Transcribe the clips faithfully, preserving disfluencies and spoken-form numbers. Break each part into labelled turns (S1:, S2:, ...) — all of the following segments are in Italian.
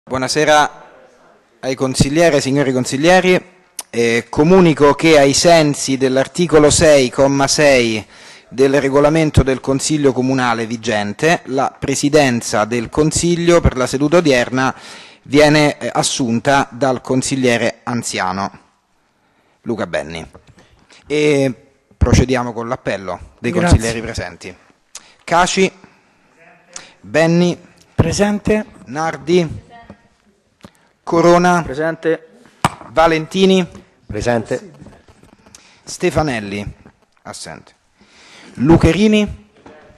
S1: Buonasera ai consiglieri, ai signori consiglieri. Eh, comunico che ai sensi dell'articolo sei, comma sei del regolamento del Consiglio Comunale vigente, la presidenza del Consiglio per la seduta odierna viene eh, assunta dal consigliere anziano Luca Benni. E procediamo con l'appello dei
S2: Grazie.
S1: consiglieri presenti. Caci, Benni,
S2: presente,
S1: Nardi, Corona,
S3: presente,
S1: Valentini,
S3: presente,
S1: Stefanelli, assente, Lucherini,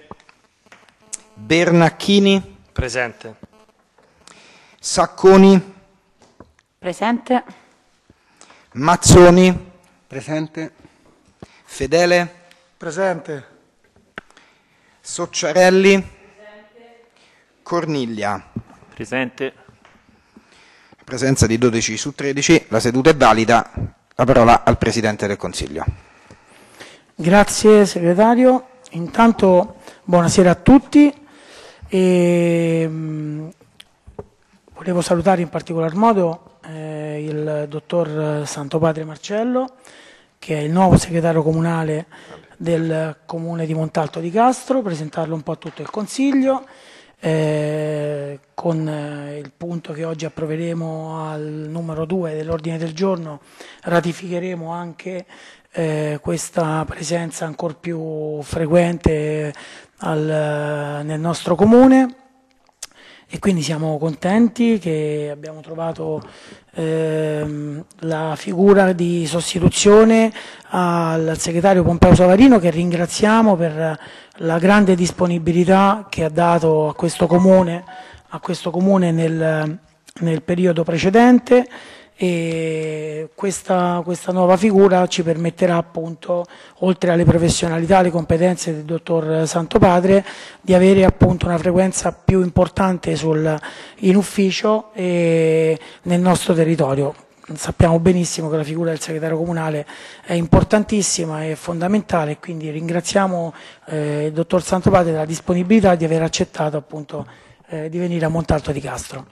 S1: Bernacchini,
S3: presente,
S1: Sacconi,
S4: Presente.
S1: Mazzoni,
S5: Presente.
S1: Fedele,
S2: presente,
S1: Socciarelli, Corniglia.
S3: presente.
S1: Presenza di dodici su tredici, la seduta è valida. La parola al Presidente del Consiglio.
S2: grazie segretario. Intanto buonasera a tutti e mh, volevo salutare in particolar modo eh, il dottor Santopadre Marcello, che è il nuovo segretario comunale del comune di Montalto di Castro, presentarlo un po' a tutto il Consiglio. Eh, con eh, il punto che oggi approveremo al numero due dell'ordine del giorno ratificheremo anche eh, questa presenza ancora più frequente al, nel nostro comune, e quindi siamo contenti che abbiamo trovato ehm, la figura di sostituzione al segretario Pompeo Savarino, che ringraziamo per la grande disponibilità che ha dato a questo comune, a questo comune nel, nel periodo precedente, e questa, questa nuova figura ci permetterà appunto, oltre alle professionalità, alle competenze del dottor Santopadre, di avere appunto una frequenza più importante sul, in ufficio e nel nostro territorio. Sappiamo benissimo che la figura del segretario comunale è importantissima e fondamentale, quindi ringraziamo eh, il dottor Santopadre della disponibilità di aver accettato appunto eh, di venire a Montalto di Castro.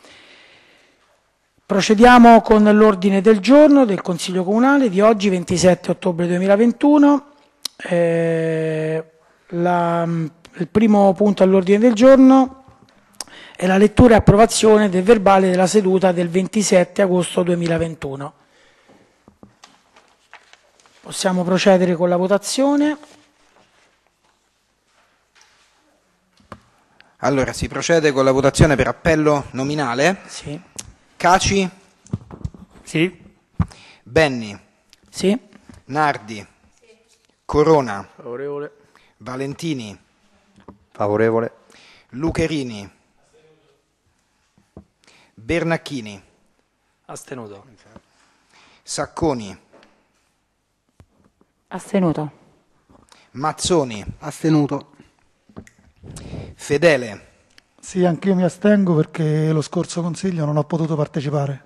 S2: Procediamo con l'ordine del giorno del Consiglio Comunale di oggi, ventisette ottobre duemilaventuno. Eh, la, il primo punto all'ordine del giorno è la lettura e approvazione del verbale della seduta del ventisette agosto duemilaventuno. Possiamo procedere con la votazione.
S1: Allora, si procede con la votazione per appello nominale.
S2: Sì.
S1: Caci,
S3: Sì.
S1: Benni,
S2: Sì.
S1: Nardi, Corona,
S3: Favorevole.
S1: Valentini,
S3: Favorevole.
S1: Lucherini, Bernacchini,
S3: Astenuto.
S1: Sacconi,
S4: Astenuto.
S1: Mazzoni,
S5: Astenuto.
S1: Fedele,
S6: Sì, anch'io mi astengo perché lo scorso Consiglio non ho potuto partecipare.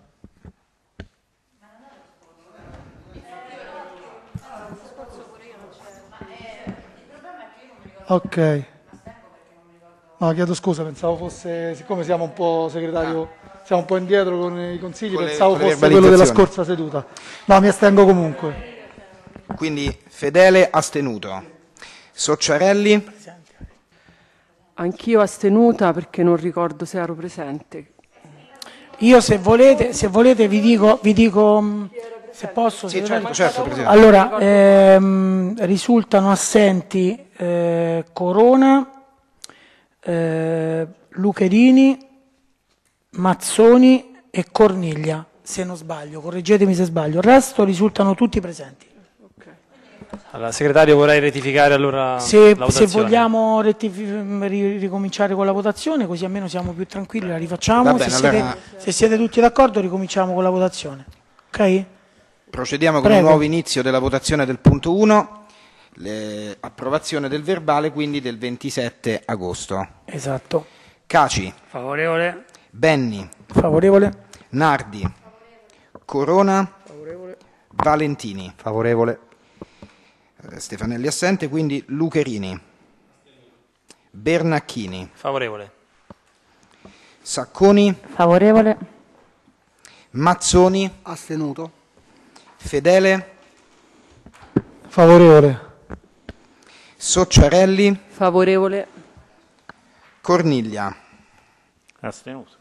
S6: Ok. No, chiedo scusa, pensavo fosse, siccome siamo un po' segretario, siamo un po' indietro con i consigli,
S1: Con le-
S6: pensavo
S1: con le
S6: fosse quello della
S1: verbalizzazioni.
S6: scorsa seduta. No, mi astengo comunque.
S1: quindi Fedele astenuto. Socciarelli,
S7: Anch'io astenuta perché non ricordo se ero presente.
S2: Io se volete, se volete vi dico, vi dico mh, se posso.
S1: sì,
S2: segretario.
S1: certo, certo, Presidente.
S2: Allora, ehm, risultano assenti eh, Corona, eh, Lucherini, Mazzoni e Corniglia, se non sbaglio, correggetemi se sbaglio. Il resto risultano tutti presenti.
S3: Allora, segretario, vorrei rettificare allora
S2: Se,
S3: la
S2: se
S3: votazione.
S2: vogliamo rettifi- ri- ricominciare con la votazione, così almeno siamo più tranquilli, la rifacciamo.
S1: Va bene,
S2: se, siete,
S1: allora-
S2: se siete tutti d'accordo, ricominciamo con la votazione. Ok?
S1: Procediamo con
S2: Prego.
S1: un nuovo inizio della votazione del punto uno, le- approvazione del verbale quindi del ventisette agosto.
S2: Esatto.
S1: Caci,
S3: Favorevole.
S1: Benni,
S2: Favorevole?
S1: Nardi, Corona, Valentini,
S3: Favorevole.
S1: eh, Stefanelli assente, quindi Lucherini, Bernacchini,
S3: Favorevole.
S1: Sacconi,
S4: Favorevole.
S1: Mazzoni,
S5: Astenuto.
S1: Fedele,
S6: Favorevole.
S1: Socciarelli,
S7: Favorevole.
S1: Corniglia.
S8: Astenuto.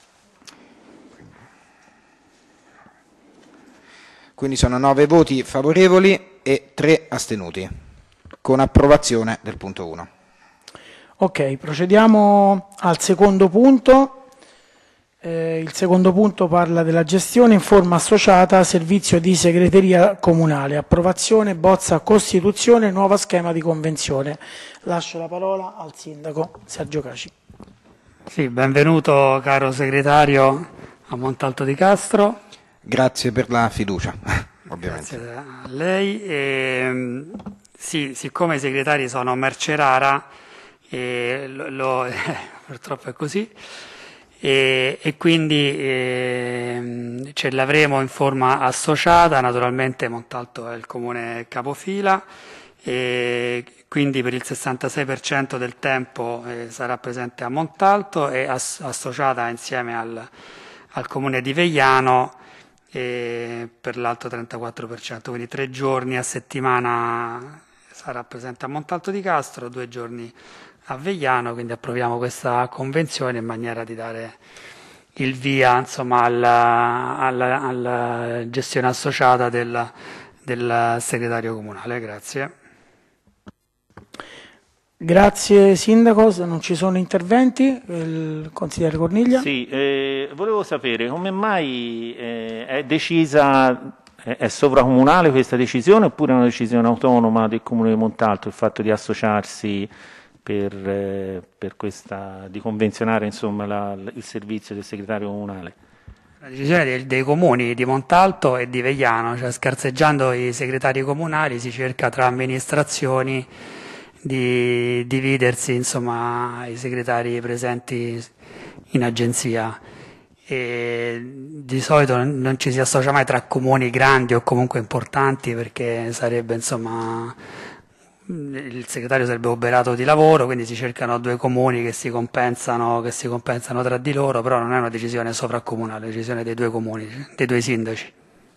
S1: Quindi sono nove voti favorevoli e tre astenuti, con approvazione del punto uno.
S2: Ok, procediamo al secondo punto. Eh, il secondo punto parla della gestione in forma associata, servizio di segreteria comunale, approvazione, bozza, costituzione, nuovo schema di convenzione. Lascio la parola al sindaco Sergio Caci.
S3: Sì, benvenuto caro segretario a Montalto di Castro.
S1: Grazie per la fiducia, ovviamente.
S3: Grazie a lei. E, sì, siccome i segretari sono merce rara, e lo, lo, eh, purtroppo è così, e, e quindi eh, ce l'avremo in forma associata. Naturalmente Montalto è il comune capofila, e quindi per il sessantasei per cento del tempo eh, sarà presente a Montalto e ass- associata insieme al, al comune di Vegliano e per l'altro trentaquattro per cento, quindi tre giorni a settimana sarà presente a Montalto di Castro, due giorni a Vegliano, quindi approviamo questa convenzione in maniera di dare il via, insomma, alla, alla, alla gestione associata del, del segretario comunale. Grazie.
S2: Grazie sindaco, se non ci sono interventi, il consigliere Corniglia.
S8: Sì, eh, volevo sapere come mai eh, è decisa, è, è sovracomunale questa decisione oppure è una decisione autonoma del Comune di Montalto il fatto di associarsi per, eh, per questa, di convenzionare insomma la, il servizio del segretario comunale?
S3: La decisione dei, dei comuni di Montalto e di Vegliano, cioè scarseggiando i segretari comunali si cerca tra amministrazioni di dividersi insomma i segretari presenti in agenzia, e di solito non ci si associa mai tra comuni grandi o comunque importanti perché sarebbe insomma il segretario sarebbe oberato di lavoro, quindi si cercano due comuni che si compensano che si compensano tra di loro, però non è una decisione sovracomunale, è una decisione dei due comuni, dei due sindaci.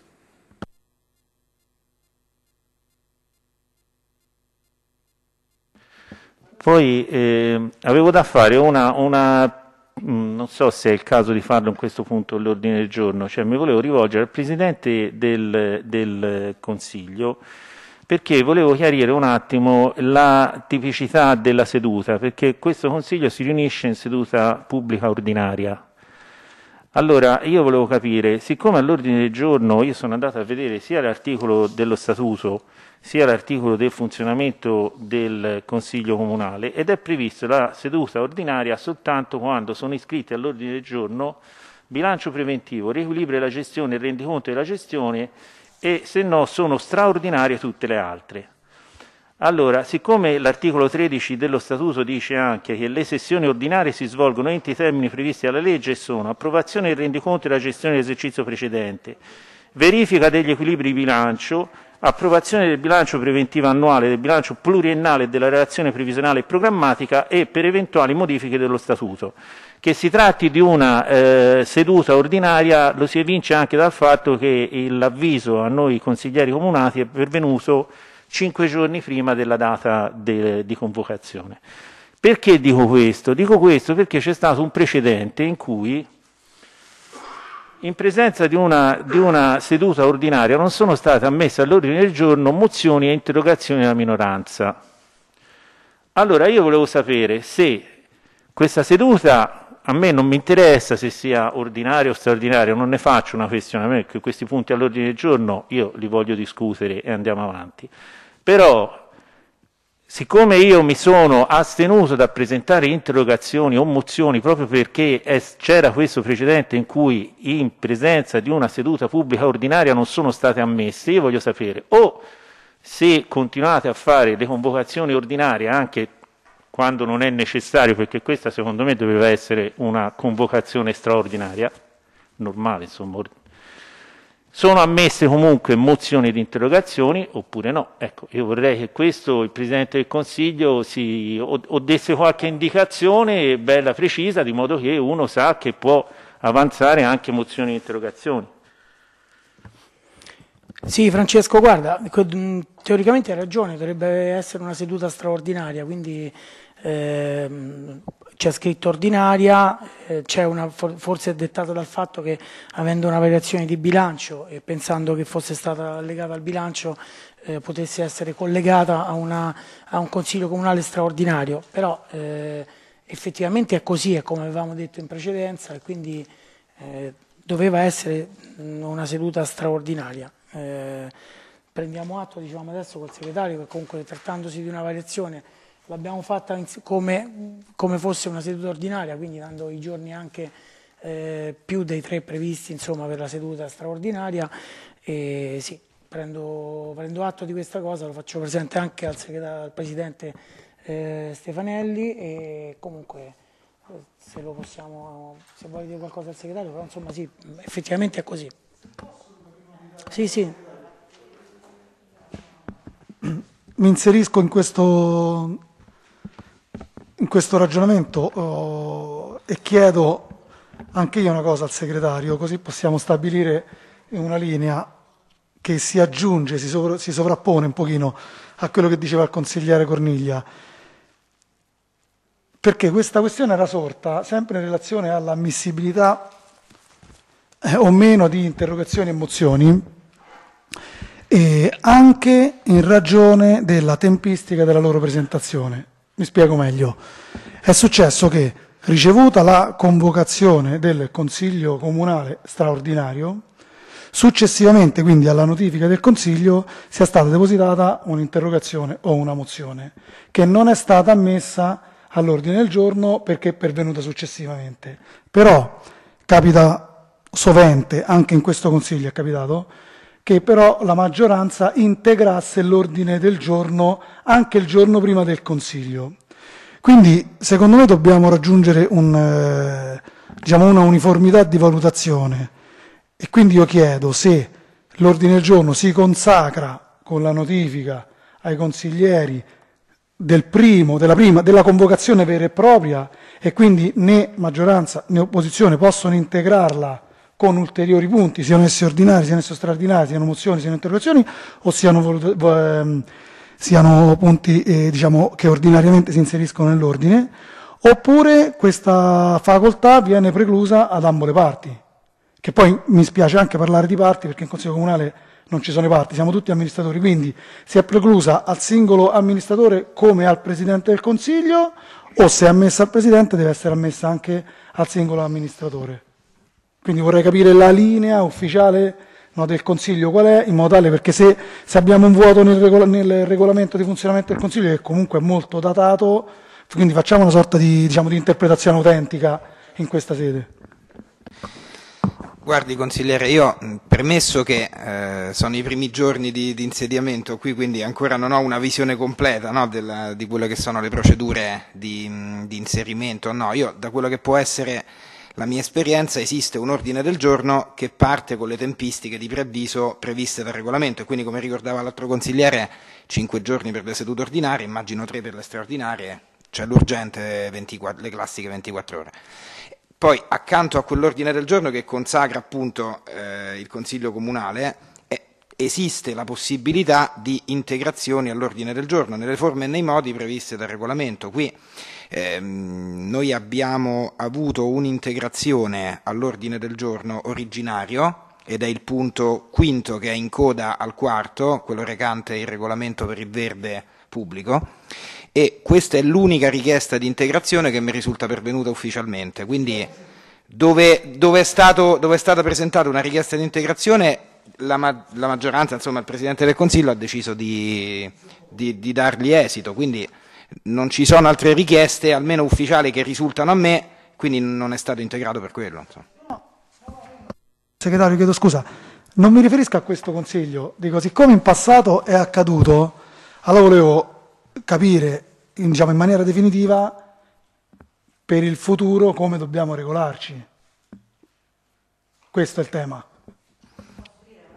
S8: Poi eh, avevo da fare una, una mh, non so se è il caso di farlo in questo punto all'ordine del giorno, cioè mi volevo rivolgere al Presidente del, del Consiglio perché volevo chiarire un attimo la tipicità della seduta, perché questo Consiglio si riunisce in seduta pubblica ordinaria. Allora, io volevo capire, siccome all'ordine del giorno io sono andato a vedere sia l'articolo dello Statuto sia l'articolo del funzionamento del Consiglio Comunale ed è previsto la seduta ordinaria soltanto quando sono iscritti all'ordine del giorno bilancio preventivo, riequilibrio della gestione e rendiconto della gestione e se no sono straordinarie tutte le altre. Allora, siccome l'articolo tredici dello Statuto dice anche che le sessioni ordinarie si svolgono entro i termini previsti dalla legge e sono approvazione del rendiconto e della gestione dell'esercizio precedente, verifica degli equilibri di bilancio, approvazione del bilancio preventivo annuale, del bilancio pluriennale e della relazione previsionale e programmatica e per eventuali modifiche dello Statuto. Che si tratti di una eh, seduta ordinaria lo si evince anche dal fatto che l'avviso a noi consiglieri comunali è pervenuto cinque giorni prima della data de, di convocazione. Perché dico questo? Dico questo perché c'è stato un precedente in cui in presenza di una, di una seduta ordinaria non sono state ammesse all'ordine del giorno mozioni e interrogazioni della minoranza. Allora io volevo sapere se questa seduta, a me non mi interessa se sia ordinaria o straordinaria, non ne faccio una questione, a me che questi punti all'ordine del giorno io li voglio discutere e andiamo avanti. Però siccome io mi sono astenuto da presentare interrogazioni o mozioni proprio perché c'era questo precedente in cui in presenza di una seduta pubblica ordinaria non sono state ammesse, io voglio sapere o se continuate a fare le convocazioni ordinarie anche quando non è necessario, perché questa secondo me doveva essere una convocazione straordinaria, normale insomma, Sono ammesse comunque mozioni di interrogazioni oppure no? Ecco, io vorrei che questo il Presidente del Consiglio si, o, o desse qualche indicazione bella precisa, di modo che uno sa che può avanzare anche mozioni di interrogazioni.
S2: Sì, Francesco, guarda, teoricamente hai ragione, dovrebbe essere una seduta straordinaria, quindi ehm, c'è scritto ordinaria, eh, c'è una, forse è dettata dal fatto che avendo una variazione di bilancio e pensando che fosse stata legata al bilancio eh, potesse essere collegata a, una, a un consiglio comunale straordinario, però eh, effettivamente è così, è come avevamo detto in precedenza, e quindi eh, doveva essere una seduta straordinaria. Eh, prendiamo atto, diciamo adesso col segretario, che comunque trattandosi di una variazione l'abbiamo fatta come, come fosse una seduta ordinaria, quindi dando i giorni anche eh, più dei tre previsti, insomma, per la seduta straordinaria. E sì, prendo, prendo atto di questa cosa, lo faccio presente anche al, al Presidente eh, Stefanelli, e comunque eh, se lo possiamo, se vuole dire qualcosa al segretario, però insomma sì, effettivamente è così. Sì, sì.
S6: Mi inserisco in questo, in questo ragionamento oh, e chiedo anche io una cosa al segretario, così possiamo stabilire una linea che si aggiunge, si, sovra, si sovrappone un pochino a quello che diceva il consigliere Corniglia, perché questa questione era sorta sempre in relazione all'ammissibilità eh, o meno di interrogazioni e mozioni, e anche in ragione della tempistica della loro presentazione. Mi spiego meglio. È successo che, ricevuta la convocazione del Consiglio Comunale straordinario, successivamente quindi alla notifica del Consiglio sia stata depositata un'interrogazione o una mozione, che non è stata ammessa all'ordine del giorno perché è pervenuta successivamente. Però capita sovente, anche in questo Consiglio è capitato, che però la maggioranza integrasse l'ordine del giorno anche il giorno prima del Consiglio. Quindi, secondo me, dobbiamo raggiungere un, eh, diciamo una uniformità di valutazione, e quindi io chiedo se l'ordine del giorno si consacra con la notifica ai consiglieri del primo, della, prima, della convocazione vera e propria, e quindi né maggioranza né opposizione possono integrarla con ulteriori punti, siano essi ordinari, siano essi straordinari, siano mozioni, siano interrogazioni, o siano, eh, siano punti eh, diciamo, che ordinariamente si inseriscono nell'ordine, oppure questa facoltà viene preclusa ad ambo le parti, che poi mi spiace anche parlare di parti perché in Consiglio Comunale non ci sono i parti, siamo tutti amministratori, quindi si è preclusa al singolo amministratore come al Presidente del Consiglio, o se è ammessa al Presidente deve essere ammessa anche al singolo amministratore. Quindi vorrei capire la linea ufficiale no, del Consiglio qual è, in modo tale, perché se, se abbiamo un vuoto nel, regola, nel regolamento di funzionamento del Consiglio, che comunque è molto datato, quindi facciamo una sorta di, diciamo, di interpretazione autentica in questa sede.
S1: Guardi consigliere, io premesso che eh, sono i primi giorni di, di insediamento qui, quindi ancora non ho una visione completa no, della, di quelle che sono le procedure di, di inserimento, no, io da quello che può essere la mia esperienza esiste un ordine del giorno che parte con le tempistiche di preavviso previste dal regolamento, e quindi come ricordava l'altro consigliere cinque giorni per le sedute ordinarie, immagino tre per le straordinarie, cioè l'urgente le classiche ventiquattro ore. Poi accanto a quell'ordine del giorno che consacra appunto eh, il Consiglio Comunale eh, esiste la possibilità di integrazioni all'ordine del giorno nelle forme e nei modi previste dal regolamento. Qui ehm, noi abbiamo avuto un'integrazione all'ordine del giorno originario ed è il punto quinto che è in coda al quarto, quello recante il regolamento per il verde pubblico, e questa è l'unica richiesta di integrazione che mi risulta pervenuta ufficialmente, quindi dove, dove, è, stato, dove è stata presentata una richiesta di integrazione la, ma, la maggioranza, insomma il Presidente del Consiglio ha deciso di, di, di dargli esito, quindi non ci sono altre richieste, almeno ufficiali, che risultano a me, quindi non è stato integrato per quello. Insomma.
S6: Segretario, chiedo scusa, non mi riferisco a questo Consiglio, dico siccome in passato è accaduto, allora volevo capire in, diciamo, in maniera definitiva per il futuro come dobbiamo regolarci. Questo è il tema.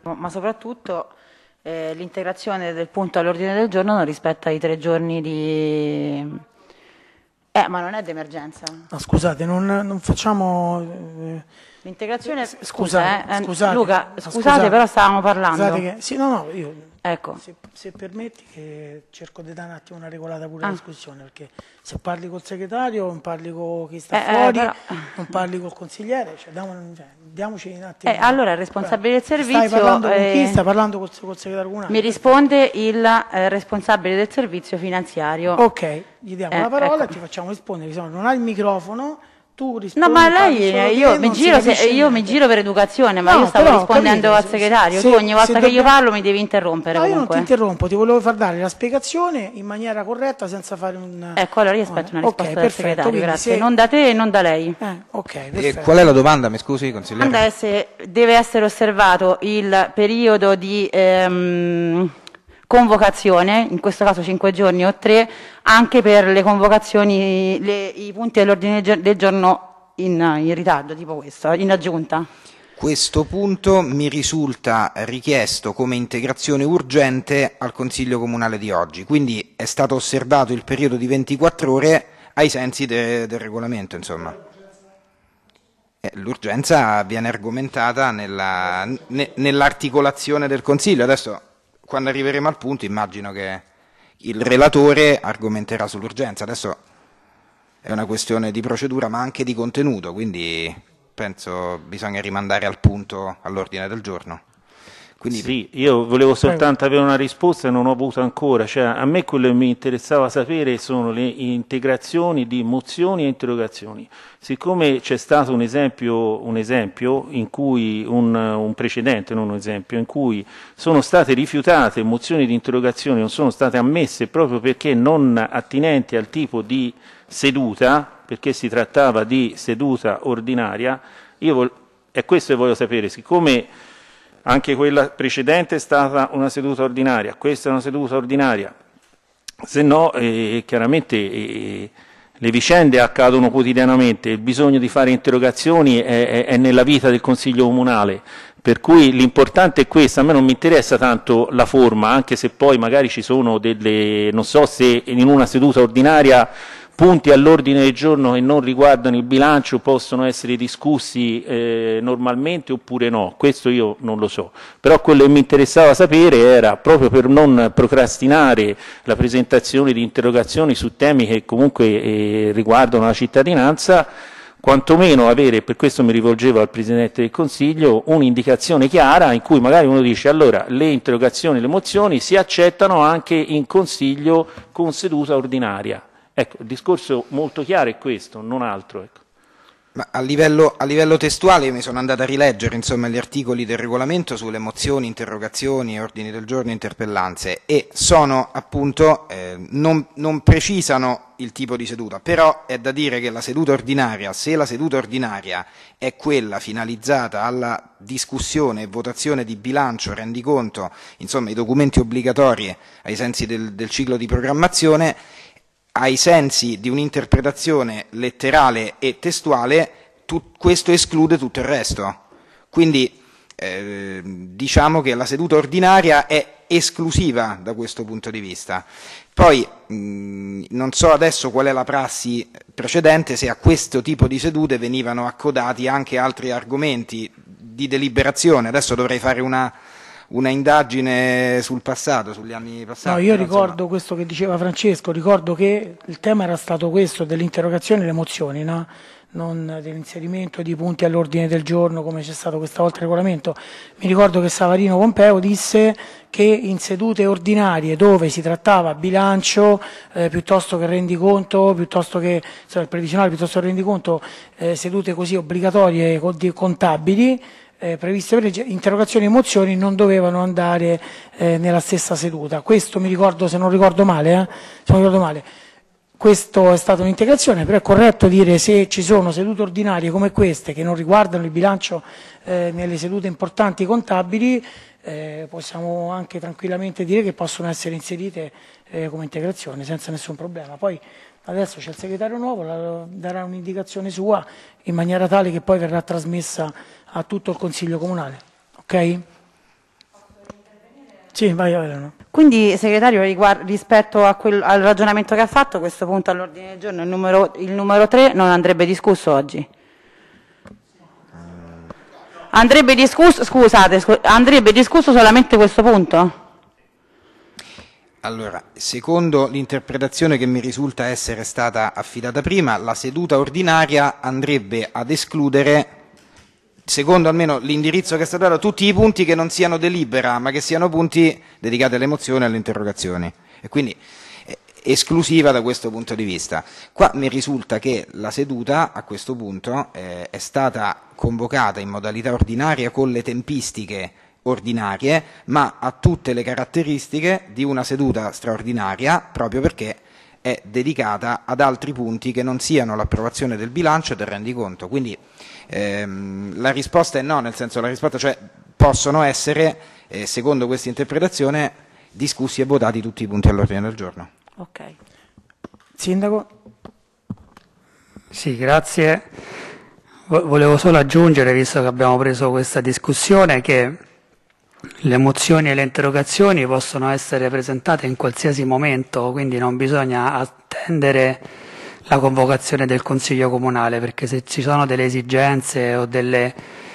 S4: Ma soprattutto eh, l'integrazione del punto all'ordine del giorno non rispetta i tre giorni di... Eh, ma non è d'emergenza.
S2: No, scusate, non, non facciamo... Eh,
S4: L'integrazione...
S2: Scusate,
S4: Scusa, eh,
S2: scusate,
S4: Luca,
S2: scusate,
S4: scusate, però stavamo parlando.
S2: Scusate che, sì, no, no, io...
S4: Ecco.
S2: Se, se permetti che cerco di dare un attimo una regolata pure
S4: Ah.
S2: alla discussione, perché se parli col segretario, non parli con chi sta
S4: Eh, eh,
S2: fuori,
S4: però-
S2: non parli col consigliere, cioè, diamo- cioè, diamoci un attimo...
S4: Eh, allora, il responsabile del
S2: Stai
S4: servizio,
S2: parlando con chi?
S4: eh,
S2: Stai parlando col, col segretario comunale?
S4: mi risponde il eh, responsabile del servizio finanziario.
S2: Ok, gli diamo
S4: Eh,
S2: la parola
S4: ecco.
S2: e ti facciamo rispondere, se no non hai il microfono, tu
S4: No,
S2: rispondi...
S4: ma
S2: parli
S4: lei,
S2: solo
S4: eh,
S2: te,
S4: io, mi
S2: non si
S4: giro, se-
S2: capisce
S4: io mi
S2: niente.
S4: giro per educazione, ma
S2: No,
S4: io stavo
S2: però,
S4: rispondendo
S2: capite,
S4: al
S2: se-
S4: segretario.
S2: se-
S4: tu ogni
S2: se
S4: volta che io
S2: dobbiamo-
S4: parlo mi devi interrompere
S2: No, io non
S4: comunque.
S2: ti interrompo, ti volevo far dare la spiegazione in maniera corretta senza fare un...
S4: Ecco, allora io aspetto una
S2: Ok,
S4: risposta del
S2: perfetto,
S4: segretario,
S2: quindi
S4: grazie.
S2: se-
S4: Non da te e non da lei.
S2: Eh, ok,
S1: E
S2: perfetto.
S1: qual è la domanda, mi scusi, consigliere?
S4: Domanda è se deve essere osservato il periodo di ehm, convocazione, in questo caso cinque giorni o tre, anche per le convocazioni, le- i punti dell'ordine del gio- del giorno in, in ritardo, tipo questo, in aggiunta.
S1: Questo punto mi risulta richiesto come integrazione urgente al Consiglio Comunale di oggi, quindi è stato osservato il periodo di ventiquattro ore ai sensi de- del regolamento, insomma. Eh, L'urgenza viene argomentata nella- ne- nell'articolazione del Consiglio. Adesso, quando arriveremo al punto, immagino che il relatore argomenterà sull'urgenza. Adesso è una questione di procedura, ma anche di contenuto, quindi penso bisogna rimandare al punto all'ordine del giorno. Quindi,
S8: Sì, io volevo soltanto avere una risposta e non ho avuto ancora, cioè a me quello che mi interessava sapere sono le integrazioni di mozioni e interrogazioni. Siccome c'è stato un esempio, un esempio in cui, un, un precedente, non un esempio, in cui sono state rifiutate mozioni di interrogazioni, non sono state ammesse proprio perché non attinenti al tipo di seduta, perché si trattava di seduta ordinaria, io vol- è questo che voglio sapere, siccome anche quella precedente è stata una seduta ordinaria, questa è una seduta ordinaria, se no eh, chiaramente eh, le vicende accadono quotidianamente, il bisogno di fare interrogazioni è, è, è nella vita del Consiglio Comunale, per cui l'importante è questo, a me non mi interessa tanto la forma, anche se poi magari ci sono delle, non so se in una seduta ordinaria punti all'ordine del giorno che non riguardano il bilancio possono essere discussi eh, normalmente oppure no, questo io non lo so, però quello che mi interessava sapere era proprio per non procrastinare la presentazione di interrogazioni su temi che comunque eh, riguardano la cittadinanza, quantomeno avere, per questo mi rivolgevo al Presidente del Consiglio, un'indicazione chiara in cui magari uno dice allora le interrogazioni, le mozioni si accettano anche in Consiglio con seduta ordinaria. Ecco, il discorso molto chiaro è questo, non altro. Ecco.
S1: ma a livello, a livello testuale io mi sono andato a rileggere insomma, gli articoli del regolamento sulle mozioni, interrogazioni, ordini del giorno, interpellanze e sono appunto, eh, non, non precisano il tipo di seduta, però è da dire che la seduta ordinaria, se la seduta ordinaria è quella finalizzata alla discussione e votazione di bilancio, rendiconto, insomma i documenti obbligatori ai sensi del, del ciclo di programmazione, ai sensi di un'interpretazione letterale e testuale, tu, questo esclude tutto il resto. Quindi eh, diciamo che la seduta ordinaria è esclusiva da questo punto di vista. Poi mh, non so adesso qual è la prassi precedente, se a questo tipo di sedute venivano accodati anche altri argomenti di deliberazione. Adesso dovrei fare una... una indagine sul passato, sugli anni passati.
S2: No, io
S1: però,
S2: ricordo
S1: insomma...
S2: questo che diceva Francesco, ricordo che il tema era stato questo dell'interrogazione e le mozioni, no? Non dell'inserimento di punti all'ordine del giorno come c'è stato questa volta il regolamento. Mi ricordo che Savarino Pompeo disse che in sedute ordinarie dove si trattava bilancio eh, piuttosto che rendiconto, piuttosto che insomma, il previsionale, piuttosto che rendiconto, eh, sedute così obbligatorie contabili, Eh, previste per legge, interrogazioni e mozioni non dovevano andare eh, nella stessa seduta. Questo mi ricordo, se non ricordo male, eh, se non ricordo male. Questo è stata un'integrazione, però è corretto dire se ci sono sedute ordinarie come queste che non riguardano il bilancio eh, nelle sedute importanti contabili, eh, possiamo anche tranquillamente dire che possono essere inserite eh, come integrazione senza nessun problema. Poi adesso c'è il segretario nuovo, la, darà un'indicazione sua in maniera tale che poi verrà trasmessa a tutto il Consiglio Comunale. Ok? Sì, vai Elena.
S4: Quindi, segretario, riguardo, rispetto a quel, al ragionamento che ha fatto, questo punto all'ordine del giorno, il numero, il numero tre, non andrebbe discusso oggi? Andrebbe discusso, scusate, scu- andrebbe discusso solamente questo punto?
S1: Allora, secondo l'interpretazione che mi risulta essere stata affidata prima, la seduta ordinaria andrebbe ad escludere, secondo almeno l'indirizzo che è stato dato, tutti i punti che non siano delibera, ma che siano punti dedicati alle mozioni e alle interrogazioni. E quindi eh, esclusiva da questo punto di vista. Qua mi risulta che la seduta, a questo punto, eh, è stata convocata in modalità ordinaria con le tempistiche ordinarie, ma ha tutte le caratteristiche di una seduta straordinaria, proprio perché è dedicata ad altri punti che non siano l'approvazione del bilancio e del rendiconto. Quindi ehm, la risposta è no, nel senso la risposta, cioè possono essere, eh, secondo questa interpretazione, discussi e votati tutti i punti all'ordine del giorno.
S4: Ok.
S2: Sindaco?
S3: Sì, grazie. Volevo solo aggiungere, visto che abbiamo preso questa discussione, che le mozioni e le interrogazioni possono essere presentate in qualsiasi momento, quindi non bisogna attendere la convocazione del Consiglio Comunale, perché se ci sono delle esigenze o delle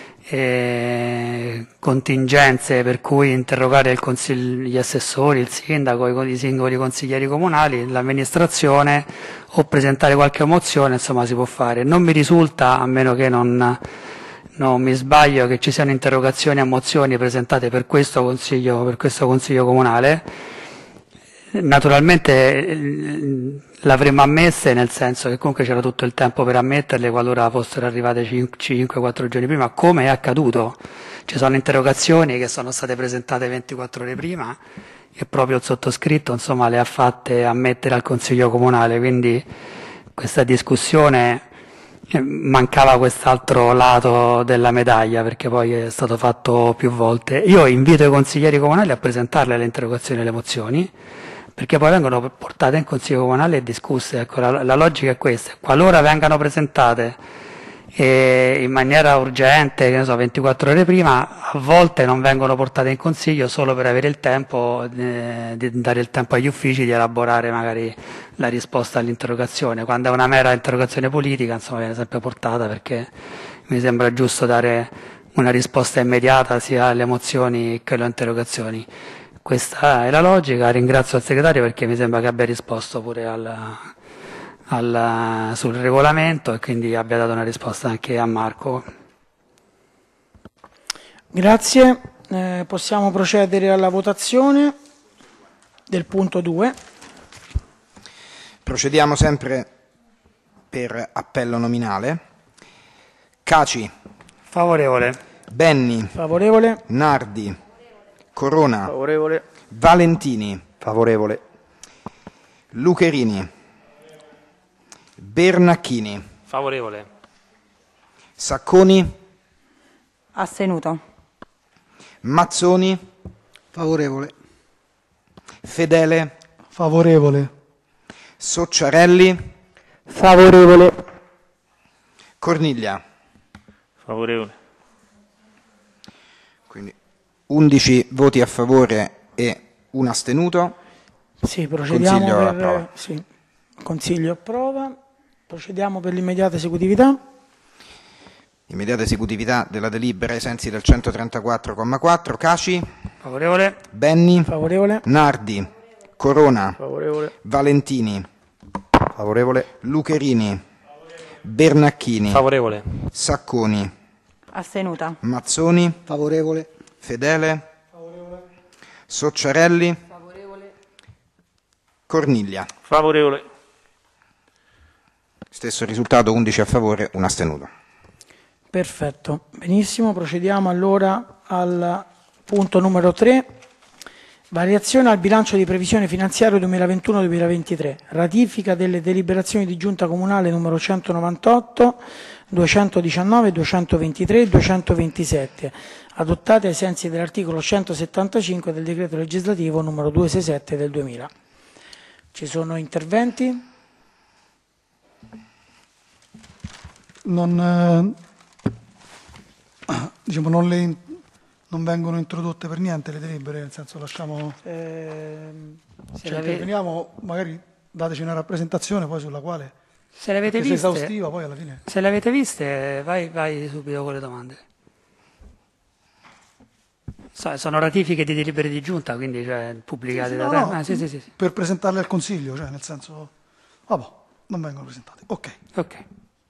S3: eh, contingenze per cui interrogare il consiglio, gli assessori, il sindaco, i, i singoli consiglieri comunali, l'amministrazione o presentare qualche mozione, insomma si può fare. Non mi risulta, a meno che non... Non mi sbaglio, che ci siano interrogazioni e mozioni presentate per questo Consiglio, per questo Consiglio Comunale. Naturalmente l'avremmo ammesse, nel senso che comunque c'era tutto il tempo per ammetterle qualora fossero arrivate cinque quattro giorni prima, come è accaduto. Ci sono interrogazioni che sono state presentate ventiquattro ore prima e proprio il sottoscritto insomma, le ha fatte ammettere al Consiglio Comunale, quindi questa discussione... mancava quest'altro lato della medaglia, perché poi è stato fatto più volte. Io invito i consiglieri comunali a presentarle le interrogazioni e le mozioni, perché poi vengono portate in consiglio comunale e discusse. Ecco, la, la logica è questa: qualora vengano presentate e in maniera urgente, che ne so, ventiquattro ore prima, a volte non vengono portate in consiglio solo per avere il tempo, eh, di dare il tempo agli uffici di elaborare magari la risposta all'interrogazione. Quando è una mera interrogazione politica, insomma, viene sempre portata, perché mi sembra giusto dare una risposta immediata sia alle mozioni che alle interrogazioni. Questa è la logica. Ringrazio il segretario perché mi sembra che abbia risposto pure al, al, sul regolamento e quindi abbia dato una risposta anche a Marco.
S2: Grazie. Eh, possiamo procedere alla votazione del punto due.
S1: Procediamo sempre per appello nominale. Caci.
S3: Favorevole.
S1: Benni.
S2: Favorevole.
S1: Nardi. Corona.
S5: Favorevole.
S1: Valentini.
S5: Favorevole.
S1: Lucherini. Bernacchini.
S9: Favorevole.
S1: Sacconi.
S4: Astenuto.
S1: Mazzoni.
S6: Favorevole.
S1: Fedele.
S6: Favorevole.
S1: Socciarelli.
S2: Favorevole.
S1: Corniglia.
S8: Favorevole.
S1: Quindi undici voti a favore e un astenuto.
S2: Sì, procediamo
S1: Consiglio
S2: per...
S1: approva.
S2: Sì. Consiglio approva. Procediamo per l'immediata esecutività.
S1: Immediata esecutività della delibera ai sensi del centotrentaquattro comma quattro. Caci.
S3: Favorevole.
S1: Benni.
S2: Favorevole.
S1: Nardi. Corona.
S5: Favorevole.
S1: Valentini.
S5: Favorevole.
S1: Lucherini. Bernacchini.
S9: Favorevole.
S1: Sacconi.
S4: Astenuta.
S1: Mazzoni.
S6: Favorevole.
S1: Fedele. Favorevole. Socciarelli.
S4: Favorevole.
S1: Corniglia.
S8: Favorevole.
S1: Stesso risultato, undici a favore, un astenuto.
S2: Perfetto, benissimo. Procediamo allora al punto numero tre. Variazione al bilancio di previsione finanziario duemilaventuno duemilaventitré. Ratifica delle deliberazioni di giunta comunale numero centonovantotto, duecentodiciannove, duecentoventitré e duecentoventisette, adottate ai sensi dell'articolo centosettantacinque del decreto legislativo numero duecentosessantasette del duemila. Ci sono interventi?
S6: Non, eh, diciamo, non le, non vengono introdotte per niente le delibere, nel senso lasciamo...
S2: Ehm,
S3: Se
S6: Cioè,
S3: l'ave-
S6: interveniamo, magari dateci una rappresentazione poi sulla quale,
S3: se le avete
S6: perché se
S3: viste,
S6: esaustiva poi alla fine...
S3: se le avete viste, vai, vai subito con le domande. So- sono ratifiche di delibere di giunta, quindi cioè, pubblicate
S6: Sì, sì,
S3: da
S6: no,
S3: tempo.
S6: no,
S3: Ah, sì, sì, sì, sì.
S6: per presentarle al Consiglio, cioè nel senso... Vabbè, non vengono presentate. Ok,
S3: Ok.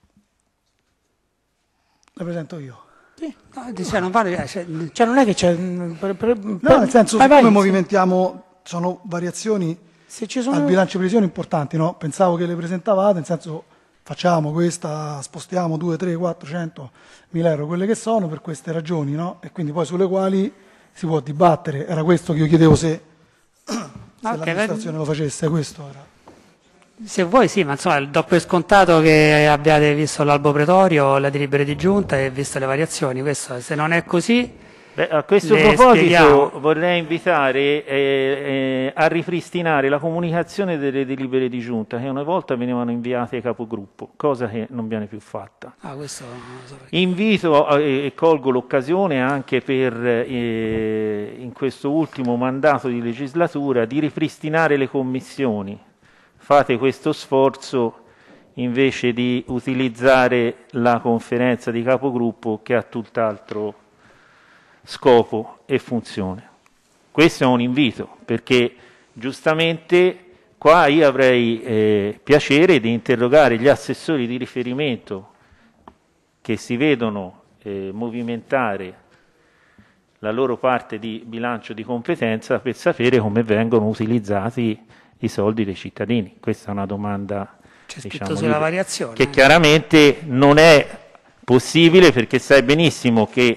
S6: le presento io.
S3: No, cioè, non vale, cioè,
S2: cioè non è che c'è... mm, per- per-
S6: No,
S2: per-
S6: nel senso,
S2: vai,
S6: siccome
S2: vai,
S6: movimentiamo, sono variazioni
S2: se ci sono...
S6: al bilancio previsioni importanti, no? Pensavo che le presentavate, nel senso facciamo questa, spostiamo due, tre, quattrocento mila euro, quelle che sono, per queste ragioni, no? E quindi poi sulle quali si può dibattere. Era questo che io chiedevo se, se
S3: Ok,
S6: l'amministrazione lo facesse, questo era.
S3: Se vuoi sì, ma insomma, do per scontato che abbiate visto l'albo pretorio, la delibera di giunta e visto le variazioni. Questo, se non è così,
S8: Beh, a questo
S3: le
S8: proposito
S3: spieghiamo.
S8: vorrei invitare eh, eh, a ripristinare la comunicazione delle delibere di giunta che una volta venivano inviate ai capogruppo, cosa che non viene più fatta.
S3: Ah, questo non lo so perché.
S8: Invito eh, e colgo l'occasione anche per eh, in questo ultimo mandato di legislatura di ripristinare le commissioni. Fate questo sforzo invece di utilizzare la conferenza di capogruppo che ha tutt'altro scopo e funzione. Questo è un invito, perché giustamente qua io avrei eh, piacere di interrogare gli assessori di riferimento che si vedono eh, movimentare la loro parte di bilancio di competenza per sapere come vengono utilizzati i soldi dei cittadini. Questa è una domanda,
S3: C'è scritto
S8: diciamo,
S3: sulla
S8: libera,
S3: variazione.
S8: che chiaramente non è possibile, perché sai benissimo che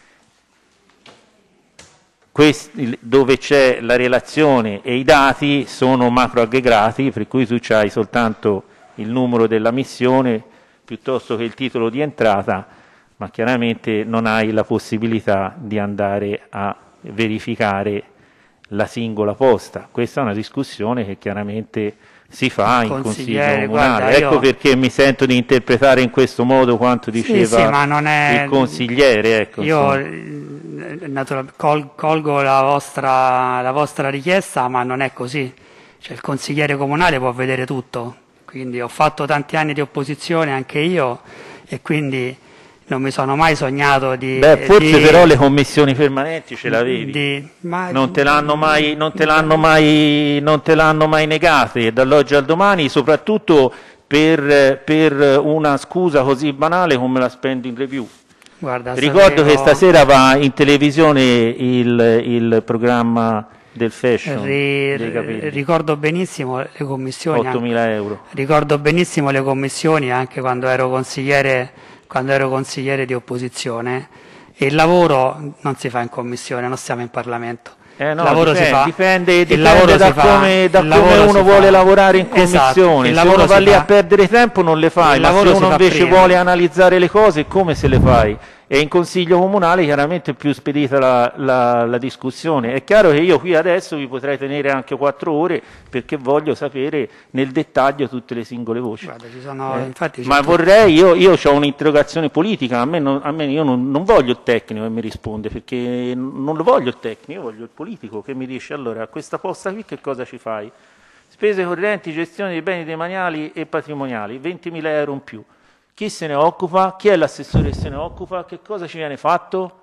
S8: questi, dove c'è la relazione e i dati sono macroaggregati, per cui tu hai soltanto il numero della missione piuttosto che il titolo di entrata, ma chiaramente non hai la possibilità di andare a verificare la singola posta. Questa è una discussione che chiaramente si fa in Consiglio
S3: Consigliere,
S8: Comunale.
S3: guarda, io-
S8: Ecco perché mi sento di interpretare in questo modo quanto
S3: Sì,
S8: diceva
S3: sì, ma non è-
S8: il consigliere. Ecco,
S3: Io
S8: insomma.
S3: eh, natural- col- colgo la vostra, la vostra richiesta, ma non è così. Cioè, il consigliere comunale può vedere tutto. Quindi ho fatto tanti anni di opposizione anche io e quindi non mi sono mai sognato di...
S8: Beh, forse
S3: di-
S8: però le commissioni permanenti ce l'avevi.
S3: di- ma-
S8: Non te l'hanno mai, non te l'hanno mai, non te l'hanno mai negate dall'oggi al domani, soprattutto per, per una scusa così banale come la spending review.
S3: Guarda,
S8: Ricordo
S3: sapevo-
S8: che stasera va in televisione il, il programma del fashion
S3: ri-
S8: dei capelli.
S3: ricordo benissimo le commissioni. anche-
S8: ottomila euro.
S3: Ricordo benissimo le commissioni anche quando ero consigliere, quando ero consigliere di opposizione e il lavoro non si fa in commissione, non siamo in Parlamento.
S8: Eh no,
S3: il lavoro
S8: dipende,
S3: si fa,
S8: dipende,
S3: il
S8: dipende
S3: lavoro
S8: da
S3: si fa-
S8: come, da
S3: il
S8: come
S3: lavoro
S8: uno
S3: si
S8: vuole
S3: fa.
S8: lavorare in
S3: Esatto,
S8: commissione.
S3: il
S8: Se
S3: lavoro
S8: uno va
S3: si
S8: lì
S3: fa-
S8: a perdere tempo non le fai,
S3: il
S8: ma se
S3: lavoro si
S8: uno
S3: fa
S8: invece
S3: prima.
S8: vuole analizzare le cose, come se le fai? E in Consiglio Comunale chiaramente è più spedita la, la, la discussione. È chiaro che io qui adesso vi potrei tenere anche quattro ore perché voglio sapere nel dettaglio tutte le singole voci.
S3: Guarda, ci sono,
S8: Eh,
S3: infatti c'è
S8: ma
S3: tutto.
S8: vorrei, io, io ho un'interrogazione politica, a me, non, a me io non, non voglio il tecnico che mi risponde, perché non lo voglio il tecnico, io voglio il politico che mi dice allora a questa posta qui che cosa ci fai? Spese correnti, gestione dei beni demaniali e patrimoniali, ventimila euro in più. Chi se ne occupa? Chi è l'assessore che se ne occupa? Che cosa ci viene fatto?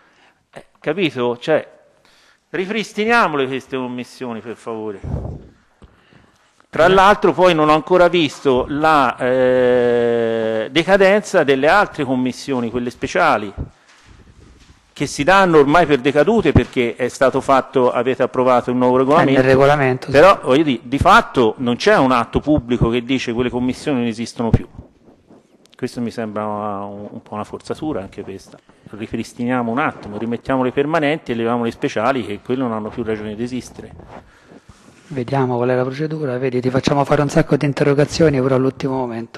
S8: Eh, capito? Cioè, ripristiniamole queste commissioni per favore. Tra l'altro poi non ho ancora visto la eh, decadenza delle altre commissioni, quelle speciali, che si danno ormai per decadute perché è stato fatto, avete approvato un nuovo
S3: Eh,
S8: regolamento.
S3: nel regolamento, sì.
S8: Però voglio dire, di fatto non c'è un atto pubblico che dice che quelle commissioni non esistono più. Questo mi sembra un, un po' una forzatura anche questa. Ripristiniamo un attimo, rimettiamo le permanenti e leviamo le speciali che quelle non hanno più ragione di esistere.
S3: Vediamo qual è la procedura, vedi, ti facciamo fare un sacco di interrogazioni però all'ultimo momento.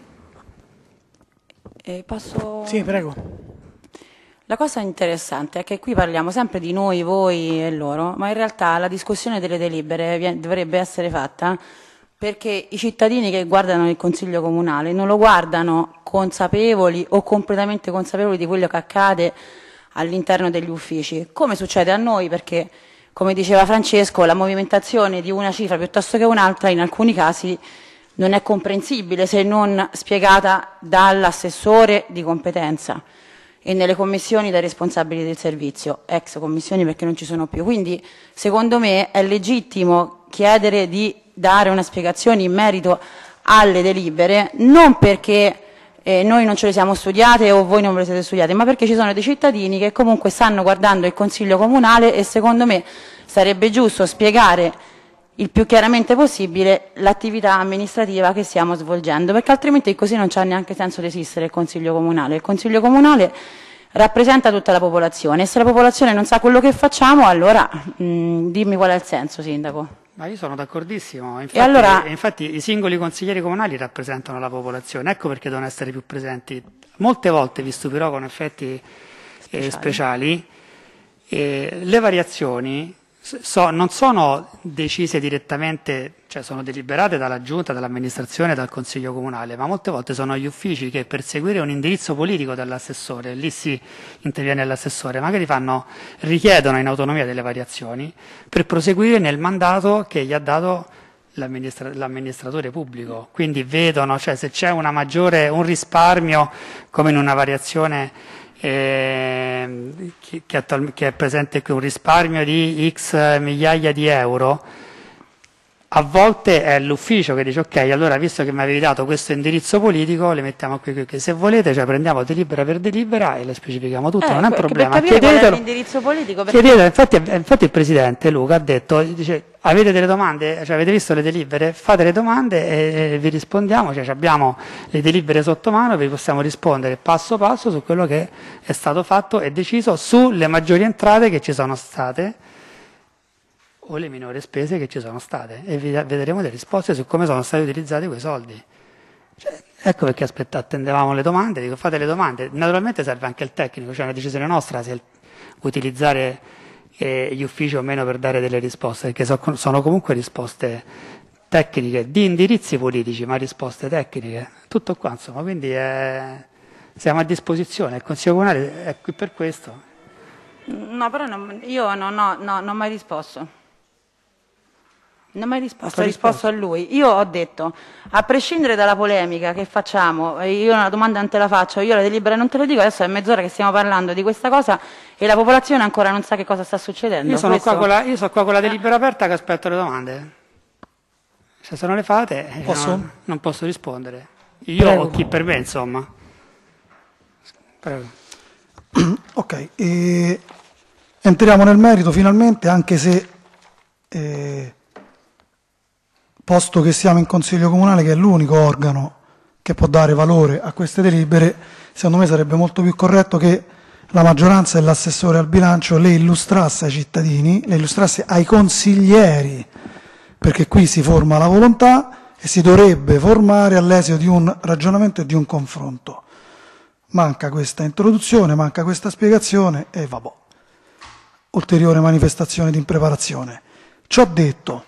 S4: Eh, posso...
S2: Sì, prego.
S4: La cosa interessante è che qui parliamo sempre di noi, voi e loro, ma in realtà la discussione delle delibere vien- dovrebbe essere fatta perché i cittadini che guardano il Consiglio Comunale non lo guardano consapevoli o completamente consapevoli di quello che accade all'interno degli uffici, come succede a noi, perché come diceva Francesco, la movimentazione di una cifra piuttosto che un'altra in alcuni casi non è comprensibile se non spiegata dall'assessore di competenza e nelle commissioni dai responsabili del servizio, ex commissioni perché non ci sono più. Quindi secondo me è legittimo chiedere di dare una spiegazione in merito alle delibere, non perché eh, noi non ce le siamo studiate o voi non ve le siete studiate, ma perché ci sono dei cittadini che comunque stanno guardando il Consiglio Comunale e secondo me sarebbe giusto spiegare il più chiaramente possibile l'attività amministrativa che stiamo svolgendo, perché altrimenti così non c'ha neanche senso di esistere il Consiglio Comunale. Il Consiglio Comunale rappresenta tutta la popolazione e se la popolazione non sa quello che facciamo, allora mh, dimmi qual è il senso, Sindaco.
S3: Ma io sono d'accordissimo, infatti,
S4: E allora-
S3: infatti i singoli consiglieri comunali rappresentano la popolazione, ecco perché devono essere più presenti. Molte volte vi stupirò con effetti eh,
S4: Speciali.
S3: speciali, eh, le variazioni so- non sono decise direttamente, cioè sono deliberate dalla giunta, dall'amministrazione, dal consiglio comunale, ma molte volte sono gli uffici che per seguire un indirizzo politico dell'assessore, lì si interviene l'assessore, magari fanno, richiedono in autonomia delle variazioni per proseguire nel mandato che gli ha dato l'amministra- l'amministratore pubblico, quindi vedono, cioè se c'è una maggiore, un risparmio come in una variazione eh, che, che, attual- che è presente qui, un risparmio di X migliaia di euro, a volte è l'ufficio che dice ok, allora visto che mi avevi dato questo indirizzo politico le mettiamo qui, qui, qui. Se volete, cioè, prendiamo delibera per delibera e le specifichiamo tutto,
S4: Eh,
S3: non è un
S4: per-
S3: problema,
S4: per capire qual è
S3: chiedetelo.
S4: l'indirizzo politico, perché-
S3: Chiedetelo. Infatti, infatti il Presidente Luca ha detto, dice, avete delle domande, cioè avete visto le delibere, fate le domande e, e vi rispondiamo, cioè abbiamo le delibere sotto mano, vi possiamo rispondere passo passo su quello che è stato fatto e deciso sulle maggiori entrate che ci sono state o le minori spese che ci sono state e vi vedremo le risposte su come sono stati utilizzati quei soldi. Cioè, ecco perché aspetta, attendevamo le domande, dico fate le domande, naturalmente serve anche il tecnico, cioè una decisione nostra se utilizzare eh, gli uffici o meno per dare delle risposte, perché so, sono comunque risposte tecniche, di indirizzi politici, ma risposte tecniche, tutto qua insomma, quindi è, siamo a disposizione, il Consiglio Comunale è qui per questo.
S4: No, però non- io no, no, no, non ho mai risposto. Non ho mai risposto,
S3: Sto
S4: ho risposto a lui. Io ho detto, a prescindere dalla polemica che facciamo, e io una domanda non te la faccio, io la delibera non te lo dico, adesso è mezz'ora che stiamo parlando di questa cosa e la popolazione ancora non sa che cosa sta succedendo.
S3: Io sono,
S4: Questo-
S3: qua con la, io sono qua con la delibera aperta che aspetto le domande. Se se non le fate eh,
S6: Posso?
S3: non, non posso rispondere. Io
S2: Prego.
S3: o chi per me, insomma. Prego.
S6: Ok, e entriamo nel merito finalmente, anche se, eh, posto che siamo in Consiglio Comunale, che è l'unico organo che può dare valore a queste delibere, secondo me sarebbe molto più corretto che la maggioranza e l'assessore al bilancio le illustrasse ai cittadini, le illustrasse ai consiglieri, perché qui si forma la volontà e si dovrebbe formare all'esito di un ragionamento e di un confronto. Manca questa introduzione, manca questa spiegazione e vabbè, ulteriore manifestazione di impreparazione. Ciò detto,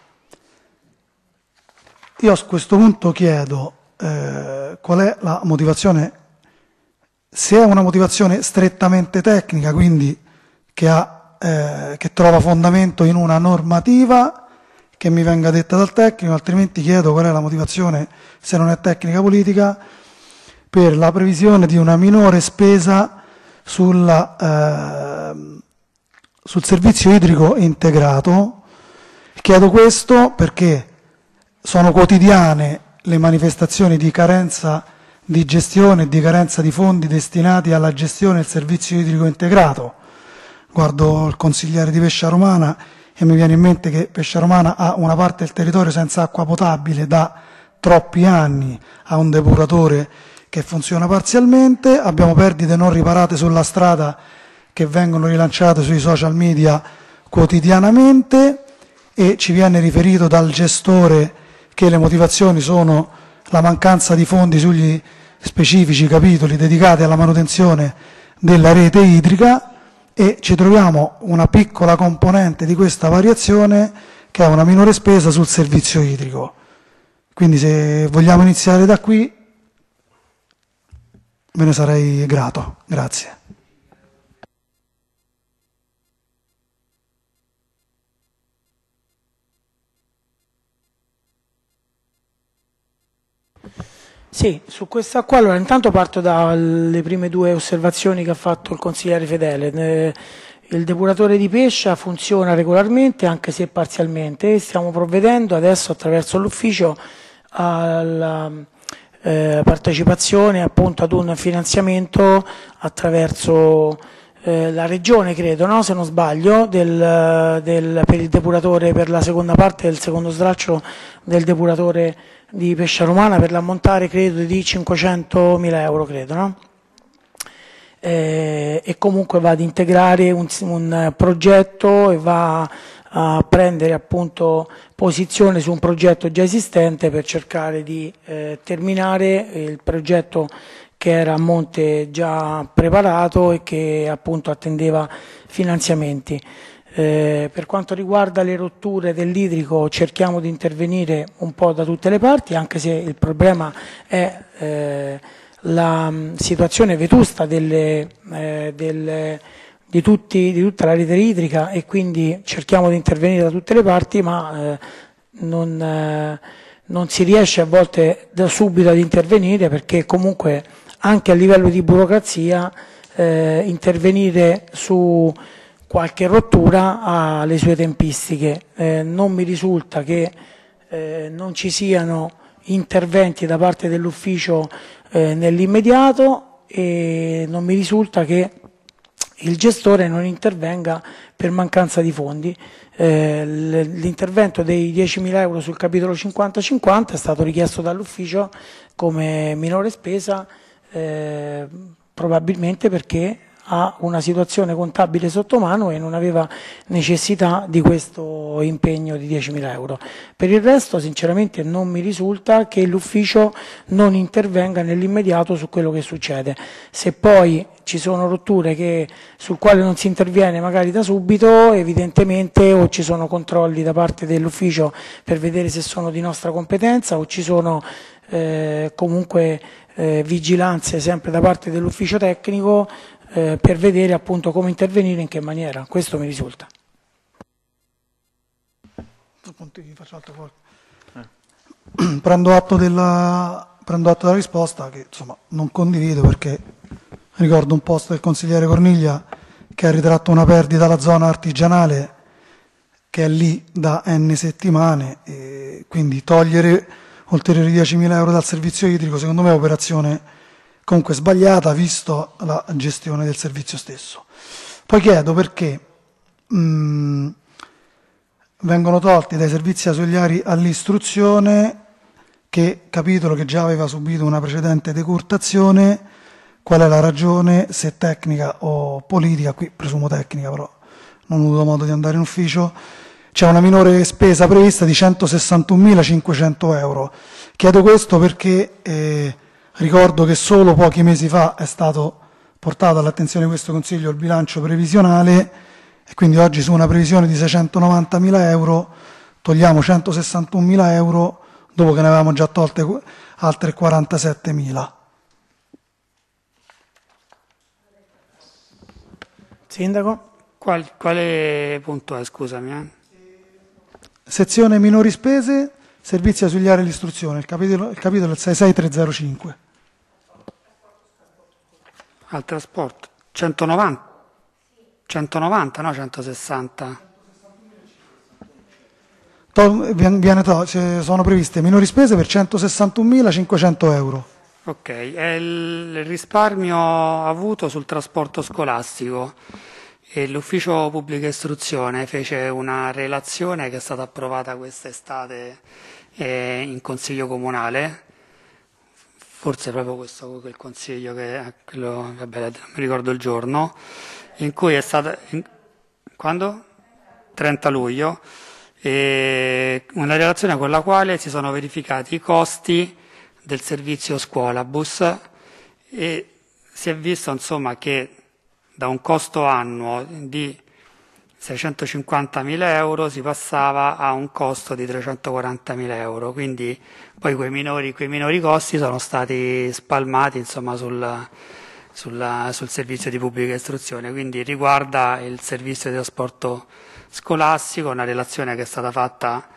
S6: io a questo punto chiedo eh, qual è la motivazione, se è una motivazione strettamente tecnica, quindi che, ha, eh, che trova fondamento in una normativa, che mi venga detta dal tecnico, altrimenti chiedo qual è la motivazione, se non è tecnica politica, per la previsione di una minore spesa sulla, eh, sul servizio idrico integrato. Chiedo questo perché sono quotidiane le manifestazioni di carenza di gestione e di carenza di fondi destinati alla gestione del servizio idrico integrato. Guardo il consigliere di Pescia Romana e mi viene in mente che Pescia Romana ha una parte del territorio senza acqua potabile da troppi anni, ha un depuratore che funziona parzialmente, abbiamo perdite non riparate sulla strada che vengono rilanciate sui social media quotidianamente e ci viene riferito dal gestore che le motivazioni sono la mancanza di fondi sugli specifici capitoli dedicati alla manutenzione della rete idrica e ci troviamo una piccola componente di questa variazione che è una minore spesa sul servizio idrico. Quindi se vogliamo iniziare da qui ve ne sarei grato. Grazie.
S2: Sì, su questa qua, allora intanto parto dalle prime due osservazioni che ha fatto il consigliere Fedele. Eh, il depuratore di Pescia funziona regolarmente, anche se parzialmente, e stiamo provvedendo adesso attraverso l'ufficio alla eh, partecipazione appunto ad un finanziamento attraverso eh, la regione, credo, no? Se non sbaglio, del, del, per il depuratore, per la seconda parte del secondo straccio del depuratore di Pescia Romana, per l'ammontare credo di cinquecentomila euro, credo, no? Eh, e comunque va ad integrare un, un progetto e va a prendere appunto posizione su un progetto già esistente per cercare di eh, terminare il progetto che era a monte già preparato e che appunto attendeva finanziamenti. Eh, per quanto riguarda le rotture dell'idrico cerchiamo di intervenire un po' da tutte le parti, anche se il problema è eh, la mh, situazione vetusta delle, eh, delle, di, tutti, di tutta la rete idrica, e quindi cerchiamo di intervenire da tutte le parti, ma eh, non, eh, non si riesce a volte da subito ad intervenire, perché comunque anche a livello di burocrazia eh, intervenire su qualche rottura ha le sue tempistiche. Eh, non mi risulta che eh, non ci siano interventi da parte dell'ufficio eh, nell'immediato, e non mi risulta che il gestore non intervenga per mancanza di fondi. Eh, l'intervento dei diecimila euro sul capitolo cinquanta cinquanta è stato richiesto dall'ufficio come minore spesa, eh, probabilmente perché ha una situazione contabile sotto mano e non aveva necessità di questo impegno di diecimila euro. Per il resto sinceramente non mi risulta che l'ufficio non intervenga nell'immediato su quello che succede. Se poi ci sono rotture che, sul quale non si interviene magari da subito, evidentemente o ci sono controlli da parte dell'ufficio per vedere se sono di nostra competenza, o ci sono eh, comunque eh, vigilanze sempre da parte dell'ufficio tecnico Eh, per vedere appunto come intervenire, in che maniera. Questo mi risulta.
S6: Prendo atto della, prendo atto della risposta, che insomma non condivido, perché ricordo un post del consigliere Corniglia che ha ritratto una perdita alla zona artigianale che è lì da n settimane, e quindi togliere ulteriori diecimila euro dal servizio idrico secondo me è operazione comunque sbagliata, visto la gestione del servizio stesso. Poi chiedo perché mh, vengono tolti dai servizi ausiliari all'istruzione, che capitolo che già aveva subito una precedente decurtazione, qual è la ragione, se tecnica o politica, qui presumo tecnica, però non ho avuto modo di andare in ufficio. C'è una minore spesa prevista di centosessantunomilacinquecento euro. Chiedo questo perché eh, ricordo che solo pochi mesi fa è stato portato all'attenzione di questo Consiglio il bilancio previsionale, e quindi oggi su una previsione di seicentonovantamila euro togliamo centosessantunomila euro dopo che ne avevamo già tolte altre quarantasettemila.
S2: Sindaco?
S3: Qual, quale punto è, scusami? Eh?
S6: Sezione minori spese, servizi ausiliari all'istruzione, il capitolo, il capitolo è il sei sei tre zero cinque.
S3: Al trasporto, centonovanta, centonovanta, no centosessanta.
S6: To, viene to, sono previste minori spese per centosessantunomilacinquecento euro.
S3: Ok, è il risparmio avuto sul trasporto scolastico, e l'ufficio pubblica istruzione fece una relazione che è stata approvata quest'estate eh, in consiglio comunale. Forse proprio questo quel consiglio che quello, vabbè, non mi ricordo il giorno, in cui è stata in, quando? trenta luglio, e una relazione con la quale si sono verificati i costi del servizio scuolabus, e si è visto insomma che da un costo annuo di seicentocinquantamila euro si passava a un costo di trecentoquarantamila euro, quindi poi quei minori, quei minori costi sono stati spalmati insomma sul, sul, sul servizio di pubblica istruzione, quindi riguarda il servizio di trasporto scolastico, una relazione che è stata fatta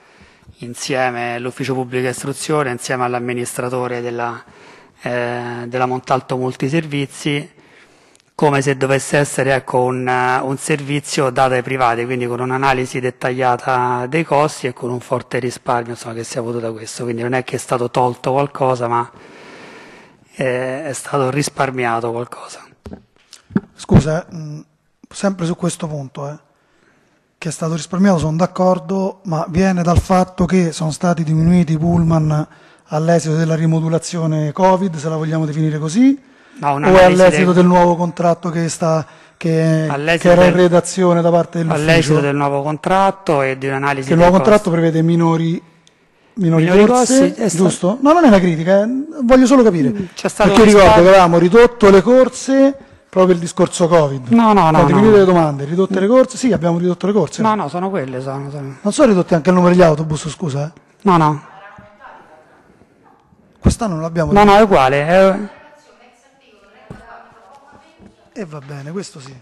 S3: insieme all'ufficio pubblica istruzione, insieme all'amministratore della, eh, della Montalto Multiservizi, come se dovesse essere, ecco, un, un servizio dato ai privati, quindi con un'analisi dettagliata dei costi e con un forte risparmio, insomma, che si è avuto da questo. Quindi non è che è stato tolto qualcosa, ma è, è stato risparmiato qualcosa.
S6: Scusa, mh, sempre su questo punto, eh, che è stato risparmiato, sono d'accordo, ma viene dal fatto che sono stati diminuiti i pullman all'esito della rimodulazione Covid, se la vogliamo definire così,
S3: No,
S6: o è all'esito del nuovo contratto che, sta, che, che era in redazione da parte dell'ufficio?
S3: All'esito del nuovo contratto e di un'analisi
S6: che il nuovo contratto prevede minori, minori,
S3: minori
S6: corse,
S3: costi,
S6: giusto? No, non è una critica, eh, voglio solo capire.
S3: C'è stato
S6: perché
S3: un
S6: ricordo
S3: risparmio.
S6: che avevamo ridotto le corse proprio il discorso Covid.
S3: No, no, no.
S6: Ho diminuito
S3: no.
S6: le domande, ridotte le corse? Sì, abbiamo ridotto le corse.
S3: No, no, sono quelle. Sono, sono...
S6: Non sono ridotti anche il numero degli autobus, scusa? Eh?
S3: No, no.
S6: Quest'anno non l'abbiamo
S3: No, no, è uguale. È...
S6: E va bene, questo sì.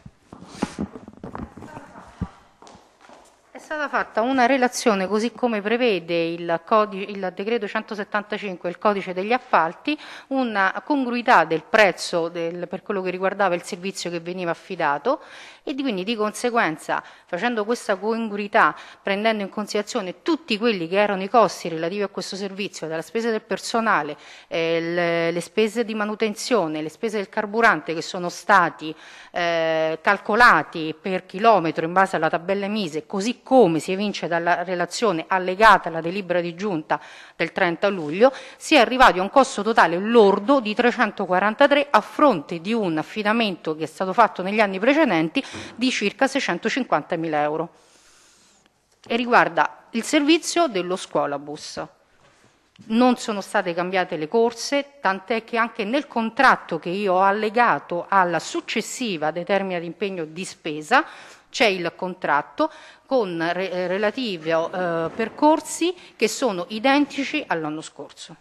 S9: È stata fatta una relazione, così come prevede il, codice, il decreto centosettantacinque, il codice degli appalti, una congruità del prezzo del, per quello che riguardava il servizio che veniva affidato, e di, quindi di conseguenza, facendo questa congruità, prendendo in considerazione tutti quelli che erano i costi relativi a questo servizio, dalla spesa del personale, eh, le, le spese di manutenzione, le spese del carburante che sono stati eh, calcolati per chilometro in base alla tabella Mise, così come si evince dalla relazione allegata alla delibera di giunta del trenta luglio, si è arrivati a un costo totale lordo di trecentoquarantatré a fronte di un affidamento che è stato fatto negli anni precedenti di circa seicentocinquantamila euro, e riguarda il servizio dello scuolabus. Non sono state cambiate le corse, tant'è che anche nel contratto che io ho allegato alla successiva determina di impegno di spesa c'è il contratto con re- relativi eh, percorsi che sono identici all'anno scorso.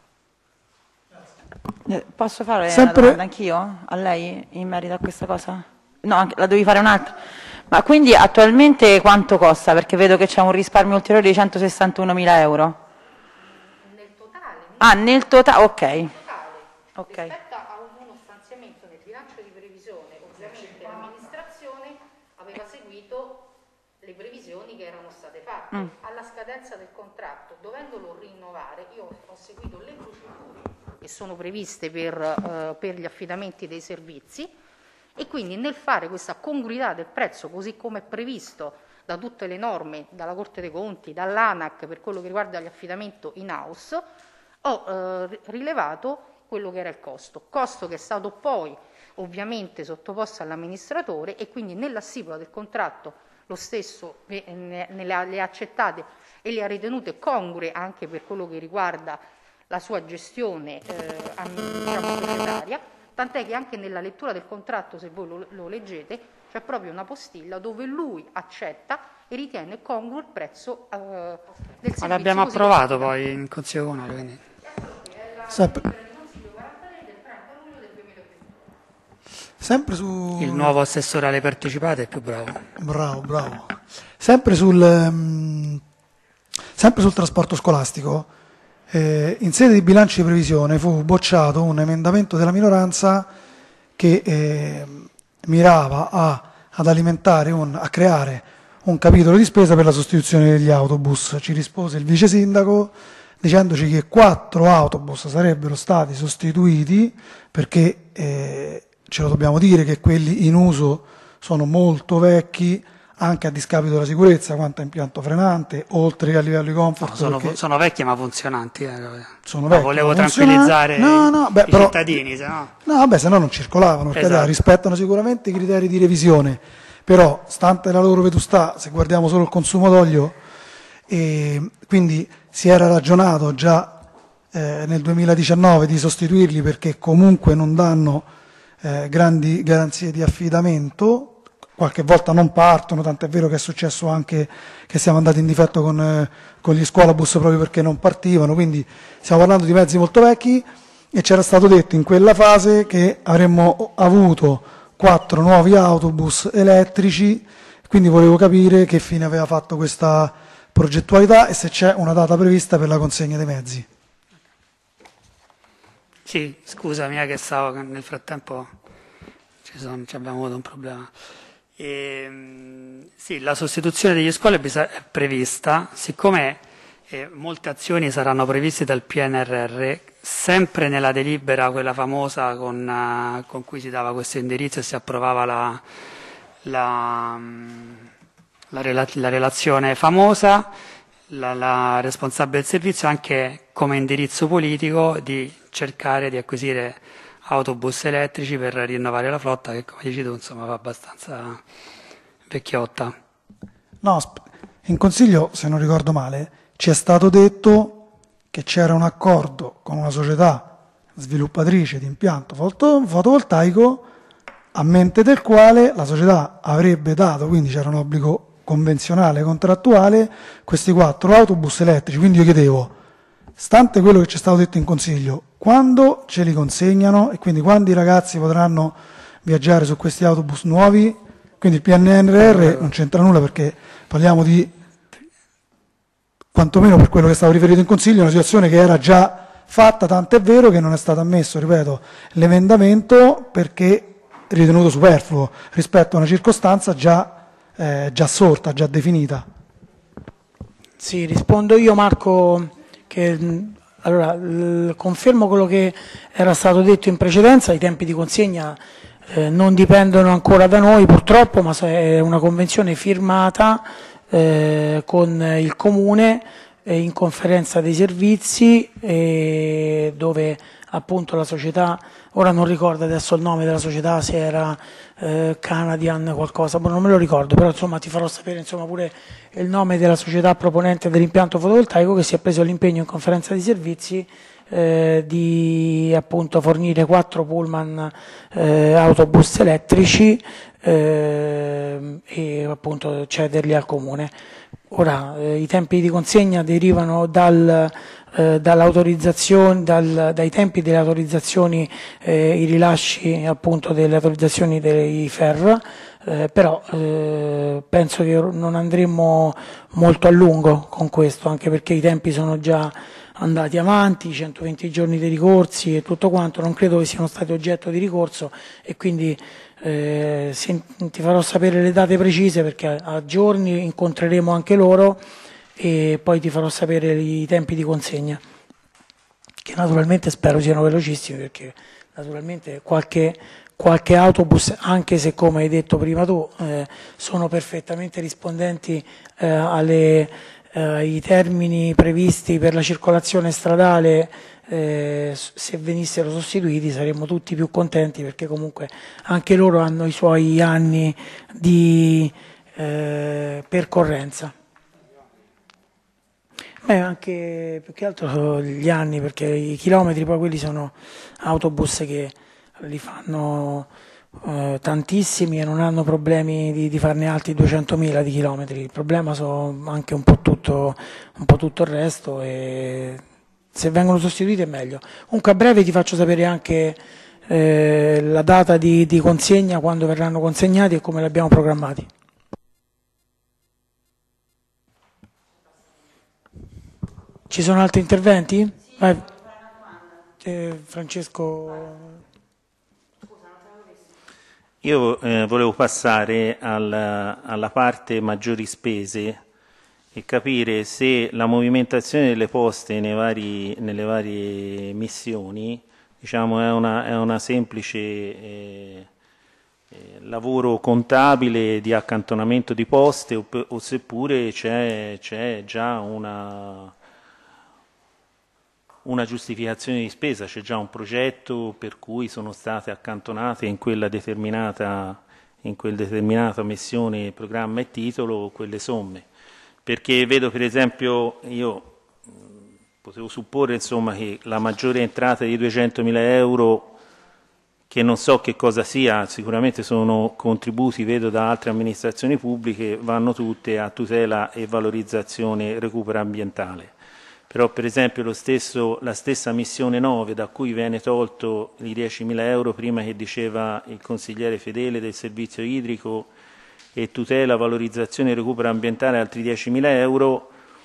S4: Eh, Posso fare
S6: Sempre-
S4: una domanda anch'io a lei in merito a questa cosa? No, anche- la devi fare un'altra. Ma quindi attualmente quanto costa? Perché vedo che c'è un risparmio ulteriore di centosessantunomila euro.
S9: Nel totale,
S4: Ah, nel totale, ok.
S9: totale
S4: Ok.
S9: rispetto a uno stanziamento nel bilancio di previsione, ovviamente l'amministrazione aveva seguito le previsioni che erano state fatte.
S4: Mm.
S9: Alla scadenza del contratto, dovendolo rinnovare, io ho seguito le procedure che sono previste per, eh, per gli affidamenti dei servizi, e quindi nel fare questa congruità del prezzo, così come è previsto da tutte le norme, dalla Corte dei Conti, dall'ANAC per quello che riguarda l'affidamento in house, ho eh, rilevato quello che era il costo, costo che è stato poi ovviamente sottoposto all'amministratore, e quindi nella stipula del contratto lo stesso eh, ne, ne le, ha, le ha accettate e le ha ritenute congrue anche per quello che riguarda la sua gestione eh, diciamo, societaria, tant'è che anche nella lettura del contratto, se voi lo, lo leggete, c'è proprio una postilla dove lui accetta e ritiene congruo il prezzo eh, del servizio.
S3: Ma l'abbiamo
S9: così
S3: approvato
S9: come-
S3: poi in Consiglio Comunale, quindi.
S6: Sempre, sempre su...
S3: Il nuovo assessore alle partecipate è più bravo.
S6: Bravo, bravo. Sempre sul, ehm, sempre sul trasporto scolastico, eh, in sede di bilancio di previsione fu bocciato un emendamento della minoranza che eh, mirava a, ad alimentare, un, a creare un capitolo di spesa per la sostituzione degli autobus. Ci rispose il vice sindaco dicendoci che quattro autobus sarebbero stati sostituiti perché, eh, ce lo dobbiamo dire, che quelli in uso sono molto vecchi, anche a discapito della sicurezza quanto a impianto frenante, oltre che a livello di comfort.
S3: No, sono,
S6: perché
S3: sono vecchi ma funzionanti. Eh.
S6: sono
S3: No,
S6: vecchi,
S3: volevo
S6: ma funzionanti.
S3: tranquillizzare
S6: No, no, beh,
S3: i
S6: però-
S3: cittadini, se no.
S6: No, vabbè, se no non circolavano, perché
S3: Esatto.
S6: rispettano sicuramente i criteri di revisione, però, stante la loro vetustà, se guardiamo solo il consumo d'olio, e quindi si era ragionato già eh, nel duemiladiciannove di sostituirli perché comunque non danno eh, grandi garanzie di affidamento, qualche volta non partono, tant'è vero che è successo anche che siamo andati in difetto con, eh, con gli scuolabus proprio perché non partivano, quindi stiamo parlando di mezzi molto vecchi, e c'era stato detto in quella fase che avremmo avuto quattro nuovi autobus elettrici, quindi volevo capire che fine aveva fatto questa progettualità e se c'è una data prevista per la consegna dei mezzi.
S3: Sì, scusami è che stavo nel frattempo ci, sono, ci abbiamo avuto un problema. E, sì, la sostituzione degli scuole è prevista, siccome eh, molte azioni saranno previste dal P N R R, sempre nella delibera, quella famosa con, uh, con cui si dava questo indirizzo e si approvava la, la, la, rela- la relazione famosa, la, la responsabile del servizio anche come indirizzo politico di cercare di acquisire autobus elettrici per rinnovare la flotta che, come dici tu, insomma, va abbastanza vecchiotta.
S6: No, in Consiglio, se non ricordo male, ci è stato detto che c'era un accordo con una società sviluppatrice di impianto foto- fotovoltaico a mente del quale la società avrebbe dato, quindi c'era un obbligo convenzionale, contrattuale, questi quattro autobus elettrici. Quindi io chiedevo, stante quello che ci è stato detto in Consiglio, quando ce li consegnano e quindi quando i ragazzi potranno viaggiare su questi autobus nuovi? Quindi il P N R R non c'entra nulla perché parliamo di, quantomeno per quello che è stato riferito in Consiglio, una situazione che era già fatta, tant'è vero che non è stato ammesso, ripeto, l'emendamento perché ritenuto superfluo rispetto a una circostanza già, eh, già sorta, già definita.
S2: Sì, rispondo io Marco, che allora, l- confermo quello che era stato detto in precedenza, i tempi di consegna eh, non dipendono ancora da noi purtroppo, ma è una convenzione firmata eh, con il Comune eh, in conferenza dei servizi eh, dove appunto la società, ora non ricordo adesso il nome della società, se era eh, Canadian qualcosa, non me lo ricordo, però insomma ti farò sapere insomma pure il nome della società proponente dell'impianto fotovoltaico che si è preso l'impegno in conferenza di servizi eh, di appunto fornire quattro pullman eh, autobus elettrici eh, e appunto cederli al Comune. Ora eh, i tempi di consegna derivano dal Eh, dall'autorizzazione, dal, dai tempi delle autorizzazioni, eh, i rilasci appunto delle autorizzazioni dei F E R, eh, però eh, penso che non andremo molto a lungo con questo, anche perché i tempi sono già andati avanti, centoventi giorni di ricorsi e tutto quanto, non credo che siano stati oggetto di ricorso e quindi eh, se, ti farò sapere le date precise perché a, a giorni incontreremo anche loro e poi ti farò sapere i tempi di consegna, che naturalmente spero siano velocissimi perché naturalmente qualche, qualche autobus, anche se come hai detto prima tu, eh, sono perfettamente rispondenti eh, alle, eh, ai termini previsti per la circolazione stradale, eh, se venissero sostituiti saremmo tutti più contenti perché comunque anche loro hanno i suoi anni di eh, percorrenza. Beh, anche più che altro gli anni, perché i chilometri poi quelli sono autobus che li fanno eh, tantissimi e non hanno problemi di, di farne altri duecentomila di chilometri. Il problema sono anche un po' tutto, un po' tutto il resto e se vengono sostituiti è meglio. Comunque a breve ti faccio sapere anche eh, la data di, di consegna, quando verranno consegnati e come li abbiamo programmati. Ci sono altri interventi? Vai. Eh, Francesco.
S8: Io eh, volevo passare alla, alla parte maggiori spese e capire se la movimentazione delle poste nei vari, nelle varie missioni diciamo, è, una, è una semplice eh, eh, lavoro contabile di accantonamento di poste o, o seppure c'è, c'è già una... una giustificazione di spesa, c'è già un progetto per cui sono state accantonate in quella determinata, in quel determinata missione, programma e titolo quelle somme. Perché vedo per esempio, io mh, potevo supporre insomma, che la maggiore entrata di duecentomila euro, che non so che cosa sia, sicuramente sono contributi, vedo da altre amministrazioni pubbliche, vanno tutte a tutela e valorizzazione e recupero ambientale. Però per esempio lo stesso, la stessa missione nove da cui viene tolto i diecimila euro prima che diceva il consigliere Fedele del servizio idrico e tutela, valorizzazione e recupero ambientale altri diecimila euro,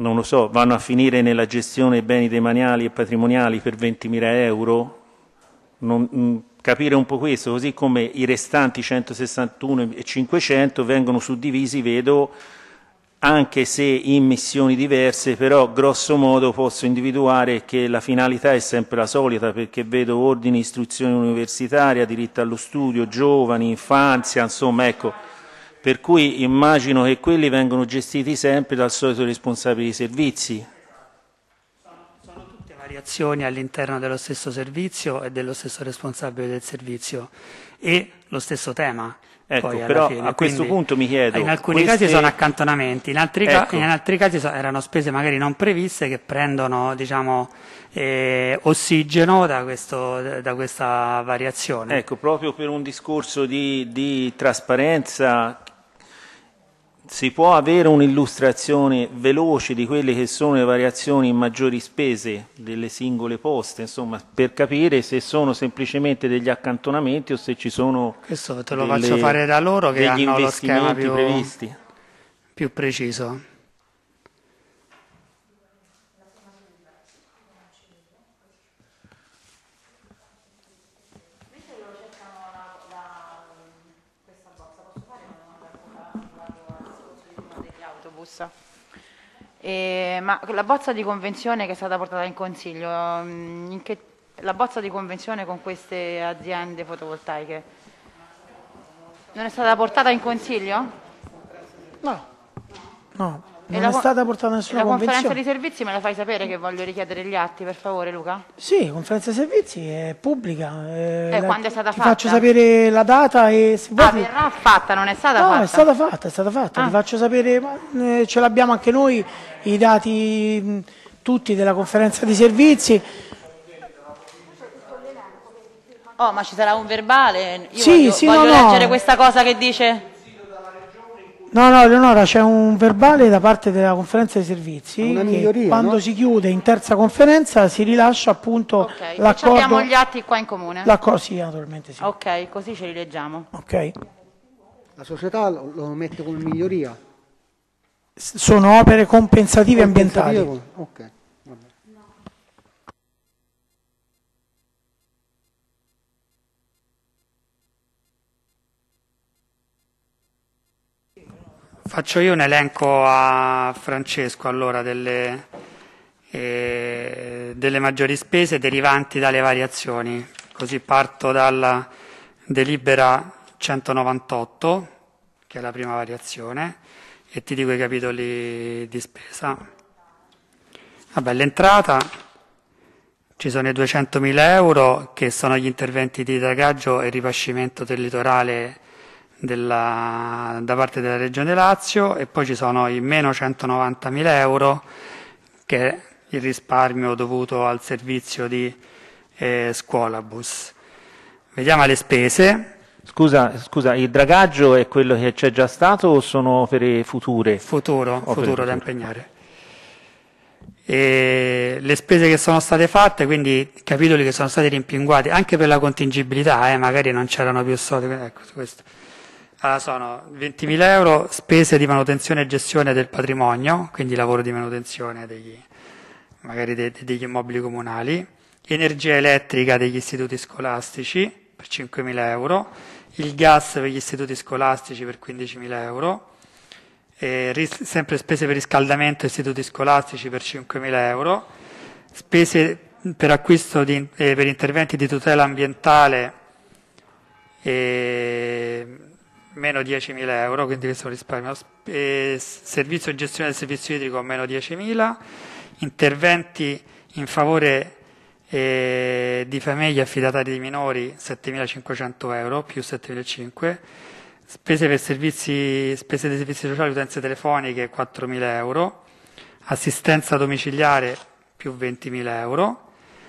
S8: non lo so, vanno a finire nella gestione dei beni demaniali e patrimoniali per ventimila euro? Non, mh, capire un po' questo, così come i restanti centosessantuno e cinquecento vengono suddivisi, vedo, anche se in missioni diverse, però grosso modo posso individuare che la finalità è sempre la solita, perché vedo ordini, istruzione universitaria, diritto allo studio, giovani, infanzia, insomma, ecco, per cui immagino che quelli vengono gestiti sempre dal solito responsabile dei servizi.
S3: Sono tutte variazioni all'interno dello stesso servizio e dello stesso responsabile del servizio e lo stesso tema.
S8: Ecco,
S3: poi,
S8: però
S3: fine.
S8: a questo
S3: Quindi,
S8: punto mi chiedo...
S3: in alcuni
S8: queste...
S3: casi sono accantonamenti, in altri,
S8: ecco.
S3: ca- in altri casi so- erano spese magari non previste che prendono, diciamo, eh, ossigeno da, questo, da questa variazione.
S8: Ecco, proprio per un discorso di, di trasparenza, si può avere un'illustrazione veloce di quelle che sono le variazioni in maggiori spese delle singole poste, insomma, per capire se sono semplicemente degli accantonamenti o se ci sono...
S3: Questo te lo
S8: delle,
S3: faccio fare da loro che
S8: degli
S3: hanno lo schema
S8: investimenti
S3: più,
S8: previsti.
S3: più preciso.
S4: Eh, ma la bozza di convenzione che è stata portata in consiglio, in che, la bozza di convenzione con queste aziende fotovoltaiche non è stata portata in consiglio?
S2: No, no,
S4: E
S2: non
S4: la
S2: è
S4: co-
S2: stata portata nessuna
S4: La conferenza
S2: convenzione.
S4: di servizi me la fai sapere che voglio richiedere gli atti, per favore, Luca?
S2: Sì, conferenza dei servizi è pubblica. Eh,
S4: E
S2: la-
S4: quando è stata
S2: ti
S4: fatta?
S2: faccio sapere la data e se vuoi
S4: Ah,
S2: ti-
S4: verrà fatta, non è stata
S2: No,
S4: fatta?
S2: è stata fatta, è stata fatta.
S4: Ah.
S2: Ti faccio sapere, ma, eh, ce l'abbiamo anche noi, i dati mh, tutti della conferenza di servizi.
S4: Oh, ma ci sarà un verbale? Io
S2: Sì,
S4: voglio,
S2: sì,
S4: voglio
S2: no, no.
S4: leggere questa cosa che dice...
S2: No, no, Leonora, c'è un verbale da parte della conferenza dei servizi
S10: Una
S2: che
S10: miglioria,
S2: quando
S10: no?
S2: si chiude in terza conferenza si rilascia appunto
S4: Ok, e ci
S2: l'accordo.
S4: abbiamo gli atti qua in comune?
S2: L'accordo, sì, naturalmente sì.
S4: Ok, così ce li leggiamo.
S2: Ok.
S10: La società lo, lo mette come miglioria.
S2: S- Sono opere compensative ambientali.
S10: Compensative con- Ok. vabbè.
S3: Faccio io un elenco a Francesco allora delle, eh, delle maggiori spese derivanti dalle variazioni, così parto dalla delibera centonovantotto, che è la prima variazione, e ti dico i capitoli di spesa. Vabbè, l'entrata, ci sono i duecentomila euro che sono gli interventi di dragaggio e ripascimento del litorale della, da parte della Regione Lazio, e poi ci sono i meno centonovantamila euro che è il risparmio dovuto al servizio di eh, scuolabus. Vediamo le spese.
S8: Scusa, scusa, il dragaggio è quello che c'è già stato o sono opere future?
S3: Futuro,
S8: Opere
S3: futuro da
S8: future.
S3: impegnare. E le spese che sono state fatte, quindi capitoli che sono stati rimpinguati anche per la contingibilità, eh, magari non c'erano più soldi, ecco questo. Allora, sono ventimila euro spese di manutenzione e gestione del patrimonio, quindi lavoro di manutenzione degli, magari de- degli immobili comunali, energia elettrica degli istituti scolastici per cinquemila euro, il gas per gli istituti scolastici per quindicimila euro, e ris- sempre spese per riscaldamento istituti scolastici per cinquemila euro, spese per acquisto di, eh, per interventi di tutela ambientale e meno diecimila euro, quindi questo è un risparmio. E servizio e gestione del servizio idrico meno diecimila, interventi in favore eh, di famiglie affidatari di minori settemilacinquecento euro più settemilacinquecento, spese per servizi, spese dei servizi sociali, utenze telefoniche quattromila euro, assistenza domiciliare più ventimila euro,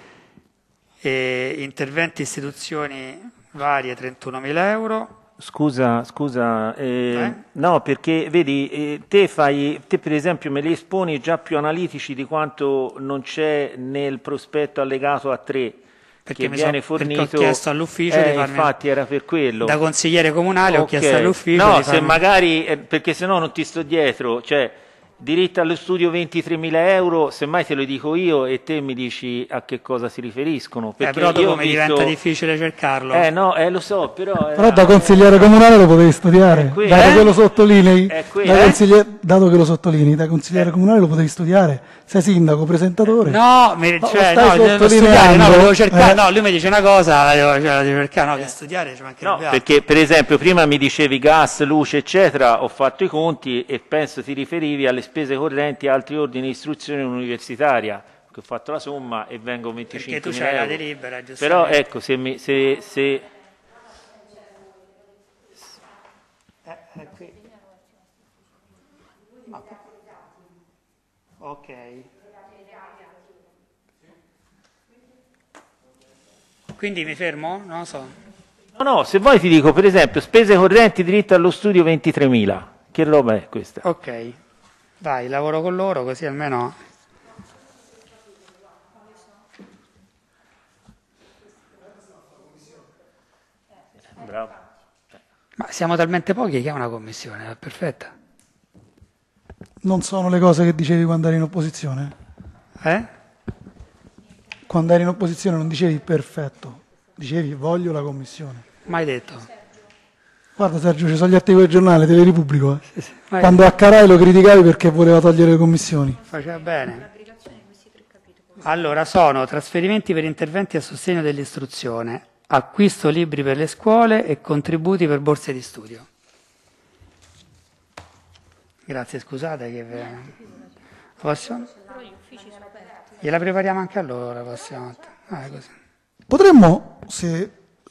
S3: e interventi istituzioni varie trentunomila euro.
S8: Scusa, scusa, eh,
S3: Eh?
S8: no, perché vedi, eh, te fai, te per esempio me li esponi già più analitici di quanto non c'è nel prospetto allegato a tre,
S3: Perché
S8: che
S3: mi
S8: viene
S3: so- perché
S8: fornito.
S3: ho chiesto all'ufficio
S8: eh,
S3: di farmi-
S8: infatti era per quello.
S3: Da consigliere comunale ho
S8: Ok.
S3: chiesto all'ufficio
S8: No,
S3: di
S8: se
S3: farmi-
S8: magari, eh, perché se no non ti sto dietro, cioè diritto allo studio ventitremila euro, semmai te lo dico io e te mi dici a che cosa si riferiscono.
S3: Eh,
S8: Perché
S3: però dopo
S8: io
S3: mi
S8: visto...
S3: diventa difficile cercarlo.
S8: Eh no, eh, lo so, però...
S6: Però da consigliere comunale lo potevi studiare,
S8: qui,
S6: dato
S8: eh?
S6: che lo sottolinei,
S8: È qui,
S6: da
S8: eh?
S6: consigliere- dato che lo sottolinei, da consigliere comunale lo potevi studiare, sei sindaco, presentatore.
S3: No, mi,
S6: No,
S3: cioè,
S6: lo stai
S3: no, devo studiare, no,
S6: sottolineando,
S3: devo cercare,
S6: eh?
S3: no, lui mi dice una cosa, la devo, cioè, la devo cercare, no, che studiare ci mancherebbe
S8: No,
S3: altro.
S8: perché per esempio prima mi dicevi gas, luce, eccetera, ho fatto i conti e penso ti riferivi alle spese correnti e altri ordini di istruzione universitaria, che ho fatto la somma e vengo a
S3: Perché
S8: venticinquemila
S3: tu c'hai la
S8: euro.
S3: delibera, giustamente.
S8: Però ecco, se... Mi, se, se
S3: Eh, è qui. No. Ok. Quindi mi fermo? Non lo so.
S8: No, no, se vuoi ti dico, per esempio, spese correnti, diritto allo studio ventitremila. Che roba è questa?
S3: Ok. Vai, lavoro con loro così almeno...
S8: Bravo.
S3: Ma siamo talmente pochi che è una commissione, è perfetta.
S6: Non sono le cose che dicevi quando eri in opposizione?
S3: Eh?
S6: Quando eri in opposizione non dicevi perfetto, dicevi voglio la commissione.
S3: Mai detto.
S6: Guarda Sergio, ci sono gli articoli del giornale, te li ripubblico. Eh.
S3: Sì, sì, mai
S6: Quando a Carai lo criticavi perché voleva togliere le commissioni.
S3: Faceva bene. Allora, sono trasferimenti per interventi a sostegno dell'istruzione, acquisto libri per le scuole e contributi per borse di studio. Grazie, scusate che... ve- La prossima... Gliela prepariamo anche a loro la prossima volta. Ah, è così.
S6: Potremmo, se,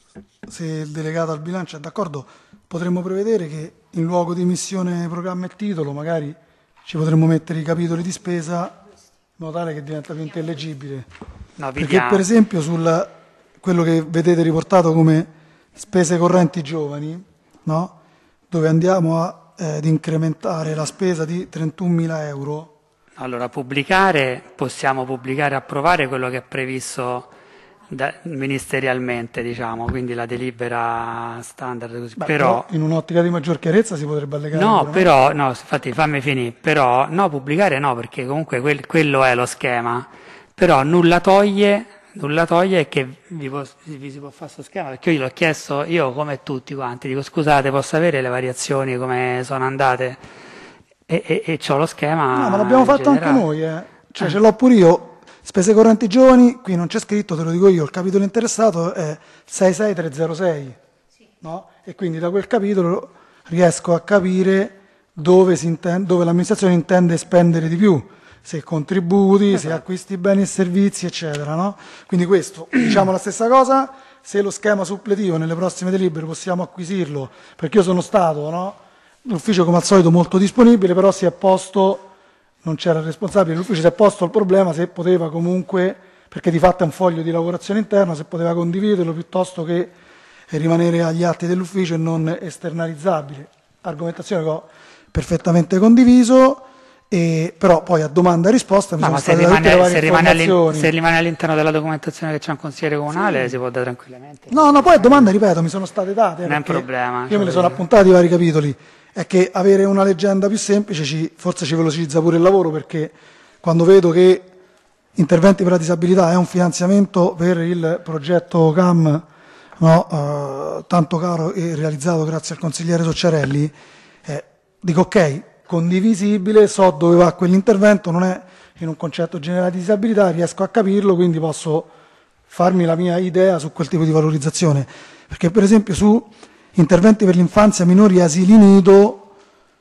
S6: se il delegato al bilancio è d'accordo, potremmo prevedere che in luogo di missione, programma e titolo magari ci potremmo mettere i capitoli di spesa in modo tale che diventa più intellegibile.
S3: No,
S6: Perché
S3: vediamo.
S6: per esempio sul quello che vedete riportato come spese correnti giovani, no? Dove andiamo a, eh, ad incrementare la spesa di trentunomila euro.
S3: Allora, pubblicare, possiamo pubblicare e approvare quello che è previsto da- ministerialmente, diciamo, quindi la delibera standard, così.
S6: Beh,
S3: però...
S6: però in un'ottica di maggior chiarezza si potrebbe allegare.
S3: No,
S6: pure,
S3: però, no, infatti fammi finire, però, no, pubblicare no, perché comunque quel- quello è lo schema, però nulla toglie, nulla toglie che vi, può- vi si può fare questo schema, perché io l'ho chiesto, io come tutti quanti, dico scusate, posso avere le variazioni, come sono andate, e, e, e c'ho lo schema.
S6: No, ma l'abbiamo fatto anche
S3: generale.
S6: noi, eh. Cioè ce l'ho pure io, spese correnti giovani, qui non c'è scritto, te lo dico io, il capitolo interessato è sei sei tre zero sei, no? E quindi da quel capitolo riesco a capire dove, si intende, dove l'amministrazione intende spendere di più, se contributi, se acquisti beni e servizi, eccetera, no? Quindi questo, diciamo la stessa cosa, se lo schema suppletivo nelle prossime delibere possiamo acquisirlo, perché io sono stato, no? L'ufficio come al solito molto disponibile, però si è posto, non c'era il responsabile, l'ufficio si è posto il problema se poteva comunque, perché di fatto è un foglio di lavorazione interno, se poteva condividerlo piuttosto che rimanere agli atti dell'ufficio e non esternalizzabile. Argomentazione che ho perfettamente condiviso, e, però poi a domanda e risposta mi
S3: No,
S6: sono
S3: ma se
S6: state date tutte le
S3: rimane,
S6: varie
S3: se, rimane all'in-
S6: informazioni.
S3: se rimane all'interno della documentazione che c'è un consigliere comunale,
S6: Sì.
S3: si può dare tranquillamente.
S6: No, no, poi a domanda, ripeto, mi sono state date. eh,
S3: Non è un
S6: perché
S3: problema,
S6: Io
S3: cioè,
S6: me le sono
S3: voglio-
S6: appuntati i vari capitoli. È che avere una leggenda più semplice ci, forse ci velocizza pure il lavoro, perché quando vedo che interventi per la disabilità è un finanziamento per il progetto C A M, no, eh, tanto caro e realizzato grazie al consigliere Socciarelli, eh, dico ok, condivisibile, so dove va quell'intervento, non è in un concetto generale di disabilità, riesco a capirlo, quindi posso farmi la mia idea su quel tipo di valorizzazione. Perché per esempio su interventi per l'infanzia, minori e asili nido,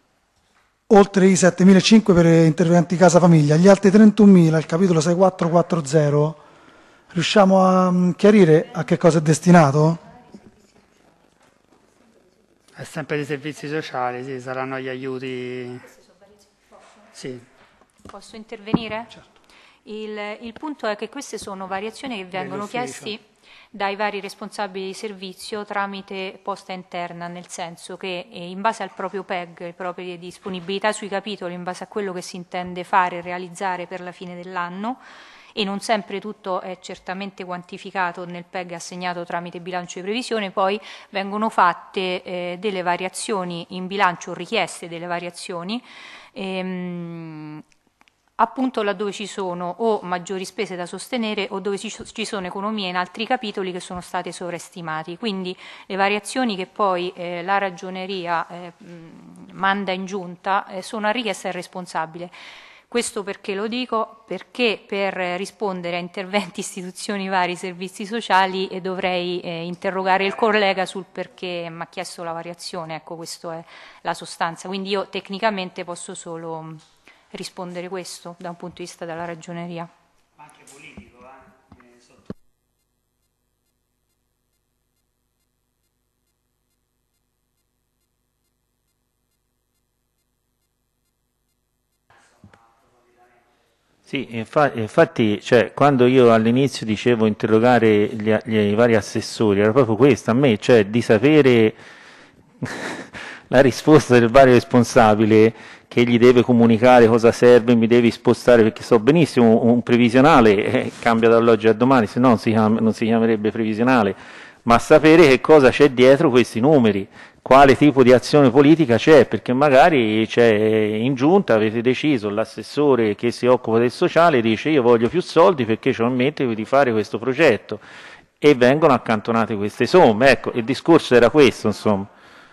S6: oltre i settemilacinquecento per interventi casa famiglia, gli altri trentunomila, il capitolo sei quattro quattro zero, riusciamo a mm, chiarire a che cosa è destinato?
S3: È sempre dei servizi sociali, sì, saranno gli aiuti. Sì.
S11: Posso intervenire? Certo. Il, il punto è che queste sono variazioni che vengono chiesti dai vari responsabili di servizio tramite posta interna, nel senso che eh, in base al proprio P E G, le proprie disponibilità sui capitoli, in base a quello che si intende fare e realizzare per la fine dell'anno, e non sempre tutto è certamente quantificato nel P E G assegnato tramite bilancio di previsione, poi vengono fatte eh, delle variazioni in bilancio, richieste delle variazioni, ehm, appunto laddove ci sono o maggiori spese da sostenere o dove ci sono economie in altri capitoli che sono state sovraestimati. Quindi le variazioni che poi eh, la ragioneria eh, manda in giunta eh, sono a richiesta del responsabile. Questo perché lo dico? Perché per rispondere a interventi, istituzioni vari, servizi sociali eh, dovrei eh, interrogare il collega sul perché mi ha chiesto la variazione, ecco, questa è la sostanza. Quindi io tecnicamente posso solo rispondere questo da un punto di vista della ragioneria.
S3: Ma anche politico, eh?
S8: Sì, infatti, infatti cioè, quando io all'inizio dicevo interrogare gli, gli, i vari assessori, era proprio questo a me, cioè di sapere la risposta del vario responsabile che gli deve comunicare cosa serve, mi devi spostare, perché so benissimo un previsionale eh, cambia dall'oggi a domani, se no non si, chiam- non si chiamerebbe previsionale, ma sapere che cosa c'è dietro questi numeri, quale tipo di azione politica c'è, perché magari c'è in giunta, avete deciso, l'assessore che si occupa del sociale dice io voglio più soldi perché ci ho in mente di fare questo progetto e vengono accantonate queste somme, ecco, il discorso era questo, insomma.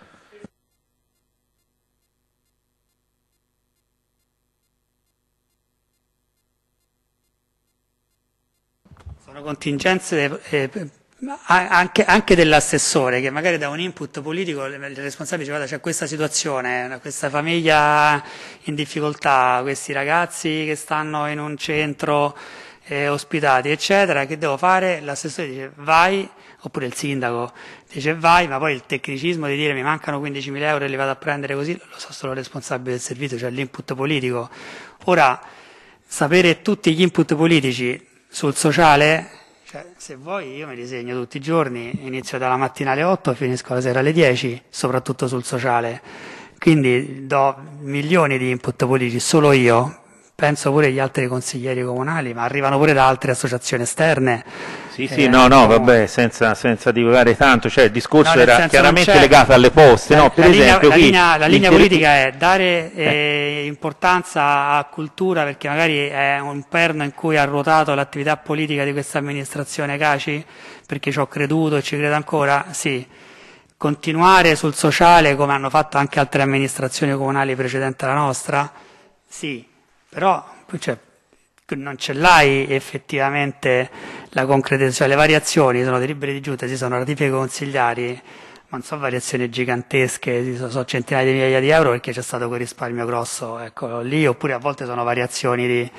S3: Sono contingenze eh, anche, anche dell'assessore che magari da un input politico il responsabile dice guarda c'è questa situazione, questa famiglia in difficoltà, questi ragazzi che stanno in un centro eh, ospitati eccetera, che devo fare? L'assessore dice vai, oppure il sindaco dice vai, ma poi il tecnicismo di dire mi mancano quindicimila euro e li vado a prendere così lo so solo il responsabile del servizio, cioè l'input politico. Ora sapere tutti gli input politici sul sociale, cioè, se vuoi io mi disegno tutti i giorni, inizio dalla mattina alle otto e finisco la sera alle dieci, soprattutto sul sociale, quindi do milioni di input politici, solo io, penso pure gli altri consiglieri comunali, ma arrivano pure da altre associazioni esterne.
S8: Sì, sì, eh, no, no, vabbè, senza, senza divagare tanto, cioè il discorso
S3: no,
S8: era chiaramente legato alle poste,
S3: la,
S8: no? Per
S3: la
S8: esempio,
S3: linea,
S8: qui,
S3: la linea, la linea
S8: inter...
S3: politica è dare eh, importanza a cultura, perché magari è un perno in cui ha ruotato l'attività politica di questa amministrazione Caci, perché ci ho creduto e ci credo ancora, sì. Continuare sul sociale come hanno fatto anche altre amministrazioni comunali precedenti alla nostra, sì, però cioè, non ce l'hai effettivamente la concretezza, cioè le variazioni sono delibere di giunta, si sono ratifiche consigliari, ma non sono variazioni gigantesche, sono, sono centinaia di migliaia di euro perché c'è stato quel risparmio grosso, ecco, lì, oppure a volte sono variazioni di,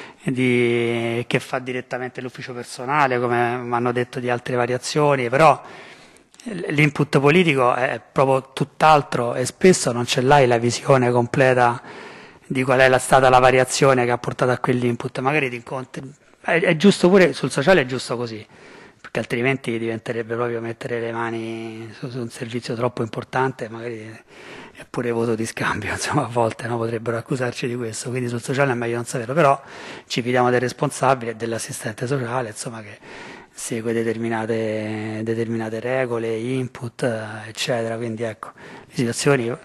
S3: di, che fa direttamente l'ufficio personale, come mi hanno detto di altre variazioni, però l'input politico è proprio tutt'altro e spesso non ce l'hai la visione completa di qual è la, stata la variazione che ha portato a quell'input, magari ti incontri, è, è giusto pure, sul sociale è giusto così, perché altrimenti diventerebbe proprio mettere le mani su, su un servizio troppo importante, magari è pure voto di scambio, insomma a volte no, potrebbero accusarci di questo, quindi sul sociale è meglio non saperlo, però ci fidiamo del responsabile e dell'assistente sociale, insomma che segue determinate, determinate regole, input, eccetera, quindi ecco, le situazioni...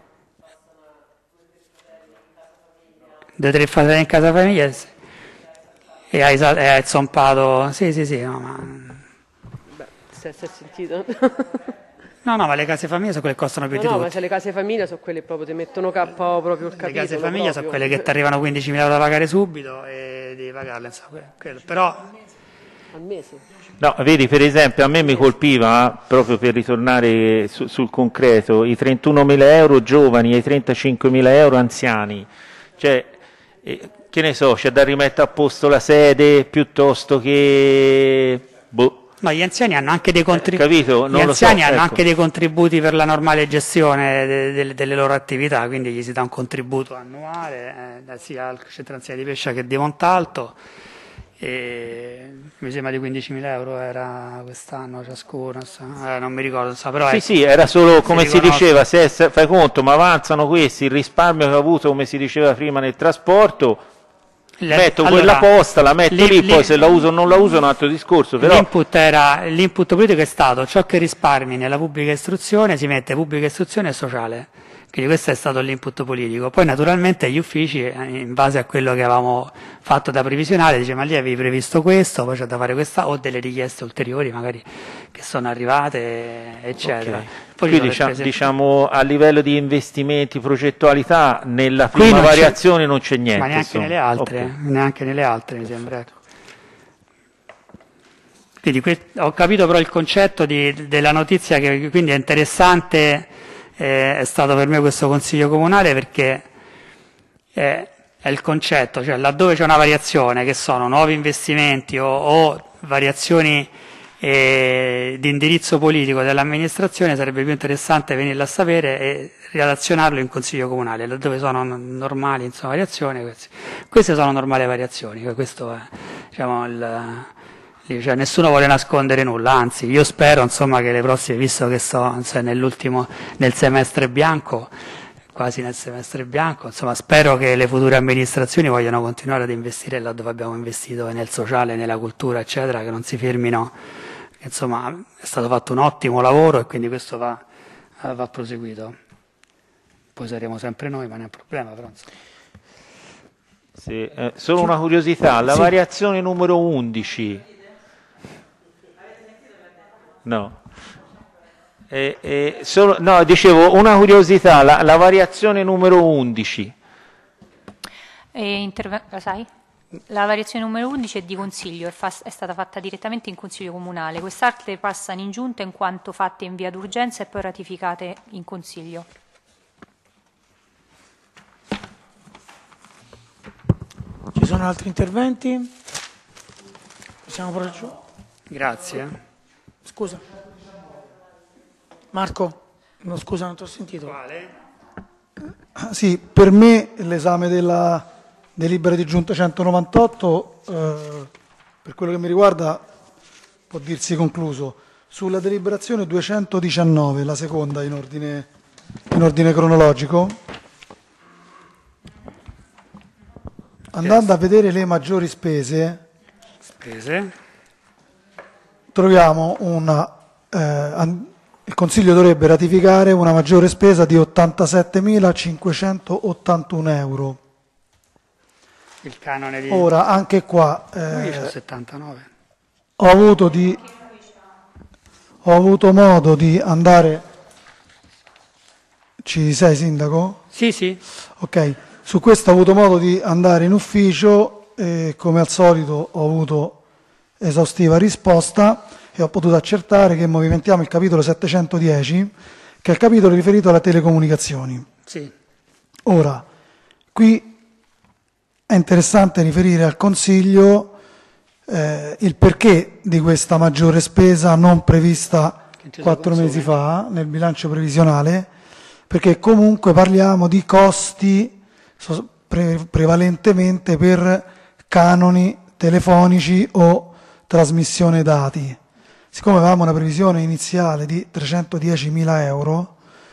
S3: Due o tre fratelli in casa famiglia e hai, e hai zompato, sì sì sì, no ma...
S7: Beh, se si è sentito...
S3: No, no, ma le case famiglia sono quelle che costano più
S7: no,
S3: di
S7: no,
S3: tutte.
S7: ma se le case famiglia sono quelle che proprio ti mettono K O proprio il capitolo.
S3: Le case famiglia
S7: proprio.
S3: sono quelle che ti arrivano quindicimila euro da pagare subito e devi pagarle, insomma, quello. Però...
S7: Al mese?
S8: No, vedi, per esempio, a me mi colpiva, proprio per ritornare su, sul concreto, i trentunomila euro giovani e i trentacinquemila euro anziani. Cioè, eh, che ne so, c'è da rimettere a posto la sede piuttosto che... Boh.
S3: No, gli anziani hanno anche dei contributi.
S8: Eh, capito? Non
S3: gli
S8: lo
S3: anziani
S8: so,
S3: hanno
S8: ecco.
S3: anche dei contributi per la normale gestione de, de, delle loro attività, quindi gli si dà un contributo annuale, eh, sia al centro anziani di Pescia che di Montalto. E mi sembra di quindicimila euro era quest'anno ciascuno, eh, non mi ricordo, so, però
S8: sì
S3: ecco,
S8: sì, era solo come si,
S3: si
S8: diceva, se fai conto, ma avanzano questi, il risparmio che ho avuto come si diceva prima nel trasporto,
S3: Le-
S8: metto
S3: allora,
S8: quella posta, la metto
S3: lì-
S8: lì,
S3: lì-
S8: poi se la uso o non la uso è un altro discorso, però
S3: L'input, era, l'input politico è stato ciò che risparmi nella pubblica istruzione si mette pubblica istruzione e sociale, quindi questo è stato l'input politico. Poi naturalmente gli uffici, eh, in base a quello che avevamo fatto da previsionale, dice ma lì avevi previsto questo, poi c'è da fare questa, o delle richieste ulteriori magari che sono arrivate, eccetera.
S8: ok.
S3: Poi
S8: Qui
S3: ci sono le
S8: diciamo,
S3: spese-
S8: diciamo a livello di investimenti, progettualità, nella
S3: Qui
S8: prima
S3: non c'è-
S8: variazione non c'è niente.
S3: ma neanche
S8: insomma.
S3: nelle altre,
S8: Ok.
S3: neanche nelle altre mi sembra. ecco. Quindi que- ho capito però il concetto di- della notizia, che quindi è interessante, eh, è stato per me questo consiglio comunale perché eh, è il concetto, cioè laddove c'è una variazione, che sono nuovi investimenti o, o variazioni eh, di indirizzo politico dell'amministrazione, sarebbe più interessante venirla a sapere e relazionarlo in consiglio comunale, laddove sono n- normali insomma, variazioni, queste, queste sono normali variazioni, questo è diciamo, il, cioè, nessuno vuole nascondere nulla, anzi io spero insomma, che le prossime, visto che sto insomma, nell'ultimo, nel semestre bianco, quasi nel semestre bianco, insomma spero che le future amministrazioni vogliano continuare ad investire laddove abbiamo investito nel sociale, nella cultura eccetera, che non si fermino, insomma è stato fatto un ottimo lavoro e quindi questo va, va proseguito. Poi saremo sempre noi, ma non è un problema però insomma.
S8: Sì, eh, solo una curiosità, la
S3: Sì.
S8: variazione numero undici. No. Eh, eh, solo, no, dicevo una curiosità, la, la variazione numero undici.
S11: E interve- la sai? La variazione numero undici è di consiglio, è, fa- è stata fatta direttamente in consiglio comunale. Quest'altre passano in giunta in quanto fatte in via d'urgenza e poi ratificate in consiglio.
S2: Ci sono altri interventi? Possiamo proseguire?
S3: Grazie.
S2: Scusa. Marco, no, scusa, non ti ho sentito.
S3: Quale?
S6: Sì, per me l'esame della delibera di giunta centonovantotto, eh, per quello che mi riguarda, può dirsi concluso. Sulla deliberazione duecentodiciannove, la seconda in ordine, in ordine cronologico, andando a vedere le maggiori spese,
S3: Spese.
S6: troviamo una... Eh, an- il Consiglio dovrebbe ratificare una maggiore spesa di ottantasettemilacinquecentottantuno euro.
S3: Il canone di...
S6: Ora, anche qua
S3: Io
S6: eh,
S3: c'ho settantanove.
S6: ho avuto di ho avuto modo di andare. Ci sei, Sindaco?
S3: Sì, sì.
S6: Ok, su questo ho avuto modo di andare in ufficio e come al solito ho avuto esaustiva risposta e ho potuto accertare che movimentiamo il capitolo settecentodieci, che è il capitolo riferito alle telecomunicazioni.
S3: Sì.
S6: Ora, qui è interessante riferire al Consiglio eh, il perché di questa maggiore spesa non prevista quattro mesi fa nel bilancio previsionale, perché comunque parliamo di costi so- pre- prevalentemente per canoni telefonici o trasmissione dati. Siccome avevamo una previsione iniziale di trecentodiecimila euro,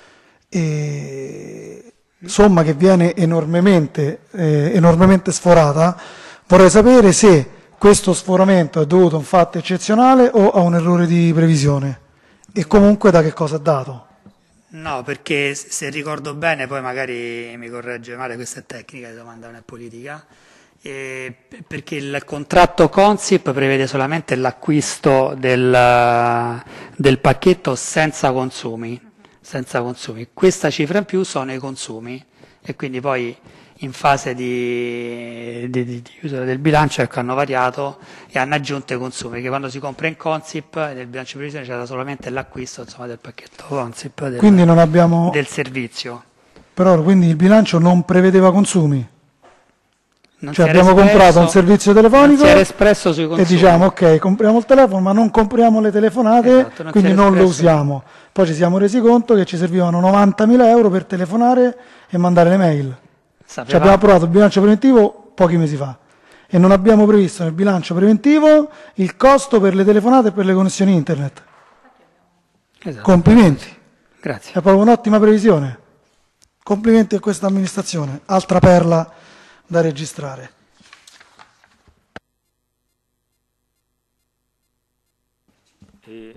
S6: e somma che viene enormemente, eh, enormemente sforata, vorrei sapere se questo sforamento è dovuto a un fatto eccezionale o a un errore di previsione e comunque da che cosa è dato.
S3: No, perché se ricordo bene, poi magari mi corregge male, questa è tecnica, di domanda non è politica, eh, perché il contratto Consip prevede solamente l'acquisto del, del pacchetto senza consumi, senza consumi. Questa cifra in più sono i consumi e quindi poi in fase di, di, di, di chiusura del bilancio ecco, hanno variato e hanno aggiunto i consumi, che quando si compra in Consip nel bilancio di previsione c'era solamente l'acquisto insomma, del pacchetto Consip del,
S6: Quindi non abbiamo,
S3: del servizio.
S6: però quindi il bilancio non prevedeva consumi.
S3: Non
S6: Cioè
S3: si era
S6: abbiamo
S3: espresso-
S6: comprato un servizio telefonico
S3: non si era espresso sui
S6: e
S3: consumi.
S6: diciamo ok, compriamo il telefono ma non compriamo le telefonate,
S3: Esatto, non
S6: quindi
S3: si era
S6: non lo
S3: espresso.
S6: usiamo. Poi ci siamo resi conto che ci servivano novantamila euro per telefonare e mandare le mail.
S3: Sapevamo-
S6: Ci abbiamo approvato il bilancio preventivo pochi mesi fa e non abbiamo previsto nel bilancio preventivo il costo per le telefonate e per le connessioni internet.
S3: Esatto.
S6: Complimenti,
S3: Grazie.
S6: è proprio un'ottima previsione. Complimenti a questa amministrazione, altra perla da registrare.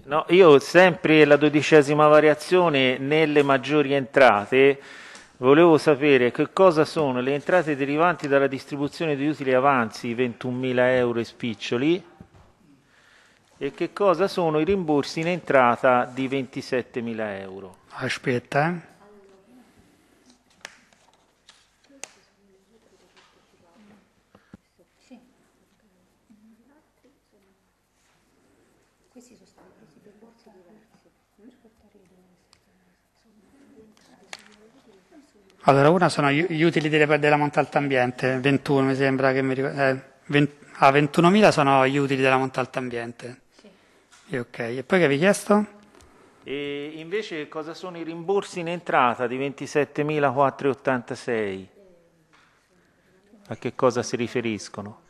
S8: No, io sempre la dodicesima variazione nelle maggiori entrate volevo sapere che cosa sono le entrate derivanti dalla distribuzione di utili avanzi, ventunomila euro e spiccioli, e che cosa sono i rimborsi in entrata di ventisettemila euro.
S3: Aspetta, eh. Allora, una sono gli utili delle- della Montalto Ambiente, ventuno mi sembra che mi ricordo. Eh, venti ah, ventunomila sono gli utili della Montalto Ambiente. Sì. E ok, e poi che avevi chiesto?
S8: E invece cosa sono i rimborsi in entrata di ventisettemilaquattrocentottantasei? A che cosa si riferiscono?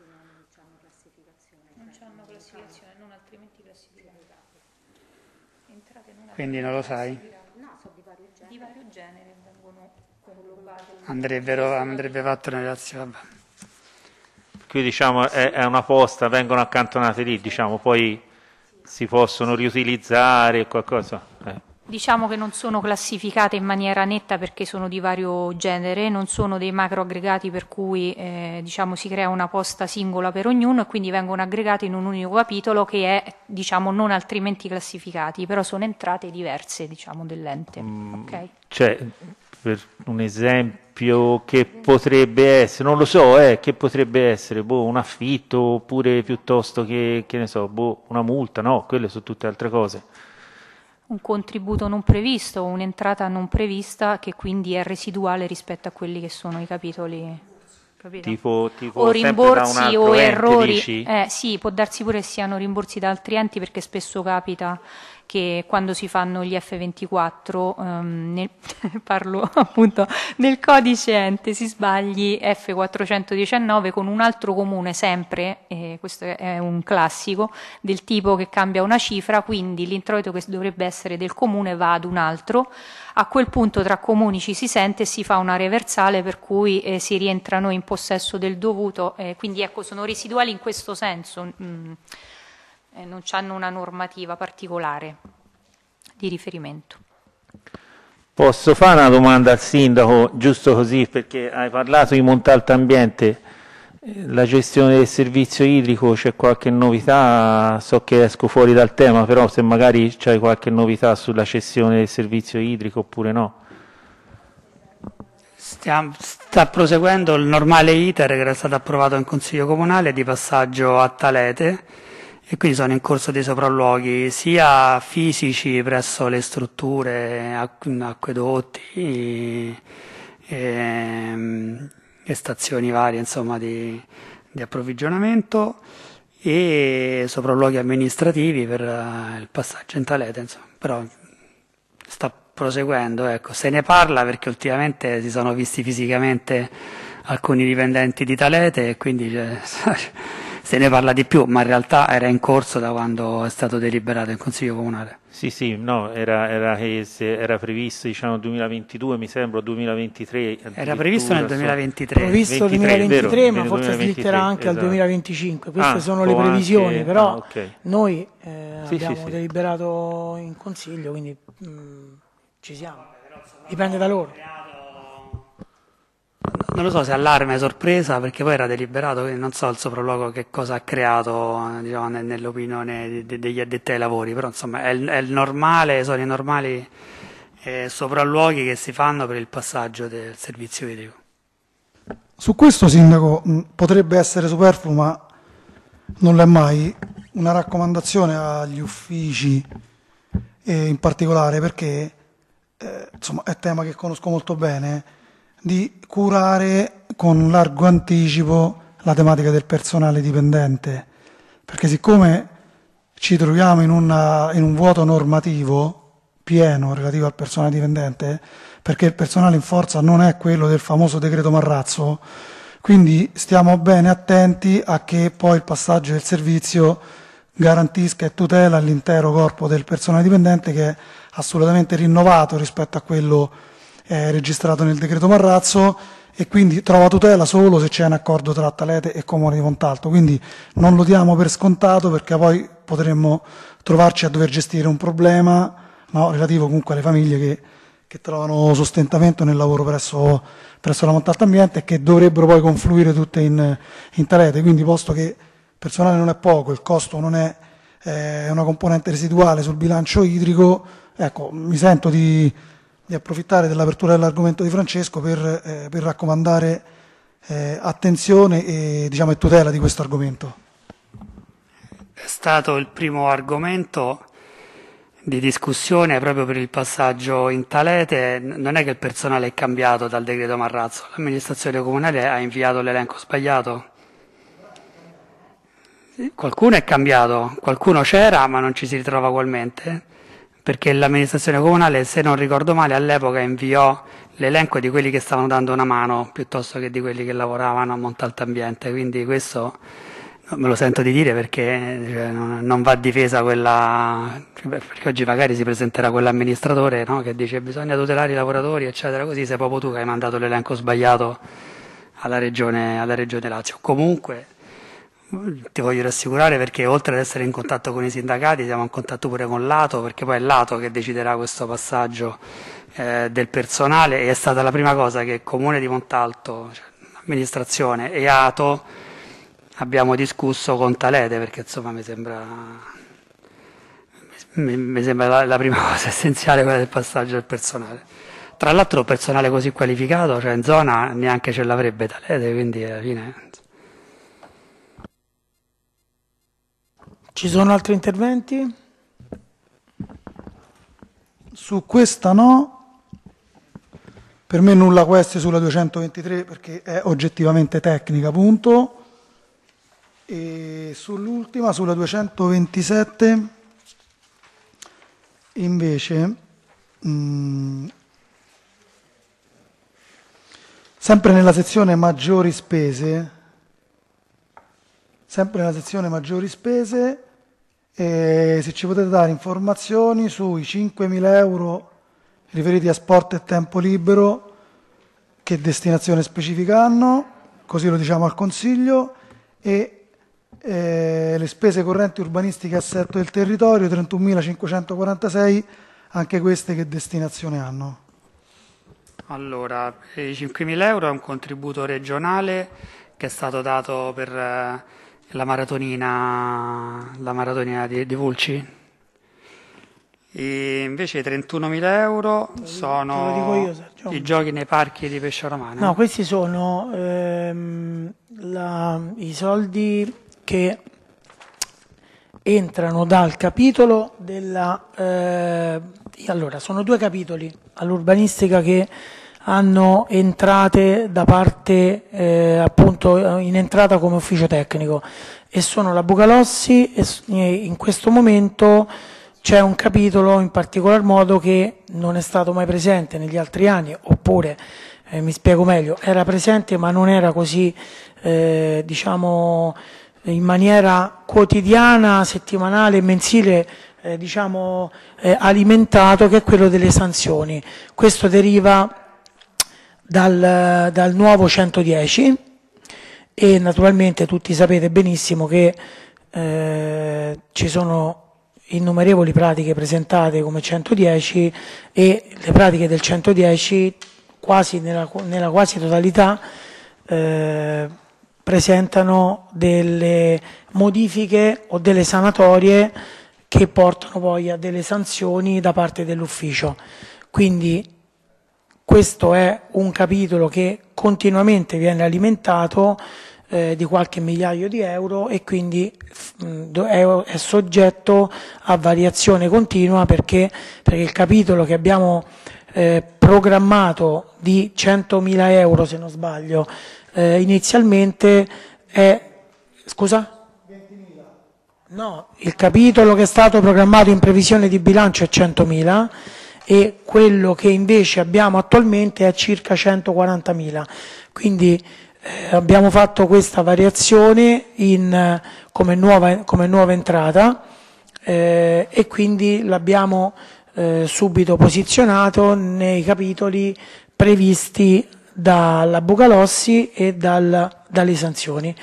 S11: Non hanno classificazione, non altrimenti classificati. Entrate non
S3: Quindi non lo sai?
S11: No, sono di vario genere. Di vario genere vengono collocate.
S3: Andrebbero, andrebbe fatto una relazione, vabbè.
S8: Qui diciamo è, è una posta, vengono accantonate lì, diciamo, poi si possono riutilizzare qualcosa. Eh.
S11: Diciamo che non sono classificate in maniera netta perché sono di vario genere, non sono dei macro aggregati per cui eh, diciamo, si crea una posta singola per ognuno e quindi vengono aggregati in un unico capitolo che è diciamo, non altrimenti classificati, però sono entrate diverse diciamo, dell'ente.
S8: Mm,
S11: okay?
S8: Cioè, per un esempio che potrebbe essere, non lo so, eh, che potrebbe essere, boh, un affitto oppure piuttosto che, che ne so, boh, una multa, no, quelle sono tutte altre cose.
S11: Un contributo non previsto, un'entrata non prevista che quindi è residuale rispetto a quelli che sono i capitoli. Capito?
S8: Tipo, tipo
S11: o
S8: sempre da un
S11: rimborsi
S8: altro
S11: o
S8: ente,
S11: errori.
S8: dici?
S11: Eh, sì, può darsi pure che siano rimborsi da altri enti perché spesso capita che quando si fanno gli F ventiquattro, ehm, nel, parlo appunto nel codice ente, si sbagli F quattrocentodiciannove con un altro comune sempre, eh, questo è un classico, del tipo che cambia una cifra, quindi l'introito che dovrebbe essere del comune va ad un altro. A quel punto tra comuni ci si sente e si fa una reversale per cui eh, si rientrano in possesso del dovuto, eh, quindi ecco sono residuali in questo senso, mm, eh, non hanno una normativa particolare di riferimento.
S8: Posso fare una domanda al sindaco, giusto così, perché hai parlato di Montalto Ambiente, la gestione del servizio idrico, c'è qualche novità? So che esco fuori dal tema, però se magari c'hai qualche novità sulla cessione del servizio idrico oppure no.
S3: Stiamo, sta proseguendo il normale iter che era stato approvato in Consiglio Comunale di passaggio a Talete e quindi sono in corso dei sopralluoghi sia fisici presso le strutture, acquedotti e, e stazioni varie insomma, di, di approvvigionamento e sopralluoghi amministrativi per uh, il passaggio in Talete, insomma. Però sta proseguendo, ecco. Se ne parla perché ultimamente si sono visti fisicamente alcuni dipendenti di Talete e quindi cioè, se ne parla di più, ma in realtà era in corso da quando è stato deliberato in Consiglio Comunale.
S8: Sì, sì, no, era, era, che se era previsto diciamo duemilaventidue, mi sembra, duemilaventitré.
S3: Era previsto nel duemilaventitré.
S2: Previsto nel duemilaventitré,
S8: vero,
S2: ma
S8: nel
S2: forse
S8: duemilaventitré,
S2: slitterà anche
S8: esatto.
S2: al duemilaventicinque. Queste
S8: Ah,
S2: sono le
S8: può
S2: previsioni,
S8: anche-
S2: però
S8: ah, ok.
S2: noi eh,
S8: Sì,
S2: abbiamo
S8: sì, sì.
S2: deliberato in Consiglio, quindi mh, ci siamo. Dipende da loro.
S3: Non lo so se allarme, sorpresa, perché poi era deliberato, quindi non so il sopralluogo che cosa ha creato diciamo, ne- nell'opinione di- di- degli addetti ai lavori, però insomma è il, è il normale, sono i normali eh, sopralluoghi che si fanno per il passaggio del servizio idrico.
S6: Su questo, Sindaco, mh, potrebbe essere superfluo, ma non l'è mai, una raccomandazione agli uffici, eh, in particolare perché eh, insomma, è tema che conosco molto bene, di curare con largo anticipo la tematica del personale dipendente, perché siccome ci troviamo in, una, in un vuoto normativo pieno relativo al personale dipendente, perché il personale in forza non è quello del famoso decreto Marrazzo, quindi stiamo bene attenti a che poi il passaggio del servizio garantisca e tutela l'intero corpo del personale dipendente, che è assolutamente rinnovato rispetto a quello eh, registrato nel decreto Marrazzo, e quindi trova tutela solo se c'è un accordo tra Talete e Comune di Montalto, quindi non lo diamo per scontato, perché poi potremmo trovarci a dover gestire un problema, no, relativo comunque alle famiglie che, che trovano sostentamento nel lavoro presso, presso la Montalto Ambiente e che dovrebbero poi confluire tutte in, in Talete, quindi posto che il personale non è poco, il costo non è eh, una componente residuale sul bilancio idrico, ecco, mi sento di di approfittare dell'apertura dell'argomento di Francesco per, eh, per raccomandare eh, attenzione e, diciamo, e tutela di questo argomento.
S3: È stato il primo argomento di discussione proprio per il passaggio in Talete. Non è che il personale è cambiato dal decreto Marrazzo, l'amministrazione comunale ha inviato l'elenco sbagliato. Qualcuno è cambiato, qualcuno c'era ma non ci si ritrova ugualmente, perché l'amministrazione comunale, se non ricordo male, all'epoca inviò l'elenco di quelli che stavano dando una mano piuttosto che di quelli che lavoravano a Montalto Ambiente, quindi questo me lo sento di dire perché cioè, non va difesa quella, perché oggi magari si presenterà quell'amministratore, no, che dice bisogna tutelare i lavoratori eccetera, così sei proprio tu che hai mandato l'elenco sbagliato alla regione, alla regione Lazio. Comunque ti voglio rassicurare, perché oltre ad essere in contatto con i sindacati siamo in contatto pure con l'Ato, perché poi è l'Ato che deciderà questo passaggio eh, del personale, e è stata la prima cosa che Comune di Montalto, cioè, amministrazione e Ato abbiamo discusso con Talete, perché insomma mi sembra, mi, mi sembra la, la prima cosa essenziale quella del passaggio del personale. Tra l'altro personale così qualificato, cioè in zona neanche ce l'avrebbe Talete, quindi alla fine...
S2: Ci sono altri interventi?
S6: Su questa no, per me nulla queste sulla duecentoventitré perché è oggettivamente tecnica, punto. E sull'ultima, sulla duecentoventisette, invece, mh, sempre nella sezione maggiori spese, sempre nella sezione maggiori spese, e se ci potete dare informazioni sui cinquemila euro riferiti a sport e tempo libero, che destinazione specifica hanno, così lo diciamo al Consiglio, e eh, le spese correnti urbanistiche e assetto del territorio, trentunomilacinquecentoquarantasei, anche queste che destinazione hanno?
S3: Allora, i cinquemila euro è un contributo regionale che è stato dato per... Eh, la maratonina, la maratonina di, di Vulci. E invece i trentunomila euro sono
S2: io,
S3: i giochi nei parchi di Pescia Romana.
S2: No, questi sono ehm, la, i soldi che entrano dal capitolo della... Eh, allora, sono due capitoli all'urbanistica che hanno entrate da parte eh, appunto in entrata come ufficio tecnico, e sono la Bucalossi, e in questo momento c'è un capitolo in particolar modo che non è stato mai presente negli altri anni, oppure eh, mi spiego meglio, era presente ma non era così eh, diciamo in maniera quotidiana, settimanale, mensile, eh, diciamo eh, alimentato, che è quello delle sanzioni. Questo deriva Dal, dal nuovo centodieci, e naturalmente tutti sapete benissimo che eh, ci sono innumerevoli pratiche presentate come centodieci, e le pratiche del centodieci quasi nella, nella quasi totalità eh, presentano delle modifiche o delle sanatorie che portano poi a delle sanzioni da parte dell'ufficio. Quindi questo è un capitolo che continuamente viene alimentato eh, di qualche migliaio di euro, e quindi mh, è, è soggetto a variazione continua, perché, perché il capitolo che abbiamo eh, programmato di centomila euro, se non sbaglio, eh, inizialmente è... Scusa? No, il capitolo che è stato programmato in previsione di bilancio è centomila, e quello che invece abbiamo attualmente è circa centoquarantamila. Quindi eh, abbiamo fatto questa variazione in, eh, come, nuova, come nuova entrata eh, e quindi l'abbiamo eh, subito posizionato nei capitoli previsti dalla Bucalossi e dal, dalle sanzioni.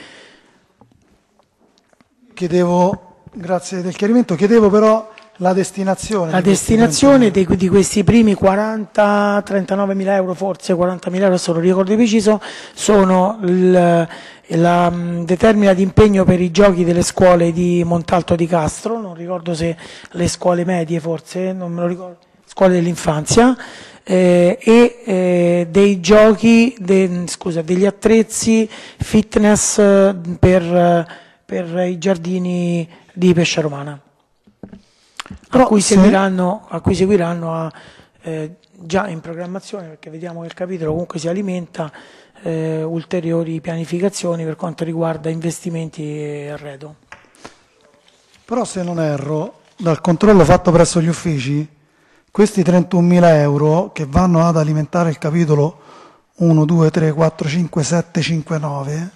S6: Chiedevo, grazie del chiarimento, chiedevo però la destinazione.
S2: La
S6: di
S2: destinazione di, di questi primi quaranta trentanove mila euro, forse quarantamila euro, se non ricordo di preciso, sono il, la mh, determina di impegno per i giochi delle scuole di Montalto di Castro, non ricordo se le scuole medie forse, non me lo ricordo, scuole dell'infanzia, eh, e eh, dei giochi, de, scusa, degli attrezzi fitness eh, per, per i giardini di Pescia Romana. A cui, seguiranno, a cui seguiranno a, eh, già in programmazione, perché vediamo che il capitolo comunque si alimenta, eh, ulteriori pianificazioni per quanto riguarda investimenti e arredo.
S6: Però se non erro, dal controllo fatto presso gli uffici, questi trentunomila euro che vanno ad alimentare il capitolo uno, due, tre, quattro, cinque, sette, cinque, nove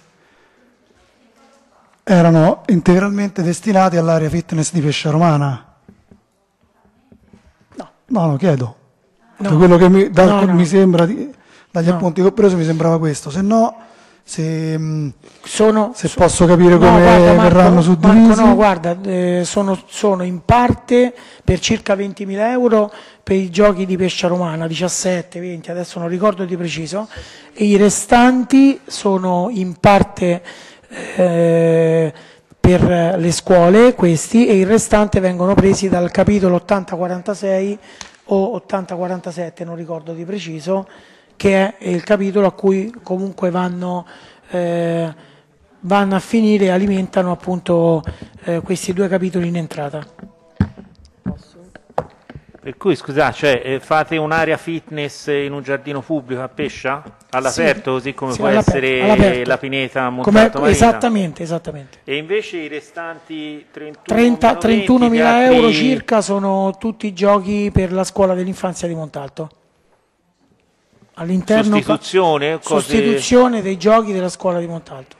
S6: erano integralmente destinati all'area fitness di Pescia Romana. No, no, chiedo.
S2: No.
S6: Da quello che mi, da,
S2: No, no.
S6: mi sembra, di, dagli
S2: No.
S6: appunti che ho preso mi sembrava questo. Se no, se, mh,
S2: Sono,
S6: se posso capire
S2: no,
S6: come
S2: guarda, Marco,
S6: verranno suddivisi.
S2: Marco, no, guarda, eh, sono, sono in parte per circa ventimila euro per i giochi di Pescia Romana, diciassette, venti, adesso non ricordo di preciso, e i restanti sono in parte eh, per le scuole, questi, e il restante vengono presi dal capitolo ottanta quarantasei o ottanta quarantasette, non ricordo di preciso, che è il capitolo a cui comunque vanno, eh, vanno a finire e alimentano appunto eh, questi due capitoli in entrata.
S8: Per cui, scusa, cioè, eh, fate un'area fitness in un giardino pubblico a Pescia? All'aperto,
S2: Sì,
S8: così come
S2: sì,
S8: può
S2: all'aperto,
S8: essere
S2: all'aperto.
S8: la pineta a
S2: Come-
S8: Montalto Marina?
S2: esattamente, esattamente.
S8: E invece i restanti
S2: trenta, trentunomila
S8: teatri-
S2: euro circa sono tutti i giochi per la scuola dell'infanzia di Montalto. All'interno
S8: Sostituzione? Cose-
S2: sostituzione dei giochi della scuola di Montalto.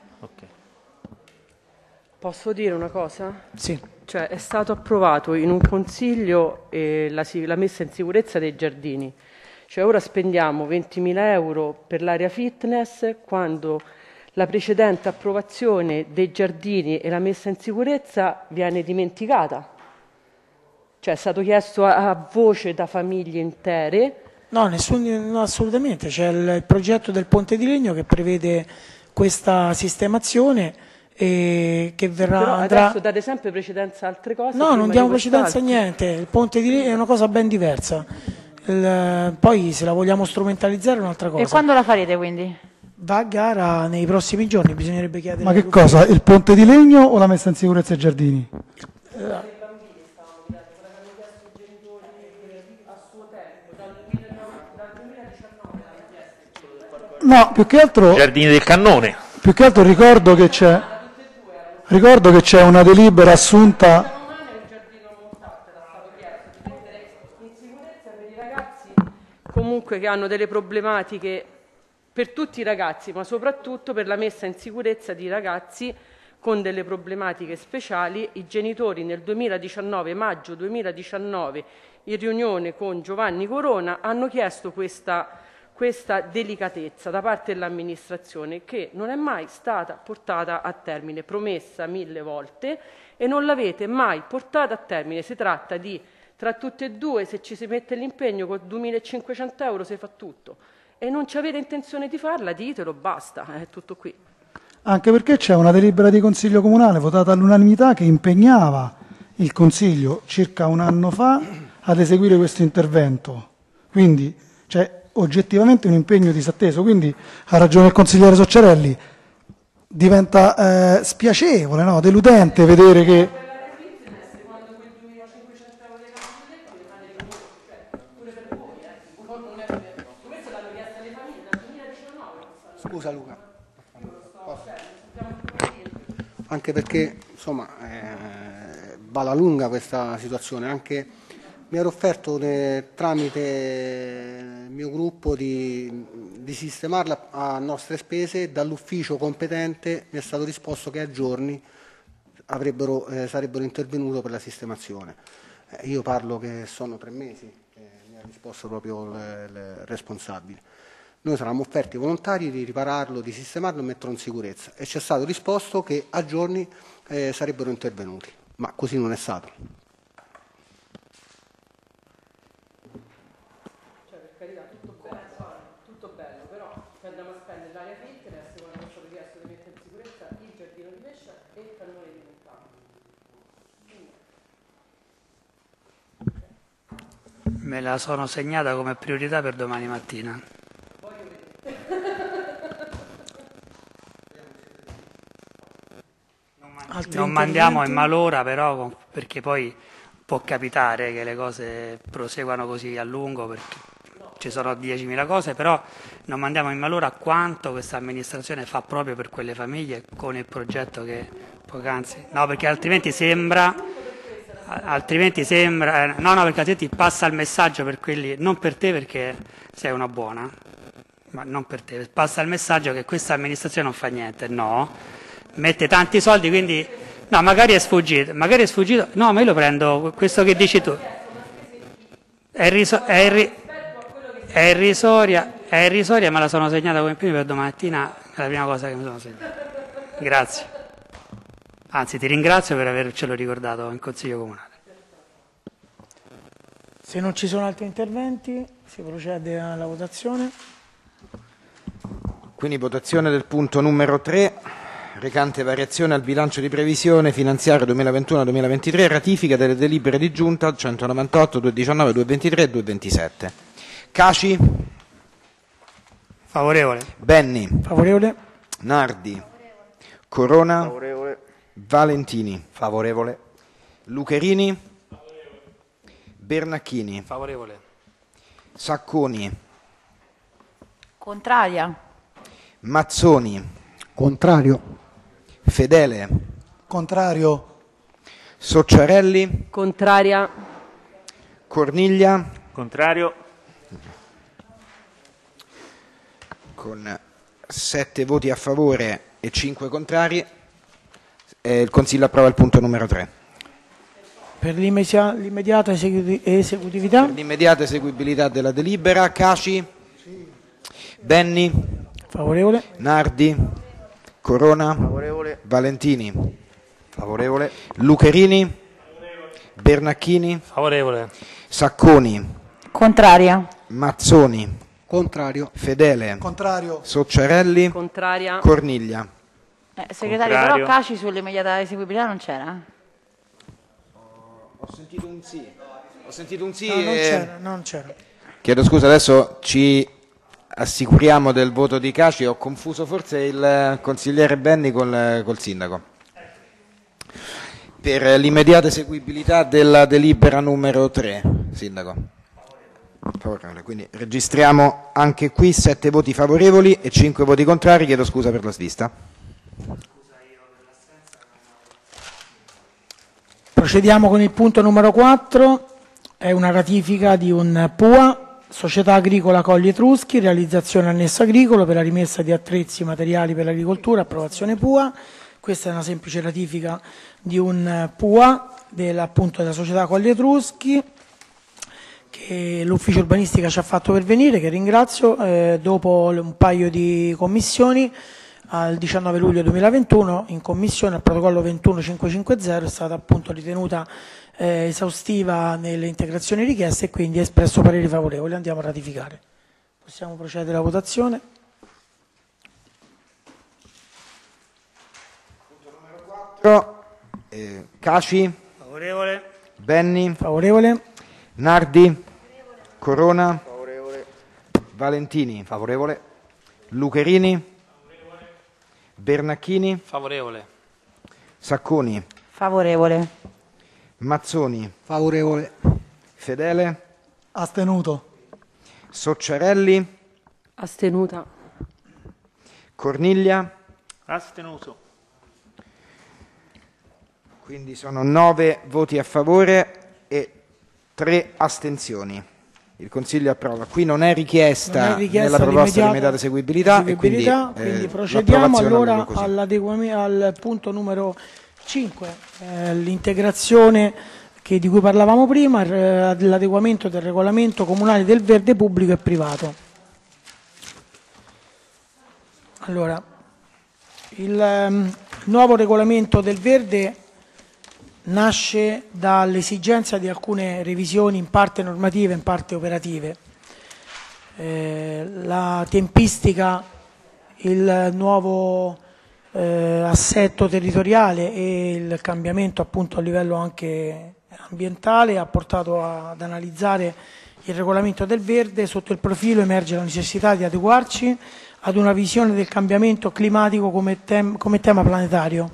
S7: Posso dire una cosa?
S2: Sì.
S7: Cioè, è stato approvato in un consiglio eh, la, si- la messa in sicurezza dei giardini. Cioè, ora spendiamo ventimila euro per l'area fitness quando la precedente approvazione dei giardini e la messa in sicurezza viene dimenticata. Cioè, è stato chiesto a, a voce da famiglie intere.
S2: No, nessun, no, assolutamente. C'è il, il progetto del Ponte di Legno che prevede questa sistemazione e che verrà
S7: Però
S2: andrà...
S7: adesso date sempre precedenza a altre cose.
S2: No,
S7: prima
S2: non
S7: di
S2: diamo precedenza a
S7: quest'altro.
S2: niente. Il Ponte di Legno è una cosa ben diversa. Il- poi se la vogliamo strumentalizzare è un'altra cosa.
S4: E quando la farete quindi?
S2: Va a gara nei prossimi giorni, bisognerebbe chiedere.
S6: Ma che
S2: all'ufficio.
S6: cosa? Il ponte di legno o la messa in sicurezza dei giardini? No, più che altro,
S8: Giardini del Cannone.
S6: più che altro ricordo che c'è ricordo che c'è una delibera assunta.
S7: Comunque che hanno delle problematiche per tutti i ragazzi, ma soprattutto per la messa in sicurezza di ragazzi con delle problematiche speciali. I genitori nel duemiladiciannove, maggio duemiladiciannove, in riunione con Giovanni Corona, hanno chiesto questa, questa delicatezza da parte dell'amministrazione che non è mai stata portata a termine, promessa mille volte e non l'avete mai portata a termine. Si tratta di, tra tutte e due, se ci si mette l'impegno con duemilacinquecento euro si fa tutto e non ci avete intenzione di farla, ditelo, basta, è tutto qui.
S6: Anche perché c'è una delibera di Consiglio Comunale votata all'unanimità che impegnava il Consiglio circa un anno fa ad eseguire questo intervento. Quindi c'è oggettivamente un impegno disatteso. Quindi ha ragione il consigliere Soccerelli, diventa eh, spiacevole, no? Deludente vedere che...
S10: Scusa Luca. Anche perché insomma eh, va alla lunga questa situazione. Anche mi ero offerto ne, tramite il mio gruppo di, di sistemarla a nostre spese. Dall'ufficio competente mi è stato risposto che a giorni avrebbero, eh, sarebbero intervenuto per la sistemazione. Eh, io parlo che sono tre mesi, eh, mi ha risposto proprio il, il responsabile. noi saremmo offerti volontari di ripararlo, di sistemarlo e metterlo in sicurezza, e ci è stato risposto che a giorni eh, sarebbero intervenuti, ma così non è stato.
S7: Cioè, per carità, tutto bello, tutto bello, però se andiamo a spendere l'aria filtro, a seconda che è stato chiesto di mettere in sicurezza il giardino di pesce e il cannone di Montano.
S3: Me la sono segnata come priorità per domani mattina.
S2: Altri
S3: Non mandiamo in
S2: interventi?
S3: malora, però, perché poi può capitare che le cose proseguano così a lungo, perché ci sono diecimila cose, però non mandiamo in malora quanto questa amministrazione fa proprio per quelle famiglie con il progetto che poc'anzi. No, perché altrimenti sembra, altrimenti sembra, eh, no, no, perché altrimenti passa il messaggio per quelli, non per te perché sei una buona, ma non per te, passa il messaggio che questa amministrazione non fa niente, no. Mette tanti soldi, quindi no, magari è sfuggito, magari è sfuggito, no, ma io lo prendo, questo che dici tu, è, irriso, è, irri, è irrisoria, è irrisoria, me la sono segnata come prima per domattina, è la prima cosa che mi sono segnata. Grazie. Anzi, ti ringrazio per avercelo ricordato in Consiglio Comunale.
S2: Se non ci sono altri interventi, si procede alla votazione.
S1: Quindi votazione del punto numero tre. Recante variazione al bilancio di previsione finanziaria duemilaventuno duemilaventitré, ratifica delle delibere di giunta centonovantotto, duecentodiciannove, duecentoventitré e duecentoventisette. Caci?
S3: Favorevole.
S1: Benni?
S2: Favorevole.
S1: Nardi? Favorevole. Corona?
S5: Favorevole.
S1: Valentini?
S5: Favorevole.
S1: Lucherini? Favorevole. Bernacchini?
S3: Favorevole.
S1: Sacconi?
S4: Contraria.
S1: Mazzoni?
S10: Contrario.
S1: Fedele?
S6: Contrario.
S1: Socciarelli?
S7: Contraria.
S1: Corniglia?
S8: Contrario.
S1: Con sette voti a favore e cinque contrari, eh, il Consiglio approva il punto numero tre.
S2: Per l'immediata l'immediata esecuti- esecutività,
S1: Per l'immediata eseguibilità della delibera, Caci? Benni?
S2: favorevole.
S1: Nardi? Corona?
S5: Favorevole.
S1: Valentini?
S5: Favorevole.
S1: Lucherini? Bernacchini?
S3: Favorevole.
S1: Sacconi?
S4: Contraria.
S1: Mazzoni?
S10: Contrario.
S1: Fedele?
S6: Contrario.
S1: Socciarelli?
S7: Contraria.
S1: Corniglia?
S4: Eh, segretario,
S8: Contrario.
S4: però Caci sull'immediata eseguibilità non c'era?
S1: Ho sentito un sì. Ho sentito un sì.
S2: No, non
S1: e-
S2: c'era, non c'era.
S1: Chiedo scusa, adesso ci assicuriamo del voto di Caci. Ho confuso forse il consigliere Benni col, col sindaco. Per l'immediata eseguibilità della delibera numero tre, sindaco. Favorevole. Quindi registriamo anche qui sette voti favorevoli e cinque voti contrari. Chiedo scusa per la svista.
S2: Procediamo con il punto numero quattro, è una ratifica di un P U A, Società Agricola Colli Etruschi, realizzazione annesso agricolo per la rimessa di attrezzi materiali per l'agricoltura, approvazione P U A. Questa è una semplice ratifica di un P U A della, appunto, della Società Colli Etruschi che l'ufficio urbanistica ci ha fatto pervenire, che ringrazio, eh, dopo un paio di commissioni. Al diciannove luglio duemilaventuno in commissione al protocollo ventuno cinquecentocinquanta è stata appunto ritenuta eh, esaustiva nelle integrazioni richieste e quindi ha espresso pareri favorevoli. Andiamo a ratificare. Possiamo procedere alla votazione.
S1: quattro. Eh, Caci?
S3: Favorevole.
S1: Benni?
S2: Favorevole.
S1: Nardi? Corona?
S5: Favorevole.
S1: Valentini?
S5: Favorevole.
S1: Lucherini? Bernacchini?
S3: Favorevole.
S1: Sacconi?
S4: Favorevole.
S1: Mazzoni?
S10: Favorevole.
S1: Fedele?
S6: Astenuto.
S1: Socciarelli?
S7: Astenuta.
S1: Corniglia?
S8: Astenuto.
S1: Quindi sono nove voti a favore e tre astensioni. Il Consiglio approva. Qui non è richiesta,
S2: Non è richiesta
S1: nella proposta di
S2: l'immediata
S1: immediata eseguibilità,
S2: eseguibilità,
S1: e quindi,
S2: quindi
S1: eh,
S2: procediamo
S1: l'approvazione
S2: allora
S1: avviene così.
S2: all'adeguami- al punto numero cinque, eh, l'integrazione che- di cui parlavamo prima, eh, l'adeguamento del regolamento comunale del verde pubblico e privato. Allora, il um, nuovo regolamento del verde nasce dall'esigenza di alcune revisioni in parte normative e in parte operative. Eh, la tempistica, il nuovo eh, assetto territoriale e il cambiamento appunto a livello anche ambientale ha portato a, ad analizzare il regolamento del verde. Sotto il profilo emerge la necessità di adeguarci ad una visione del cambiamento climatico come, tem come tema planetario,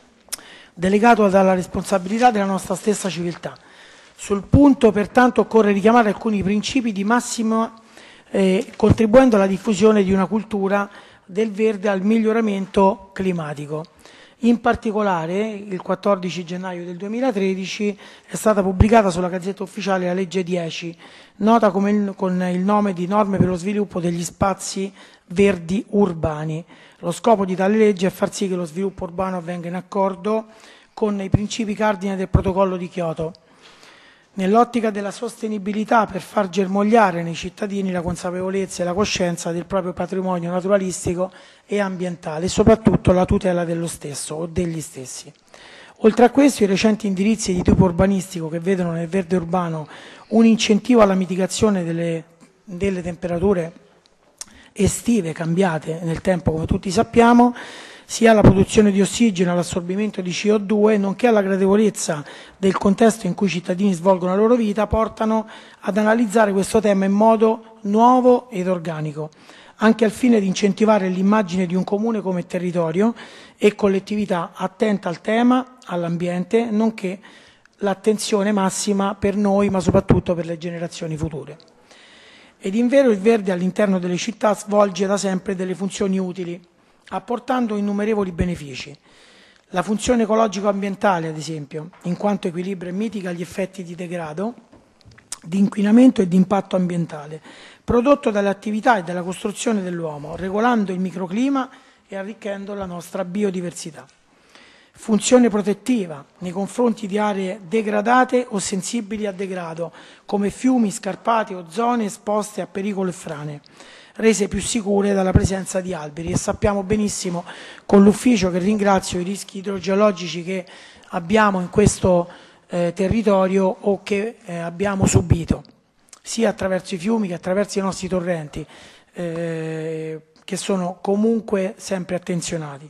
S2: delegato dalla responsabilità della nostra stessa civiltà. Sul punto, pertanto, occorre richiamare alcuni principi di massima, eh, contribuendo alla diffusione di una cultura del verde al miglioramento climatico. In particolare, il quattordici gennaio del duemilatredici è stata pubblicata sulla Gazzetta Ufficiale la legge dieci, nota come il, con il nome di Norme per lo sviluppo degli spazi verdi urbani. Lo scopo di tale legge è far sì che lo sviluppo urbano avvenga in accordo con i principi cardine del protocollo di Kyoto, nell'ottica della sostenibilità, per far germogliare nei cittadini la consapevolezza e la coscienza del proprio patrimonio naturalistico e ambientale e soprattutto la tutela dello stesso o degli stessi. Oltre a questo, i recenti indirizzi di tipo urbanistico che vedono nel verde urbano un incentivo alla mitigazione delle, delle temperature estive cambiate nel tempo, come tutti sappiamo, sia alla produzione di ossigeno, all'assorbimento di C O due, nonché alla gradevolezza del contesto in cui i cittadini svolgono la loro vita, portano ad analizzare questo tema in modo nuovo ed organico, anche al fine di incentivare l'immagine di un comune come territorio e collettività attenta al tema, all'ambiente, nonché l'attenzione massima per noi, ma soprattutto per le generazioni future. Ed invero il verde all'interno delle città svolge da sempre delle funzioni utili, apportando innumerevoli benefici. La funzione ecologico-ambientale, ad esempio, in quanto equilibra e mitiga gli effetti di degrado, di inquinamento e di impatto ambientale, prodotto dalle attività e dalla costruzione dell'uomo, regolando il microclima e arricchendo la nostra biodiversità. Funzione protettiva nei confronti di aree degradate o sensibili a degrado, come fiumi, scarpati o zone esposte a pericolo e frane, rese più sicure dalla presenza di alberi. E sappiamo benissimo, con l'ufficio che ringrazio, i rischi idrogeologici che abbiamo in questo eh, territorio o che eh, abbiamo subito, sia attraverso i fiumi che attraverso i nostri torrenti, eh, che sono comunque sempre attenzionati.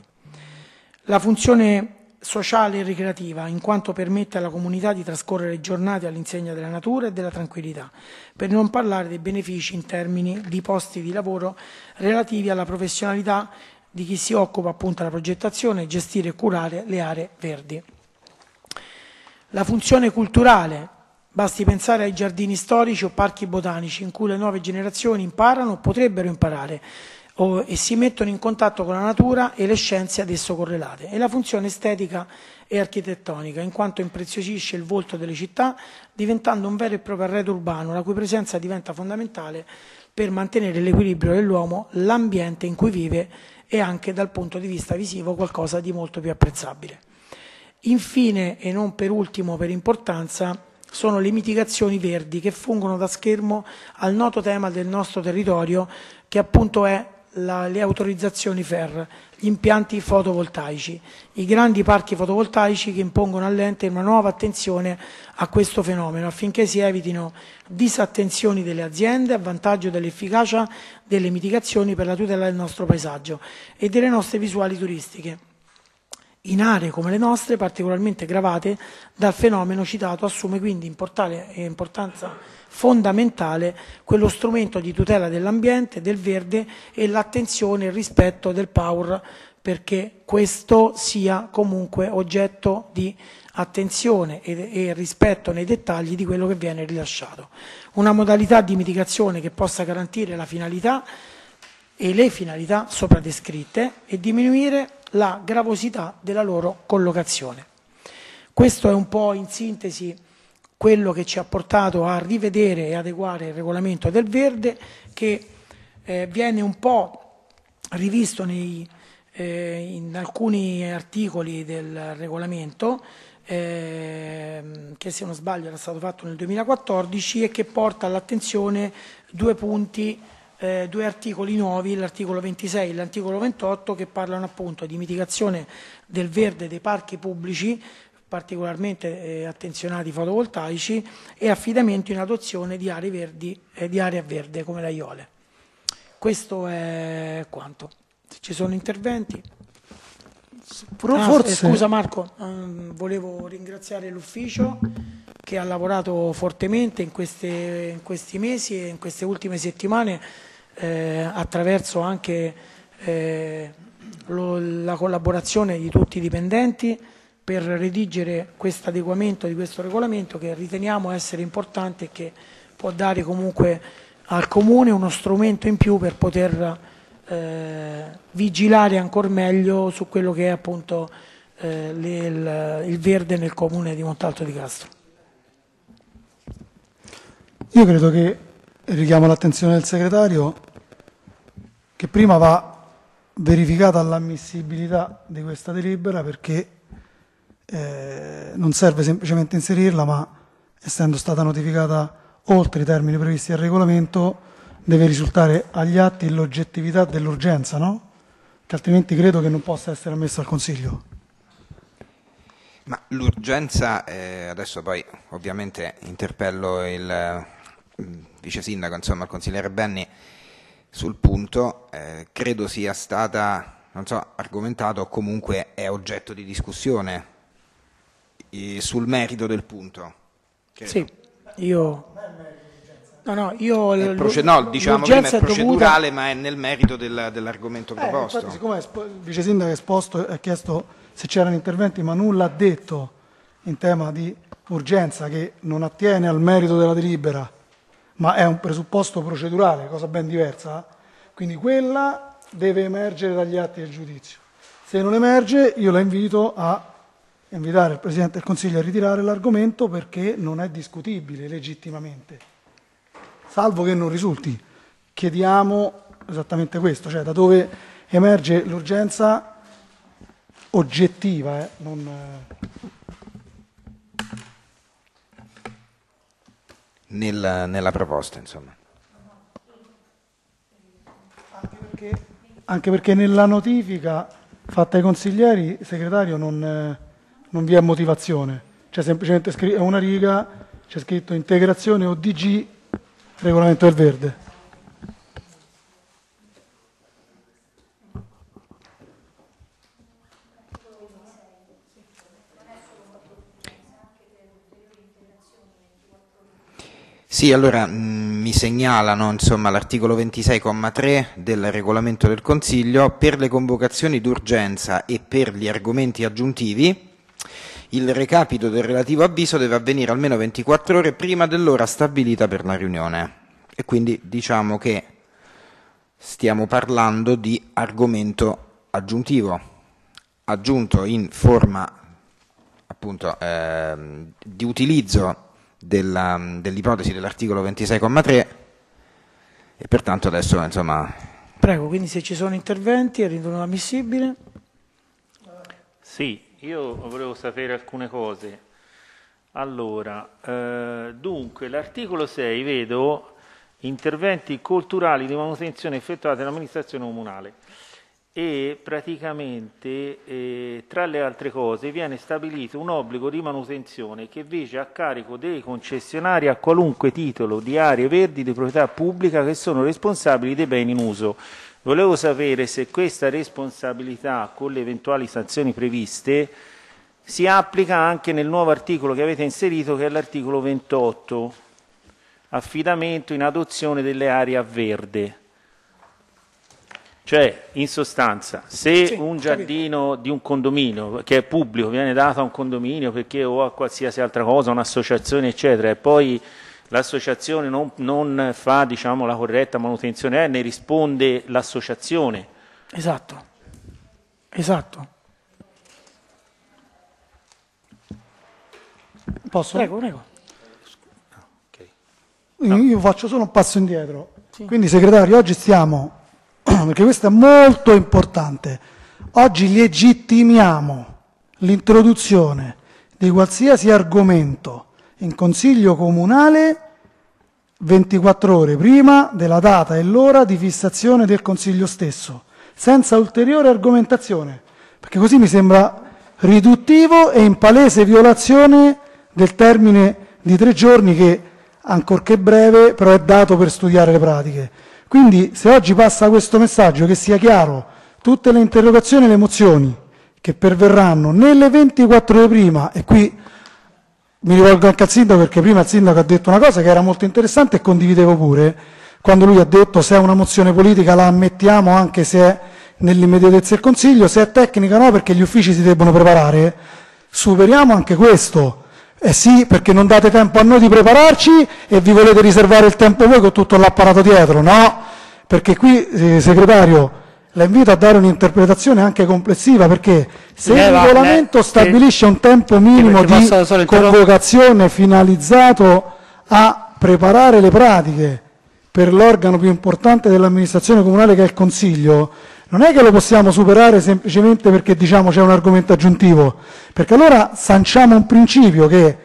S2: La funzione sociale e ricreativa, in quanto permette alla comunità di trascorrere giornate all'insegna della natura e della tranquillità, per non parlare dei benefici in termini di posti di lavoro relativi alla professionalità di chi si occupa appunto della progettazione, gestire e curare le aree verdi. La funzione culturale, basti pensare ai giardini storici o parchi botanici in cui le nuove generazioni imparano o potrebbero imparare o, e si mettono in contatto con la natura e le scienze ad esso correlate, e la funzione estetica e architettonica, in quanto impreziosisce il volto delle città, diventando un vero e proprio arredo urbano, la cui presenza diventa fondamentale per mantenere l'equilibrio dell'uomo, l'ambiente in cui vive e anche dal punto di vista visivo qualcosa di molto più apprezzabile. Infine, e non per ultimo per importanza, sono le mitigazioni verdi, che fungono da schermo al noto tema del nostro territorio, che appunto è La, le autorizzazioni F E R, gli impianti fotovoltaici, i grandi parchi fotovoltaici che impongono all'ente una nuova attenzione a questo fenomeno affinché si evitino disattenzioni delle aziende a vantaggio dell'efficacia delle mitigazioni per la tutela del nostro paesaggio e delle nostre visuali turistiche. In aree come le nostre, particolarmente gravate dal fenomeno citato, assume quindi importanza fondamentale quello strumento di tutela dell'ambiente, del verde e l'attenzione e il rispetto del P A U R, perché questo sia comunque oggetto di attenzione e, e rispetto nei dettagli di quello che viene rilasciato. Una modalità di mitigazione che possa garantire la finalità e le finalità sopra descritte e diminuire la gravosità della loro collocazione. Questo è un po' in sintesi quello che ci ha portato a rivedere e adeguare il regolamento del verde, che eh, viene un po' rivisto nei, eh, in alcuni articoli del regolamento, eh, che se non sbaglio era stato fatto nel duemilaquattordici, e che porta all'attenzione due punti eh, due articoli nuovi, l'articolo ventisei e l'articolo ventotto, che parlano appunto di mitigazione del verde dei parchi pubblici, particolarmente eh, attenzionati fotovoltaici, e affidamento in adozione di aree verdi e eh, di area verde come l'Aiole. Questo è quanto. Se ci sono interventi. Ah, forse... Scusa Marco, ehm, volevo ringraziare l'ufficio che ha lavorato fortemente in, queste, in questi mesi e in queste ultime settimane eh, attraverso anche eh, lo, la collaborazione di tutti i dipendenti per redigere questo adeguamento di questo regolamento, che riteniamo essere importante e che può dare comunque al Comune uno strumento in più per poter eh, vigilare ancora meglio su quello che è appunto eh, le, il, il verde nel Comune di Montalto di Castro.
S6: Io credo che, richiamo l'attenzione del segretario, che prima va verificata l'ammissibilità di questa delibera, perché eh, non serve semplicemente inserirla, ma essendo stata notificata oltre i termini previsti al regolamento deve risultare agli atti l'oggettività dell'urgenza, no? Che altrimenti credo che non possa essere ammessa al Consiglio.
S1: Ma l'urgenza, eh, adesso poi ovviamente interpello il eh, vice sindaco, insomma il consigliere Benni sul punto, eh, credo sia stata, non so, argomentato o comunque è oggetto di discussione eh, sul merito del punto. Credo.
S2: Sì, io... No, no, io
S1: è proce- no, diciamo prima è procedurale, è dovuta... ma è nel merito del, dell'argomento proposto.
S6: Eh, infatti, siccome il vice sindaco ha esposto e ha chiesto se c'erano interventi, ma nulla ha detto in tema di urgenza, che non attiene al merito della delibera, ma è un presupposto procedurale, cosa ben diversa, quindi quella deve emergere dagli atti del giudizio. Se non emerge, io la invito a invitare il Presidente del Consiglio a ritirare l'argomento, perché non è discutibile legittimamente. Salvo che non risulti. Chiediamo esattamente questo, cioè da dove emerge l'urgenza oggettiva, eh, non...
S1: Nel, nella proposta, insomma.
S6: Anche perché, anche perché nella notifica fatta ai consiglieri, segretario, non, eh, non vi è motivazione. C'è semplicemente scr- una riga, c'è scritto integrazione O D G regolamento del verde.
S1: Sì, allora mh, mi segnalano insomma l'articolo ventisei comma tre del regolamento del Consiglio: per le convocazioni d'urgenza e per gli argomenti aggiuntivi il recapito del relativo avviso deve avvenire almeno ventiquattro ore prima dell'ora stabilita per la riunione. E quindi diciamo che stiamo parlando di argomento aggiuntivo, aggiunto in forma appunto eh, di utilizzo della, dell'ipotesi dell'articolo ventisei comma tre, e pertanto adesso insomma...
S2: Prego, quindi se ci sono interventi è ritenuto ammissibile?
S8: Sì. Io volevo sapere alcune cose. Allora, eh, dunque, l'articolo sei, vedo interventi culturali di manutenzione effettuati dall'amministrazione comunale e praticamente, eh, tra le altre cose, viene stabilito un obbligo di manutenzione che invece è a carico dei concessionari a qualunque titolo di aree verdi di proprietà pubblica che sono responsabili dei beni in uso. Volevo sapere se questa responsabilità, con le eventuali sanzioni previste, si applica anche nel nuovo articolo che avete inserito, che è l'articolo ventotto, affidamento in adozione delle aree a verde. Cioè, in sostanza, se sì, un giardino capito. di un condominio, che è pubblico, viene dato a un condominio perché o a qualsiasi altra cosa, un'associazione, eccetera, e poi l'associazione non, non fa, diciamo, la corretta manutenzione, eh, ne risponde l'associazione.
S2: Esatto, esatto.
S6: Posso?
S2: Prego, prego.
S6: Okay. No. Io faccio solo un passo indietro. Sì. Quindi, segretario, oggi stiamo, perché questo è molto importante, oggi legittimiamo l'introduzione di qualsiasi argomento in Consiglio Comunale ventiquattro ore prima della data e l'ora di fissazione del Consiglio stesso, senza ulteriore argomentazione, perché così mi sembra riduttivo e in palese violazione del termine di tre giorni che, ancorché breve, però è dato per studiare le pratiche. Quindi se oggi passa questo messaggio, che sia chiaro, tutte le interrogazioni e le mozioni che perverranno nelle ventiquattro ore prima, e qui mi rivolgo anche al sindaco perché prima il sindaco ha detto una cosa che era molto interessante e condividevo pure, quando lui ha detto se è una mozione politica la ammettiamo anche se è nell'immediatezza del Consiglio, se è tecnica no perché gli uffici si debbono preparare, superiamo anche questo. Eh sì, perché non date tempo a noi di prepararci e vi volete riservare il tempo voi con tutto l'apparato dietro, no? Perché qui, eh, segretario, la invito a dare un'interpretazione anche complessiva, perché se il
S3: Leva,
S6: regolamento
S3: le,
S6: stabilisce un tempo minimo di convocazione finalizzato a preparare le pratiche per l'organo più importante dell'amministrazione comunale che è il Consiglio, non è che lo possiamo superare semplicemente perché diciamo c'è un argomento aggiuntivo, perché allora sanciamo un principio che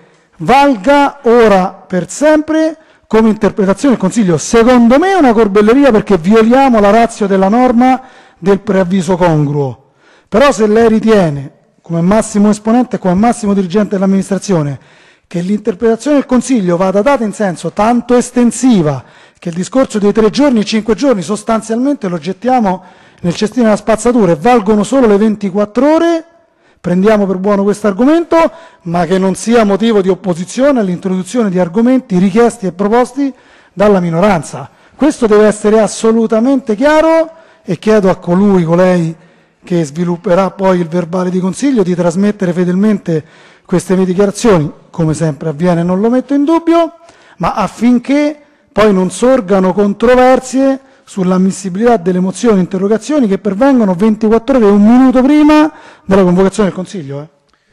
S6: valga ora per sempre come interpretazione del Consiglio. Secondo me è una corbelleria perché violiamo la ratio della norma del preavviso congruo, però se lei ritiene, come massimo esponente e come massimo dirigente dell'amministrazione, che l'interpretazione del Consiglio vada data in senso tanto estensiva che il discorso dei tre giorni, cinque giorni sostanzialmente lo gettiamo nel cestino della spazzatura e valgono solo le ventiquattro ore, prendiamo per buono questo argomento, ma che non sia motivo di opposizione all'introduzione di argomenti richiesti e proposti dalla minoranza. Questo deve essere assolutamente chiaro e chiedo a colui, colei che svilupperà poi il verbale di consiglio, di trasmettere fedelmente queste mie dichiarazioni, come sempre avviene, non lo metto in dubbio, ma affinché poi non sorgano controversie sull'ammissibilità delle mozioni e interrogazioni che pervengono ventiquattro ore e un minuto prima della convocazione del Consiglio. Eh.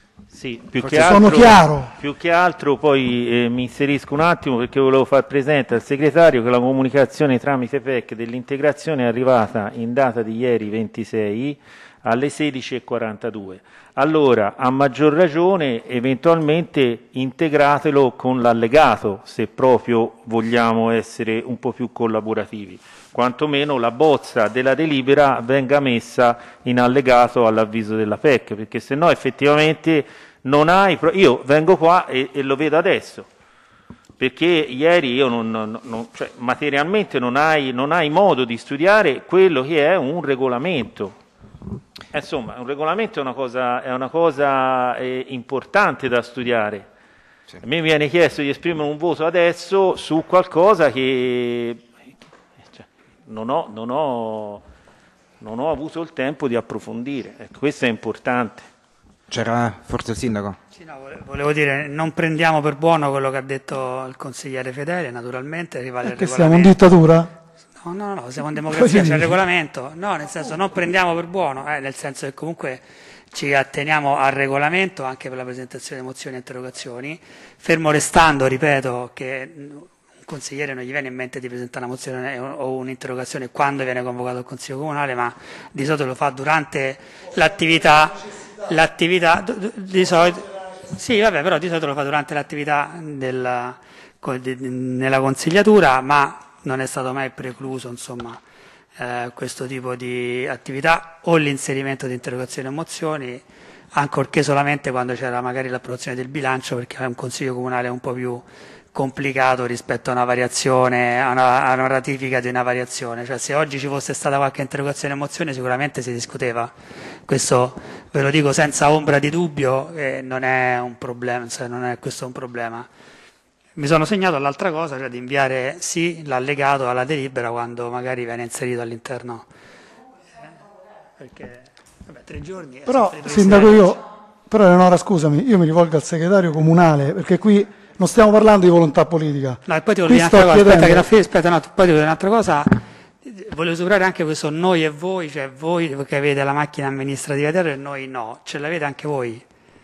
S8: Sì, più
S6: Forse
S8: che, altro,
S6: sono chiaro.
S8: più che altro poi eh, mi inserisco un attimo perché volevo far presente al segretario che la comunicazione tramite P E C dell'integrazione è arrivata in data di ieri ventisei alle sedici e quarantadue. Allora, a maggior ragione, eventualmente integratelo con l'allegato, se proprio vogliamo essere un po' più collaborativi. Quantomeno la bozza della delibera venga messa in allegato all'avviso della P E C, perché se no effettivamente non hai... Io vengo qua e, e lo vedo adesso, perché ieri io non, non, non, cioè, materialmente non hai, non hai modo di studiare quello che è un regolamento. Insomma, un regolamento è una cosa, è una cosa eh, importante da studiare. Sì. A me viene chiesto di esprimere un voto adesso su qualcosa che cioè, non, ho, non, ho, non ho avuto il tempo di approfondire. Ecco, questo è importante.
S1: C'era forse il sindaco?
S3: Sì, no, volevo dire, non prendiamo per buono quello che ha detto il consigliere Fedele, naturalmente. Rivale
S6: Perché siamo in dittatura?
S3: No, no, no, siamo in democrazia, c'è il regolamento. No, nel senso, non prendiamo per buono, eh, nel senso che comunque ci atteniamo al regolamento anche per la presentazione di mozioni e interrogazioni, fermo restando, ripeto, che un consigliere non gli viene in mente di presentare una mozione o un'interrogazione quando viene convocato il Consiglio Comunale, ma di solito lo fa durante l'attività, l'attività di solito, sì, vabbè, però di solito lo fa durante l'attività della, nella consigliatura, ma non è stato mai precluso, insomma, eh, questo tipo di attività o l'inserimento di interrogazioni e mozioni, ancorché solamente quando c'era magari l'approvazione del bilancio, perché è un consiglio comunale un po' più complicato rispetto a una variazione, a una, a una ratifica di una variazione. Cioè, se oggi ci fosse stata qualche interrogazione e mozione sicuramente si discuteva. Questo ve lo dico senza ombra di dubbio, eh, non è un problema, cioè non è questo un problema. Mi sono segnato l'altra cosa, cioè di inviare sì l'allegato alla delibera quando magari viene inserito all'interno, eh, perché vabbè, tre giorni.
S6: Però, sindaco, io, però Eleonora, scusami, io mi rivolgo al segretario comunale, perché qui non stiamo parlando di volontà politica.
S3: No, e poi ti volevo dire un'altra cosa, chiedendo... aspetta, che la, aspetta, no, poi ti volevo dire un'altra cosa, volevo superare anche questo noi e voi, cioè voi che avete la macchina amministrativa dietro e noi no, ce l'avete anche voi?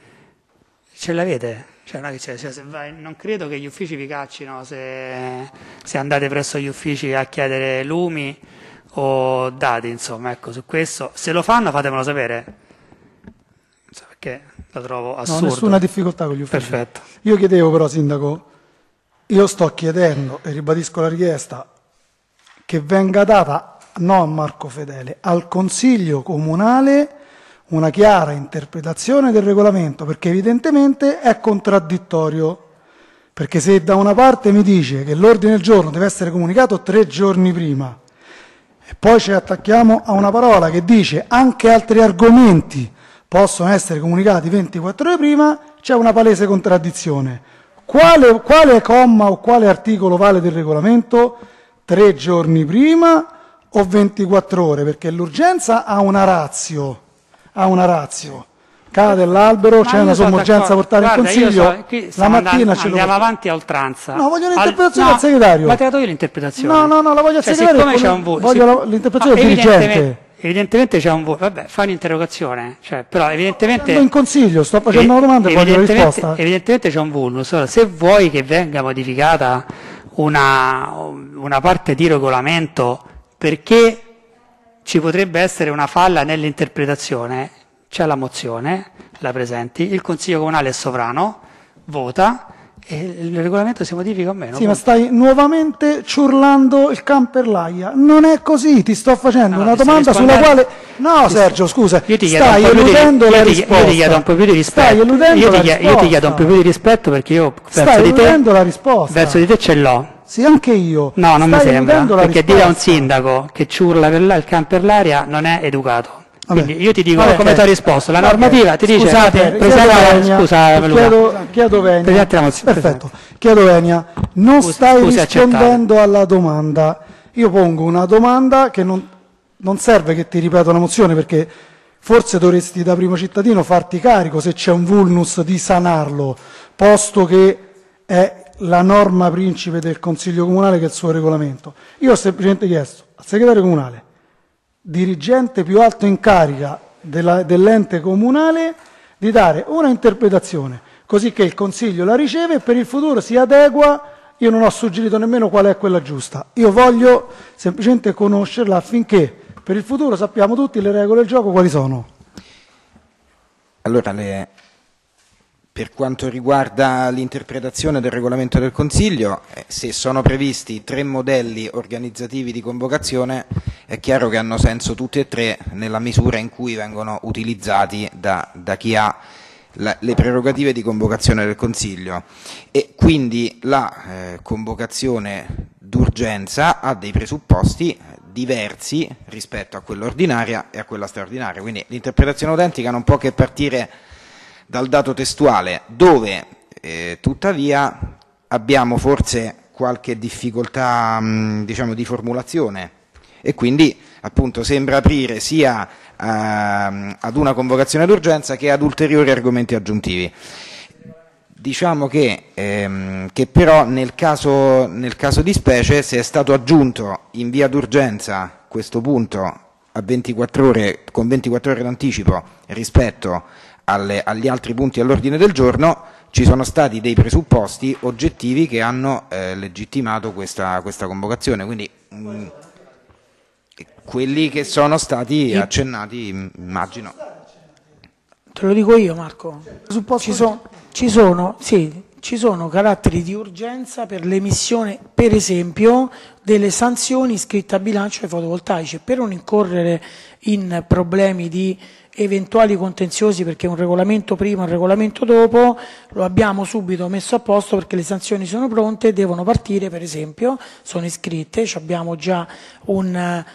S3: Ce l'avete? Cioè, non, cioè, se vai, non credo che gli uffici vi caccino se, se andate presso gli uffici a chiedere lumi o dati, insomma, ecco, su questo. Se lo fanno fatemelo sapere, perché lo trovo assurdo.
S6: No, nessuna difficoltà con gli uffici.
S3: Perfetto.
S6: Io chiedevo però, sindaco, io sto chiedendo, e ribadisco la richiesta, che venga data, no a Marco Fedele, al Consiglio Comunale una chiara interpretazione del regolamento, perché evidentemente è contraddittorio. Perché se da una parte mi dice che l'ordine del giorno deve essere comunicato tre giorni prima, e poi ci attacchiamo a una parola che dice anche altri argomenti possono essere comunicati ventiquattro ore prima, c'è una palese contraddizione. Quale, quale comma o quale articolo vale del regolamento? Tre giorni prima o ventiquattro ore? Perché l'urgenza ha una ratio, ha una ratio. Cade l'albero, c'è una sommergenza a portare in consiglio,
S3: so, qui
S6: la mattina
S3: andando,
S6: ce lo...
S3: andiamo avanti a oltranza.
S6: No, voglio l'interpretazione
S3: al,
S6: del segretario.
S3: Ma te la do io l'interpretazione.
S6: No, no, no, la voglio al
S3: cioè,
S6: segretario.
S3: Siccome c'è un vo-
S6: voglio
S3: sic-
S6: la, l'interpretazione
S3: no,
S6: del
S3: evidentemente,
S6: dirigente.
S3: Evidentemente c'è un voto, vabbè, fa un'interrogazione, cioè, però evidentemente...
S6: Sto in consiglio, sto facendo una domanda e voglio la risposta.
S3: Evidentemente c'è un vulnus. Ora, se vuoi che venga modificata una, una parte di regolamento perché ci potrebbe essere una falla nell'interpretazione, c'è la mozione, la presenti, il Consiglio Comunale è sovrano, vota e il regolamento si modifica o meno.
S6: Sì, ma stai nuovamente ciurlando il camperlaia. Non è così, ti sto facendo
S3: no,
S6: una
S3: no,
S6: domanda sulla quale... No,
S3: ti
S6: Sergio, scusa,
S3: io ti
S6: stai eludendo la risposta.
S3: Io ti chiedo un po' più di rispetto.
S6: Stai eludendo
S3: io,
S6: la
S3: ti,
S6: risposta.
S3: io ti chiedo un po' più di rispetto perché io
S6: stai
S3: verso di te,
S6: eludendo la risposta.
S3: verso di te ce l'ho.
S6: Sì, anche io.
S3: No, non
S6: stai
S3: mi sembra, perché
S6: risposta.
S3: dire a un sindaco che ciurla per la, il can per l'aria non è educato. Quindi io ti dico
S6: Vabbè,
S3: come
S6: eh,
S3: ti ho risposto, la
S6: vabbè,
S3: normativa ti dice
S6: scusate,
S3: presenta, scusa Luca,
S6: chiedo, chiedo Venia,
S3: presenta la mozione,
S6: perfetto, chiedo Venia, non
S3: Scusi,
S6: stai
S3: scusi,
S6: rispondendo alla domanda, io pongo una domanda che non, non serve che ti ripeto la mozione perché forse dovresti da primo cittadino farti carico se c'è un vulnus di sanarlo, posto che è la norma principe del Consiglio Comunale che è il suo regolamento. Io ho semplicemente chiesto al segretario comunale, dirigente più alto in carica della, dell'ente comunale, di dare una interpretazione così che il Consiglio la riceve e per il futuro si adegua. Io non ho suggerito nemmeno qual è quella giusta, io voglio semplicemente conoscerla affinché per il futuro sappiamo tutti le regole del gioco quali sono.
S1: Allora, le... per quanto riguarda l'interpretazione del regolamento del Consiglio, eh, se sono previsti tre modelli organizzativi di convocazione, è chiaro che hanno senso tutti e tre nella misura in cui vengono utilizzati da, da chi ha la, le prerogative di convocazione del Consiglio e quindi la eh, convocazione d'urgenza ha dei presupposti diversi rispetto a quella ordinaria e a quella straordinaria, quindi l'interpretazione autentica non può che partire dal dato testuale, dove eh, tuttavia abbiamo forse qualche difficoltà mh, diciamo di formulazione e quindi appunto sembra aprire sia a, ad una convocazione d'urgenza che ad ulteriori argomenti aggiuntivi. Diciamo che, ehm, che però nel caso, nel caso di specie, se è stato aggiunto in via d'urgenza questo punto a ventiquattro ore, con ventiquattro ore d'anticipo rispetto alle, agli altri punti all'ordine del giorno, ci sono stati dei presupposti oggettivi che hanno eh, legittimato questa, questa convocazione, quindi mh, quelli che sono stati accennati, immagino.
S2: Te lo dico io, Marco. Ci sono, ci sono, sì, ci sono caratteri di urgenza per l'emissione, per esempio, delle sanzioni iscritte a bilancio ai fotovoltaici, per non incorrere in problemi di eventuali contenziosi perché un regolamento prima, un regolamento dopo, lo abbiamo subito messo a posto perché le sanzioni sono pronte, devono partire, per esempio, sono iscritte, abbiamo già un,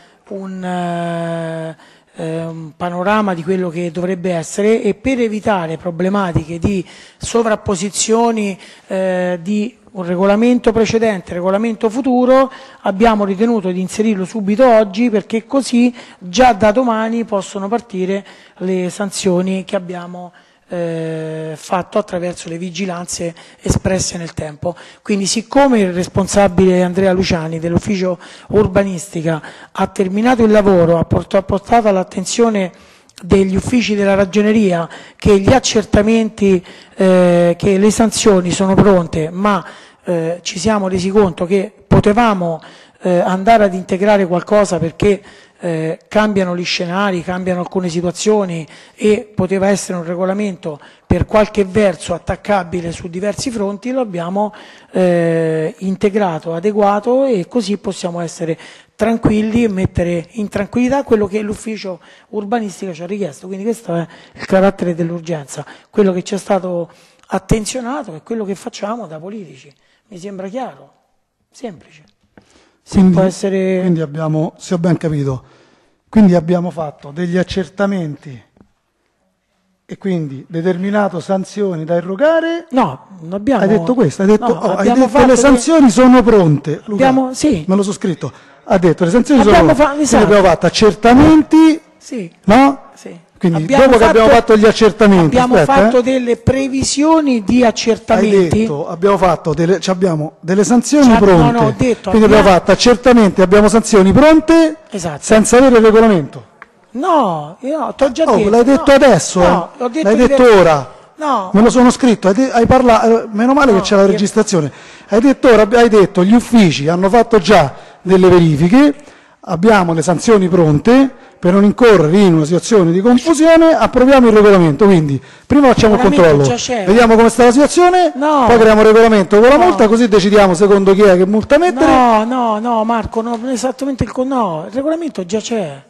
S2: un un panorama di quello che dovrebbe essere e per evitare problematiche di sovrapposizioni eh, di un regolamento precedente, regolamento futuro, abbiamo ritenuto di inserirlo subito oggi perché così già da domani possono partire le sanzioni che abbiamo Eh, fatto attraverso le vigilanze espresse nel tempo. Quindi siccome il responsabile Andrea Luciani dell'ufficio urbanistica ha terminato il lavoro, ha portato all'attenzione degli uffici della ragioneria che gli accertamenti, eh, che le sanzioni sono pronte, ma eh, ci siamo resi conto che potevamo eh, andare ad integrare qualcosa perché Eh, cambiano gli scenari, cambiano alcune situazioni e poteva essere un regolamento per qualche verso attaccabile su diversi fronti, lo abbiamo eh, integrato, adeguato, e così possiamo essere tranquilli e mettere in tranquillità quello che l'ufficio urbanistica ci ha richiesto. Quindi questo è il carattere dell'urgenza, quello che ci è stato attenzionato è quello che facciamo da politici. Mi sembra chiaro, semplice.
S6: Quindi,
S2: può essere...
S6: quindi abbiamo, se ho ben capito, quindi abbiamo fatto degli accertamenti e quindi determinato sanzioni da erogare.
S2: No, non abbiamo...
S6: Hai detto questo, hai detto,
S2: no,
S6: oh, hai detto le sanzioni
S2: che...
S6: sono pronte. Luca,
S2: abbiamo, sì.
S6: me lo so scritto. Ha detto le sanzioni
S2: abbiamo
S6: sono pronte.
S2: Fa... Esatto.
S6: Abbiamo fatto accertamenti,
S2: sì.
S6: no?
S2: Sì.
S6: Quindi
S2: abbiamo
S6: dopo
S2: fatto,
S6: che abbiamo fatto gli accertamenti,
S2: abbiamo
S6: aspetta,
S2: fatto
S6: eh.
S2: delle previsioni di accertamenti.
S6: Hai detto, abbiamo fatto delle, abbiamo delle sanzioni
S2: C'ha,
S6: pronte.
S2: No, no, ho detto,
S6: quindi abbiamo, abbiamo fatto accertamenti, abbiamo sanzioni pronte,
S2: esatto.
S6: senza avere il regolamento.
S2: No, io t'ho già
S6: oh,
S2: detto.
S6: L'hai detto
S2: no,
S6: adesso,
S2: no,
S6: eh?
S2: Ho detto
S6: l'hai detto
S2: diverso.
S6: ora.
S2: No.
S6: Me lo sono scritto, hai, de- hai parlato, meno male no, che c'è la registrazione. Hai detto ora, hai detto gli uffici hanno fatto già delle verifiche, abbiamo le sanzioni pronte. Per non incorrere in una situazione di confusione, approviamo il regolamento. Quindi prima facciamo il controllo, vediamo come sta la situazione,
S2: no.
S6: poi creiamo il regolamento con la
S2: no.
S6: multa, così decidiamo secondo chi è che multa mettere.
S2: No, no, no, Marco, no, esattamente il no, il regolamento già c'è.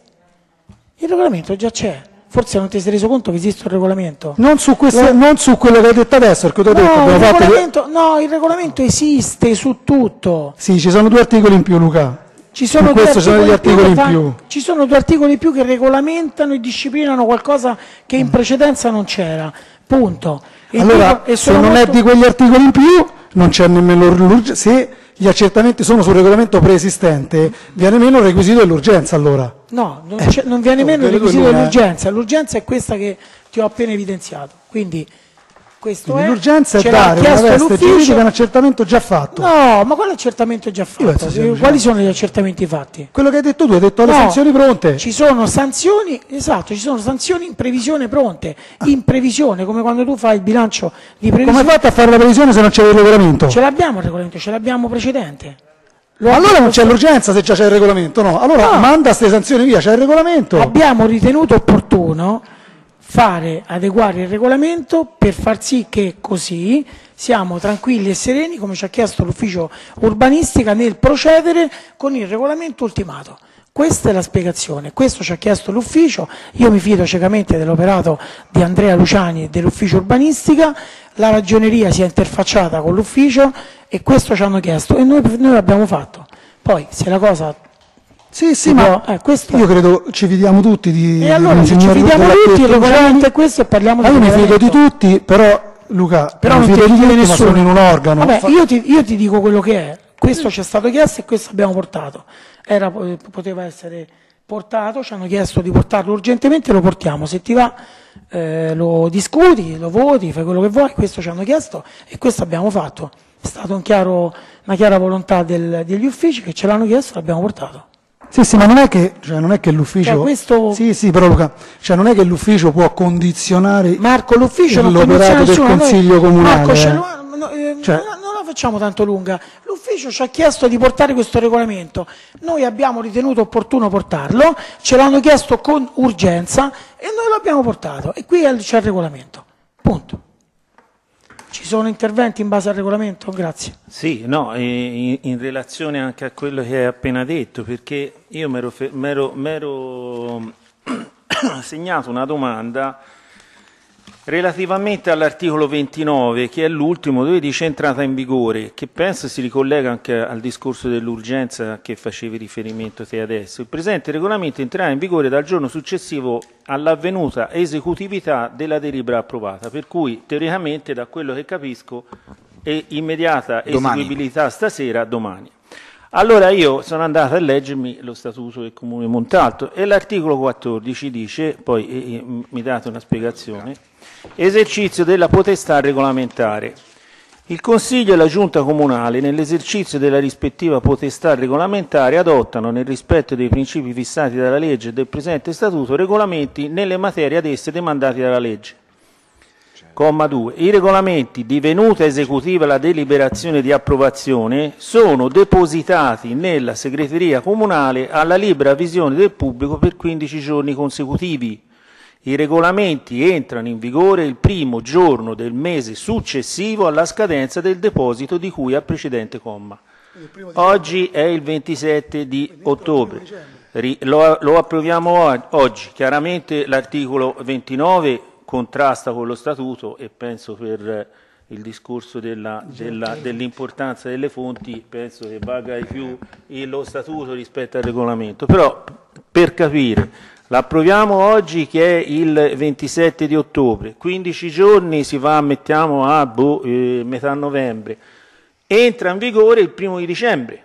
S2: Il regolamento già c'è. Forse non ti sei reso conto che esiste un regolamento.
S6: Non su, queste,
S2: Lo...
S6: non su quello che hai detto adesso, perché ti ho
S2: no,
S6: detto
S2: il regolamento,
S6: fatto...
S2: no, il regolamento esiste su tutto.
S6: Sì, ci sono due articoli in più, Luca.
S2: Ci sono,
S6: due articoli, sono articoli in più, in più.
S2: Ci sono due articoli in più che regolamentano e disciplinano qualcosa che in precedenza non c'era. Punto. E
S6: allora,
S2: dico, e
S6: se non
S2: molto...
S6: è di quegli articoli in più, non c'è nemmeno l'urgenza. Se gli accertamenti sono sul regolamento preesistente, viene meno il requisito dell'urgenza allora.
S2: No, non, eh, non viene meno il requisito dell'urgenza. L'urgenza è questa che ti ho appena evidenziato. Quindi...
S6: L'urgenza è, è dare una veste giuridica un accertamento già fatto.
S2: No, ma quale accertamento è già fatto? Quali sono gli accertamenti fatti?
S6: Quello che hai detto tu, hai detto le
S2: no,
S6: sanzioni pronte.
S2: Ci sono sanzioni, esatto, ci sono sanzioni in previsione pronte, ah. in previsione, come quando tu fai il bilancio di previsione.
S6: Come hai fatto a fare la previsione se non c'è il regolamento?
S2: Ce l'abbiamo il regolamento, ce l'abbiamo precedente.
S6: Lo allora non c'è l'urgenza se già c'è il regolamento, no? Allora no. manda queste sanzioni via, c'è il regolamento.
S2: Abbiamo ritenuto opportuno fare adeguare il regolamento per far sì che così siamo tranquilli e sereni, come ci ha chiesto l'ufficio urbanistica, nel procedere con il regolamento ultimato. Questa è la spiegazione, questo ci ha chiesto l'ufficio, io mi fido ciecamente dell'operato di Andrea Luciani e dell'ufficio urbanistica, la ragioneria si è interfacciata con l'ufficio e questo ci hanno chiesto e noi, noi l'abbiamo fatto. Poi se la cosa...
S6: Sì, sì, ma
S2: eh, questo...
S6: io credo ci fidiamo tutti di...
S2: E allora se ci fidiamo tutti, il regolamento è questo e parliamo di...
S6: Ma io mi fido di tutti, però Luca,
S2: però non ti fido di nessuno.
S6: Sono in un organo.
S2: Vabbè,
S6: Fa...
S2: io, ti, io ti dico quello che è, questo ci è stato chiesto e questo abbiamo portato. Era, poteva essere portato, ci hanno chiesto di portarlo urgentemente, lo portiamo, se ti va eh, lo discuti, lo voti, fai quello che vuoi, questo ci hanno chiesto e questo abbiamo fatto. È stata un chiaro, una chiara volontà del, degli uffici che ce l'hanno chiesto e l'abbiamo portato.
S6: Sì, sì, ma non è che, cioè, non è che l'ufficio...
S2: Cioè, questo...
S6: Sì, sì, però Luca, cioè non è che l'ufficio può condizionare
S2: Marco, l'ufficio non
S6: l'operato del Consiglio
S2: noi...
S6: Comunale.
S2: Marco,
S6: eh.
S2: lo... no, eh,
S6: cioè...
S2: non la facciamo tanto lunga. L'ufficio ci ha chiesto di portare questo regolamento. Noi abbiamo ritenuto opportuno portarlo, ce l'hanno chiesto con urgenza e noi l'abbiamo portato. E qui c'è il regolamento. Punto. Ci sono interventi in base al regolamento? Grazie.
S8: Sì, no, in, in relazione anche a quello che hai appena detto, perché io mi ero segnato una domanda relativamente all'articolo ventinove, che è l'ultimo, dove dice entrata in vigore, che penso si ricollega anche al discorso dell'urgenza che facevi riferimento te adesso. Il presente regolamento entrerà in vigore dal giorno successivo all'avvenuta esecutività della delibera approvata, per cui teoricamente, da quello che capisco, è immediata
S1: domani.
S8: eseguibilità stasera, domani. Allora io sono andato a leggermi lo Statuto del Comune Montalto e l'articolo quattordici dice, poi eh, mi date una spiegazione, esercizio della potestà regolamentare. Il Consiglio e la Giunta Comunale, nell'esercizio della rispettiva potestà regolamentare, adottano, nel rispetto dei principi fissati dalla legge e del presente Statuto, regolamenti nelle materie ad esse demandati dalla legge. Comma due. I regolamenti, divenuta esecutiva la deliberazione di approvazione, sono depositati nella segreteria comunale alla libera visione del pubblico per quindici giorni consecutivi. I regolamenti entrano in vigore il primo giorno del mese successivo alla scadenza del deposito di cui al precedente comma. Oggi è il ventisette di ottobre, lo, lo approviamo oggi. Chiaramente l'articolo ventinove contrasta con lo statuto e penso per il discorso della, della, dell'importanza delle fonti, penso che valga di più lo statuto rispetto al regolamento. Però per capire, l'approviamo oggi che è il ventisette di ottobre, quindici giorni si va, mettiamo a boh, eh, metà novembre. Entra in vigore il primo di dicembre.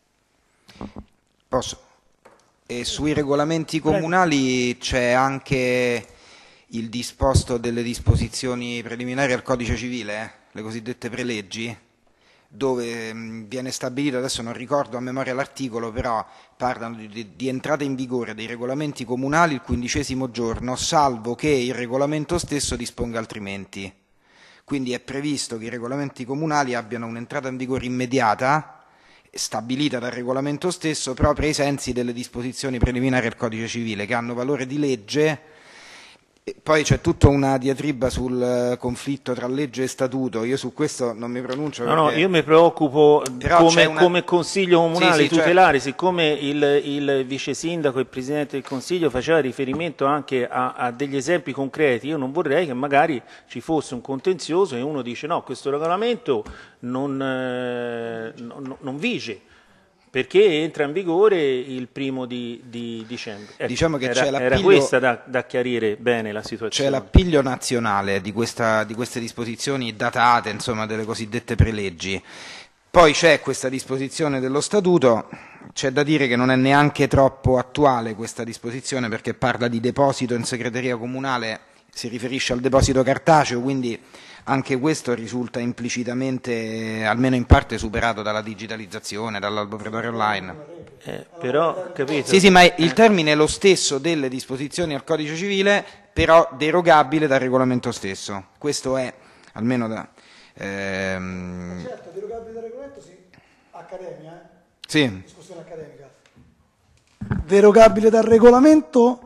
S1: Posso? E sui regolamenti comunali c'è anche il disposto delle disposizioni preliminari al codice civile, eh? Le cosiddette preleggi, dove mh, viene stabilito, adesso non ricordo a memoria l'articolo, però parlano di, di entrata in vigore dei regolamenti comunali il quindicesimo giorno, salvo che il regolamento stesso disponga altrimenti. Quindi è previsto che i regolamenti comunali abbiano un'entrata in vigore immediata, stabilita dal regolamento stesso, proprio ai sensi delle disposizioni preliminari al codice civile, che hanno valore di legge. E poi c'è tutta una diatriba sul conflitto tra legge e statuto, io su questo non mi pronuncio.
S8: No, no, io mi preoccupo come,
S1: una...
S8: come Consiglio Comunale
S1: sì, sì,
S8: tutelare,
S1: certo.
S8: Siccome il, il Vice Sindaco e il Presidente del Consiglio faceva riferimento anche a, a degli esempi concreti, io non vorrei che magari ci fosse un contenzioso e uno dice no, questo regolamento non, eh, non, non vige, perché entra in vigore il primo di, di dicembre. Ecco,
S1: diciamo che
S8: era,
S1: c'è
S8: era questa da, da chiarire bene la situazione.
S1: C'è l'appiglio nazionale di, questa, di queste disposizioni datate, insomma, delle cosiddette preleggi. Poi c'è questa disposizione dello statuto, c'è da dire che non è neanche troppo attuale questa disposizione perché parla di deposito in segreteria comunale, si riferisce al deposito cartaceo, quindi anche questo risulta implicitamente, almeno in parte, superato dalla digitalizzazione, dall'albo pretorio online.
S8: Eh, però, capito?
S1: Sì, sì, ma il termine è lo stesso delle disposizioni al codice civile, però derogabile dal regolamento stesso. Questo è, almeno da... Ehm...
S6: Certo, derogabile dal regolamento, sì. Accademia, eh?
S1: Sì.
S6: Discussione accademica. Derogabile dal regolamento,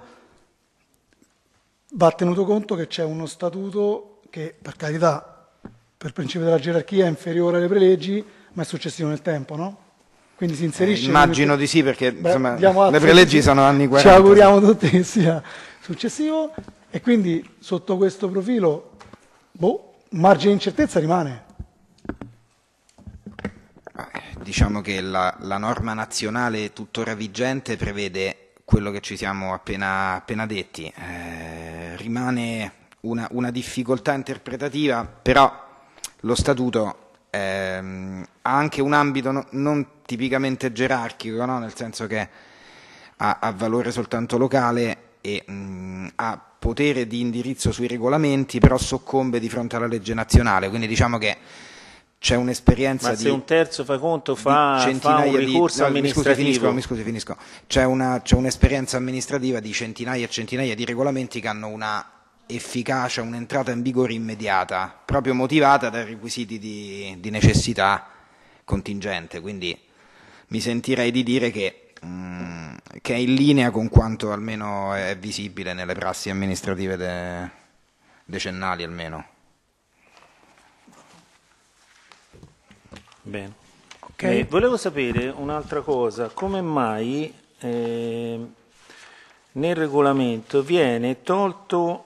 S6: va tenuto conto che c'è uno statuto che, per carità, per principio della gerarchia è inferiore alle preleggi, ma è successivo nel tempo, no? Quindi si inserisce...
S1: Eh, immagino
S6: nel...
S1: di sì, perché
S6: Beh,
S1: insomma,
S6: atto,
S1: le preleggi sono anni quaranta.
S6: Ci auguriamo tutti che sia successivo, e quindi sotto questo profilo, boh, margine di incertezza rimane.
S1: Diciamo che la, la norma nazionale tuttora vigente prevede quello che ci siamo appena, appena detti. Eh, rimane una, una difficoltà interpretativa, però lo statuto ehm, ha anche un ambito no, non tipicamente gerarchico, no? Nel senso che ha, ha valore soltanto locale e mh, ha potere di indirizzo sui regolamenti, però soccombe di fronte alla legge nazionale, quindi diciamo che c'è un'esperienza di...
S8: Ma se un terzo fa conto fa, fa un ricorso
S1: di, no,
S8: amministrativo...
S1: Mi scusi, mi scusi, finisco. C'è, una, c'è un'esperienza amministrativa di centinaia e centinaia di regolamenti che hanno una efficacia, un'entrata in vigore immediata, proprio motivata dai requisiti di, di necessità contingente, quindi mi sentirei di dire che, mh, che è in linea con quanto almeno è visibile nelle prassi amministrative de, decennali almeno.
S8: Bene.
S2: Okay.
S8: Eh, volevo sapere un'altra cosa, come mai eh, nel regolamento viene tolto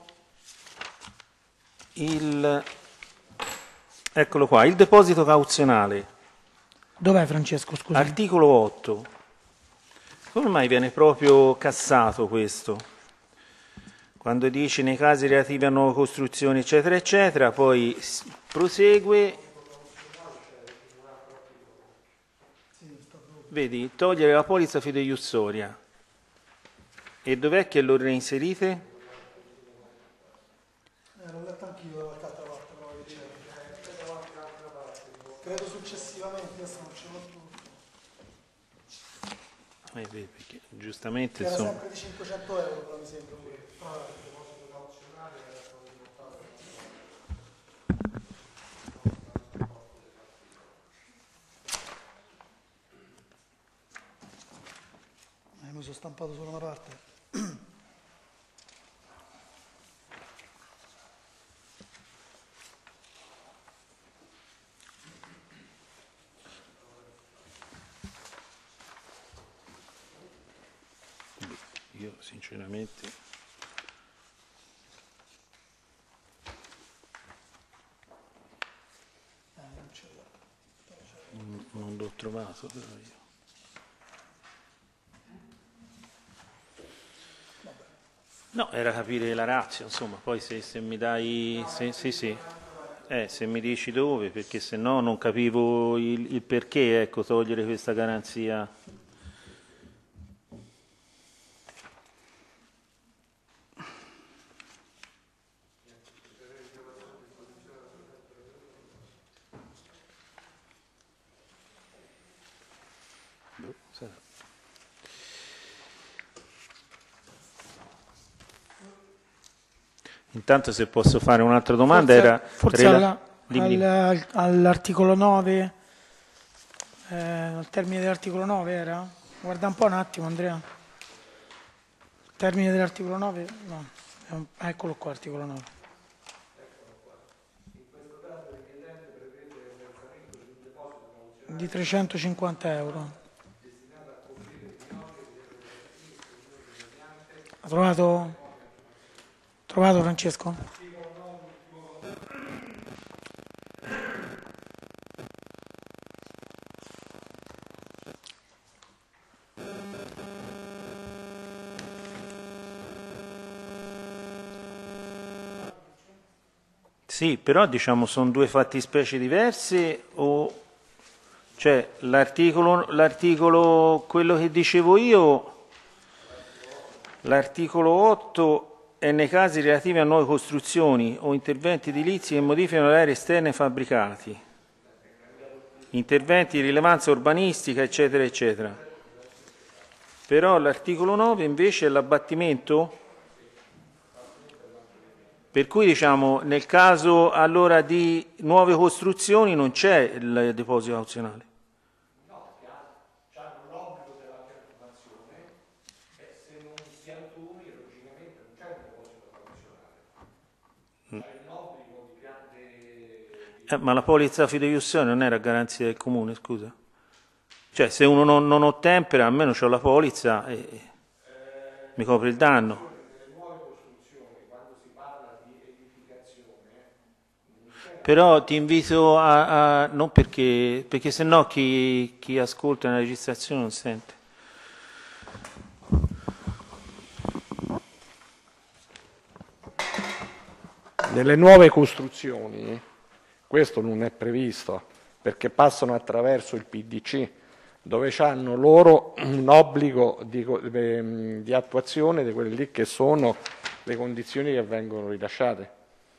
S8: il, eccolo qua, il deposito cauzionale.
S2: Dov'è, Francesco, scusa?
S8: Articolo otto. Come mai viene proprio cassato questo? Quando dice nei casi relativi a nuove costruzioni eccetera eccetera, poi prosegue... Vedi, togliere la polizza fideiussoria. E dov'è che lo reinserite?
S6: Eh, l'ho letto anch'io dall'altra parte, però che c'era. Credo successivamente, adesso non ce l'ho tutto.
S8: Eh, vedi, perché giustamente
S6: Era
S8: sono...
S6: sempre di cinquecento euro, però mi sembra. Mi sono stampato solo una parte.
S8: sinceramente. Non, non l'ho trovato però io. No, era capire la ratio, insomma, poi se, se mi dai... Se, sì, sì. Eh, se mi dici dove, perché se no non capivo il, il perché, ecco, togliere questa garanzia. Intanto se posso fare un'altra domanda,
S2: forse,
S8: era
S2: forse alla, al, all'articolo nove, eh, al termine dell'articolo nove era? Guarda un po' un attimo Andrea. Il termine dell'articolo nove? No, è un, eccolo qua, articolo nove. Di trecentocinquanta euro. Ha trovato? Trovato Francesco?
S8: Sì, però diciamo sono due fattispecie diverse o cioè l'articolo, l'articolo quello che dicevo io, l'articolo otto è nei casi relativi a nuove costruzioni o interventi edilizi che modificano le aree esterne ai fabbricati, interventi di rilevanza urbanistica, eccetera, eccetera. Però l'articolo nove invece è l'abbattimento, per cui diciamo nel caso allora di nuove costruzioni non c'è il deposito cauzionale. Eh, ma la polizza fideiussione non era garanzia del comune, scusa? Cioè, se uno non, non ottempera, almeno c'ho la polizza e eh, mi copre il danno. Però ti invito a... a non perché, perché se no chi, chi ascolta una registrazione non sente.
S12: Nelle nuove costruzioni questo non è previsto perché passano attraverso il P D C dove hanno loro un obbligo di, di attuazione di quelle lì che sono le condizioni che vengono rilasciate.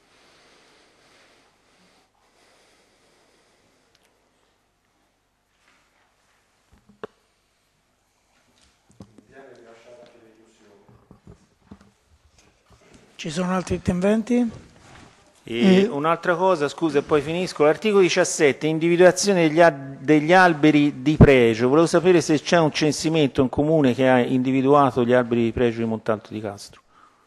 S2: Ci sono altri interventi?
S8: E un'altra cosa, scusa, e poi finisco. L'articolo diciassette, individuazione degli, degli alberi di pregio. Volevo sapere se c'è un censimento, un comune che ha individuato gli alberi di pregio di Montalto di Castro.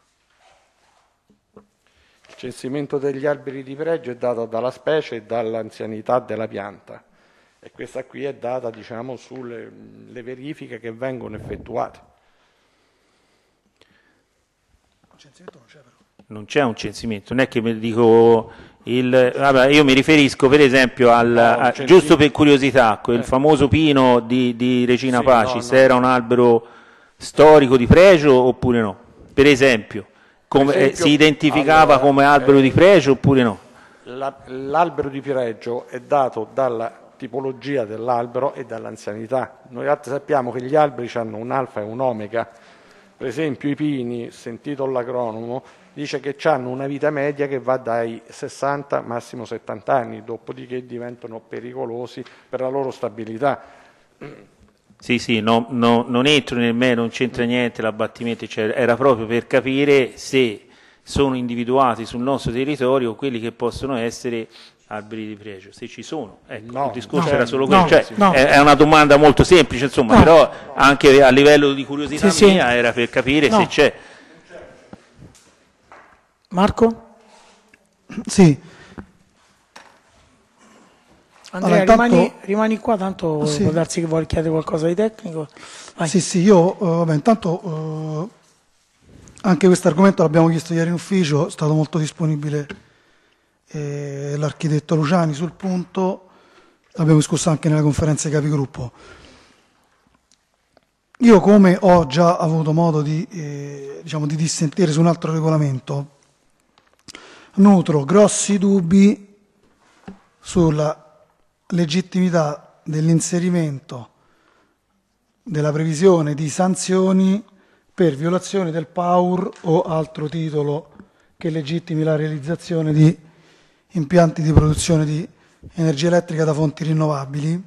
S12: Il censimento degli alberi di pregio è dato dalla specie e dall'anzianità della pianta e questa qui è data, diciamo, sulle le verifiche che vengono effettuate.
S6: Il censimento non c'è però.
S8: Non c'è un censimento, non è che mi dico il, vabbè, io mi riferisco per esempio al, no, a, giusto per curiosità, quel eh. famoso pino di, di Regina sì, Paci, no, se no. era un albero storico di pregio oppure no? Per esempio, come, per esempio eh, si identificava allora, come albero eh, di pregio oppure no?
S12: La, l'albero di pregio è dato dalla tipologia dell'albero e dall'anzianità. Noi altri sappiamo che gli alberi hanno un alfa e un omega, per esempio i pini, sentito l'agronomo, dice che hanno una vita media che va dai sessanta massimo settanta anni, dopodiché diventano pericolosi per la loro stabilità.
S8: Sì, sì, no, no, non entro nel me, non c'entra niente l'abbattimento, eccetera. Era proprio per capire se sono individuati sul nostro territorio quelli che possono essere alberi di pregio, se ci sono. Ecco, no, il discorso no, era solo quello, no, cioè, no. È una domanda molto semplice, insomma, no. però anche a livello di curiosità sì, mia sì. era per capire no. se c'è.
S2: Marco?
S6: Sì.
S2: Andrea,
S6: allora, intanto,
S2: rimani, rimani qua, tanto
S6: sì.
S2: può darsi che vuoi chiedere qualcosa di tecnico. Vai.
S6: Sì, sì, io uh, vabbè, intanto uh, anche questo argomento l'abbiamo chiesto ieri in ufficio, è stato molto disponibile eh, l'architetto Luciani sul punto, l'abbiamo discusso anche nella conferenza dei capigruppo. Io, come ho già avuto modo di, eh, diciamo, di dissentire su un altro regolamento, nutro grossi dubbi sulla legittimità dell'inserimento della previsione di sanzioni per violazione del P A U R o altro titolo che legittimi la realizzazione di impianti di produzione di energia elettrica da fonti rinnovabili.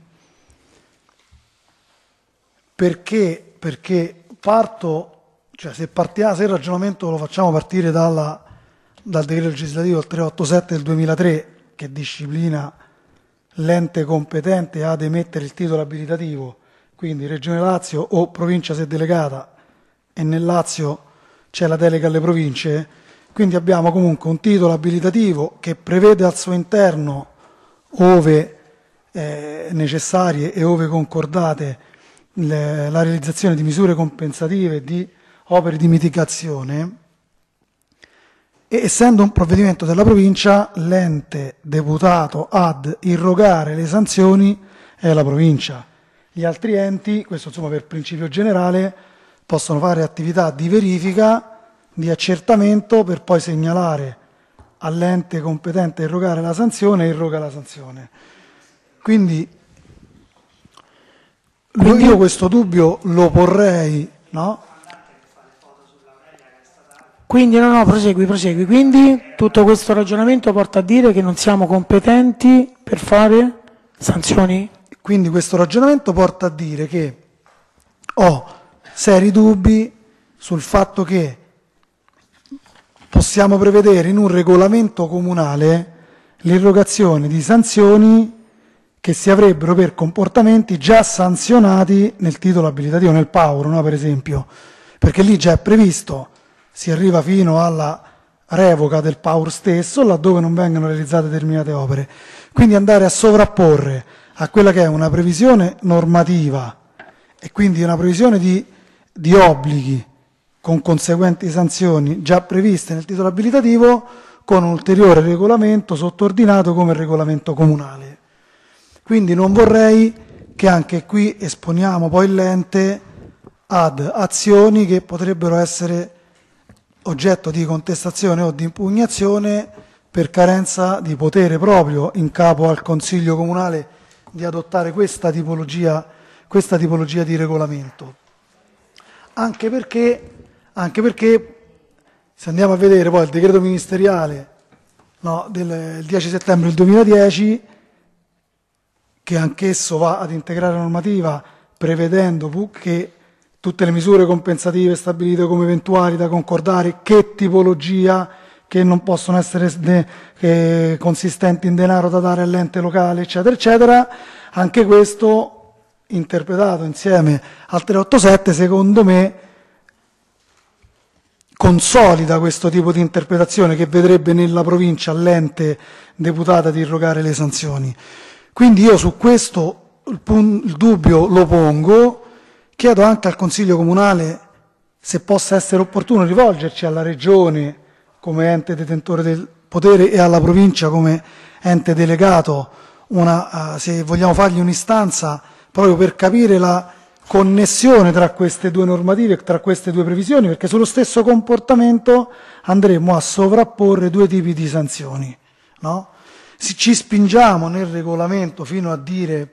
S6: Perché? Perché parto, cioè se, partiamo, se il ragionamento lo facciamo partire dalla, dal decreto legislativo trecentoottantasette del duemilatré, che disciplina l'ente competente ad emettere il titolo abilitativo, quindi Regione Lazio o provincia se delegata, e nel Lazio c'è la delega alle province, quindi abbiamo comunque un titolo abilitativo che prevede al suo interno, ove eh, necessarie e ove concordate, le, la realizzazione di misure compensative di opere di mitigazione, e essendo un provvedimento della provincia, l'ente deputato ad irrogare le sanzioni è la provincia. Gli altri enti, questo insomma per principio generale, possono fare attività di verifica, di accertamento, per poi segnalare all'ente competente a irrogare la sanzione e irroga la sanzione. Quindi, Quindi io questo dubbio lo porrei, no?
S2: Quindi no, no, prosegui, prosegui. Quindi tutto questo ragionamento porta a dire che non siamo competenti per fare sanzioni?
S6: Quindi questo ragionamento porta a dire che ho seri dubbi sul fatto che possiamo prevedere in un regolamento comunale l'irrogazione di sanzioni che si avrebbero per comportamenti già sanzionati nel titolo abilitativo, nel P A U R, no, per esempio, perché lì già è previsto, si arriva fino alla revoca del P A U R stesso laddove non vengono realizzate determinate opere. Quindi andare a sovrapporre a quella che è una previsione normativa e quindi una previsione di, di obblighi con conseguenti sanzioni già previste nel titolo abilitativo con un ulteriore regolamento sottordinato come il regolamento comunale. Quindi non vorrei che anche qui esponiamo poi l'ente ad azioni che potrebbero essere oggetto di contestazione o di impugnazione per carenza di potere proprio in capo al Consiglio Comunale di adottare questa tipologia, questa tipologia di regolamento. Anche perché, anche perché se andiamo a vedere poi il decreto ministeriale, no, del dieci settembre del duemiladieci, che anch'esso va ad integrare la normativa prevedendo che tutte le misure compensative stabilite come eventuali da concordare, che tipologia, che non possono essere de, che consistenti in denaro da dare all'ente locale, eccetera, eccetera. Anche questo, interpretato insieme al trecentoottantasette, secondo me consolida questo tipo di interpretazione che vedrebbe nella provincia l'ente deputata di irrogare le sanzioni. Quindi io su questo il, il dubbio lo pongo, chiedo anche al Consiglio Comunale se possa essere opportuno rivolgerci alla Regione come ente detentore del potere e alla provincia come ente delegato, una, uh, se vogliamo fargli un'istanza proprio per capire la connessione tra queste due normative, tra queste due previsioni, perché sullo stesso comportamento andremo a sovrapporre due tipi di sanzioni, no? Se ci spingiamo nel regolamento fino a dire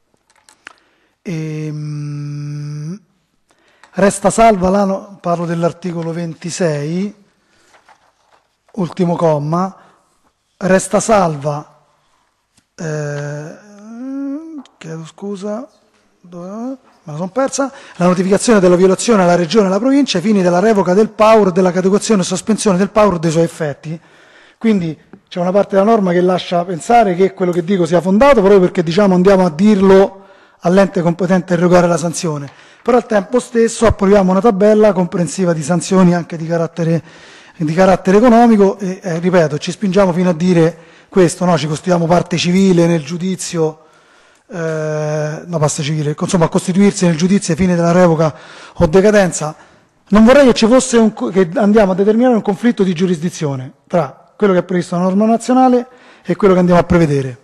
S6: ehm, resta salva, là no, parlo dell'articolo ventisei, ultimo comma, resta salva, eh, chiedo scusa, dove, me la sono persa, la notificazione della violazione alla Regione e alla Provincia ai fini della revoca del P A U R, della caducazione e sospensione del P A U R dei suoi effetti. Quindi c'è una parte della norma che lascia pensare che quello che dico sia fondato, proprio perché diciamo andiamo a dirlo all'ente competente a erogare la sanzione, però al tempo stesso approviamo una tabella comprensiva di sanzioni anche di carattere, di carattere economico e, eh, ripeto, ci spingiamo fino a dire questo, no? Ci costituiamo parte civile nel giudizio, eh, no, parte civile, insomma a costituirsi nel giudizio ai fini della revoca o decadenza. Non vorrei che ci fosse un, che andiamo a determinare un conflitto di giurisdizione tra quello che è previsto dalla norma nazionale e quello che andiamo a prevedere.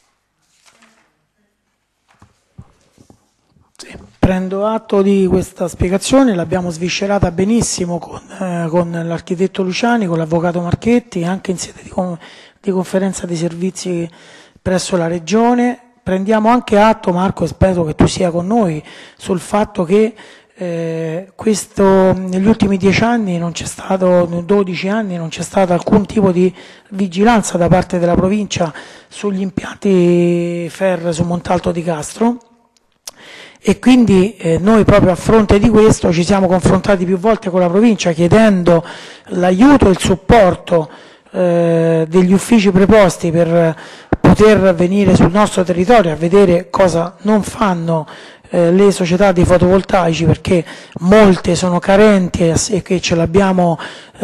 S2: Sì, prendo atto di questa spiegazione, l'abbiamo sviscerata benissimo con, eh, con l'architetto Luciani, con l'avvocato Marchetti, anche in sede di, con, di conferenza dei servizi presso la Regione. Prendiamo anche atto, Marco, e spero che tu sia con noi, sul fatto che eh, questo, negli ultimi dieci anni non c'è stato, dodici anni non c'è stato alcun tipo di vigilanza da parte della provincia sugli impianti F E R su Montalto di Castro. E quindi eh, noi proprio a fronte di questo ci siamo confrontati più volte con la provincia chiedendo l'aiuto e il supporto eh, degli uffici preposti per poter venire sul nostro territorio a vedere cosa non fanno eh, le società di fotovoltaici, perché molte sono carenti e, e che ce l'abbiamo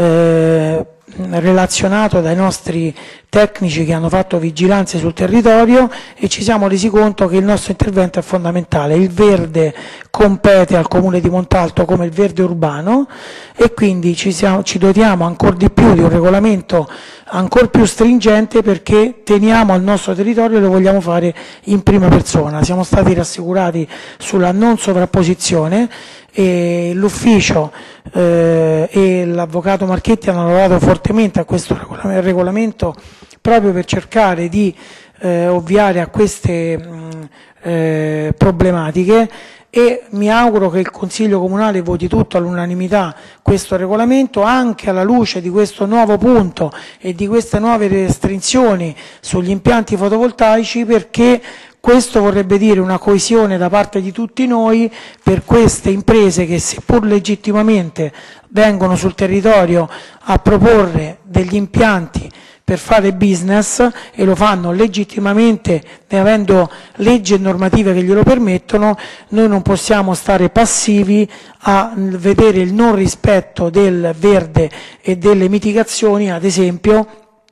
S2: eh, relazionato dai nostri tecnici che hanno fatto vigilanze sul territorio, e ci siamo resi conto che il nostro intervento è fondamentale. Il verde compete al Comune di Montalto come il verde urbano, e quindi ci, siamo, ci dotiamo ancora di più di un regolamento ancora più stringente, perché teniamo al nostro territorio e lo vogliamo fare in prima persona. Siamo stati rassicurati sulla non sovrapposizione, e l'ufficio eh, e l'avvocato Marchetti hanno lavorato fortemente a questo regolamento proprio per cercare di eh, ovviare a queste mh, eh, problematiche, e mi auguro che il Consiglio Comunale voti tutto all'unanimità questo regolamento, anche alla luce di questo nuovo punto e di queste nuove restrizioni sugli impianti fotovoltaici, perché questo vorrebbe dire una coesione da parte di tutti noi per queste imprese che, seppur legittimamente vengono sul territorio a proporre degli impianti per fare business, e lo fanno legittimamente avendo leggi e normative che glielo permettono. Noi non possiamo stare passivi a vedere il non rispetto del verde e delle mitigazioni, ad esempio,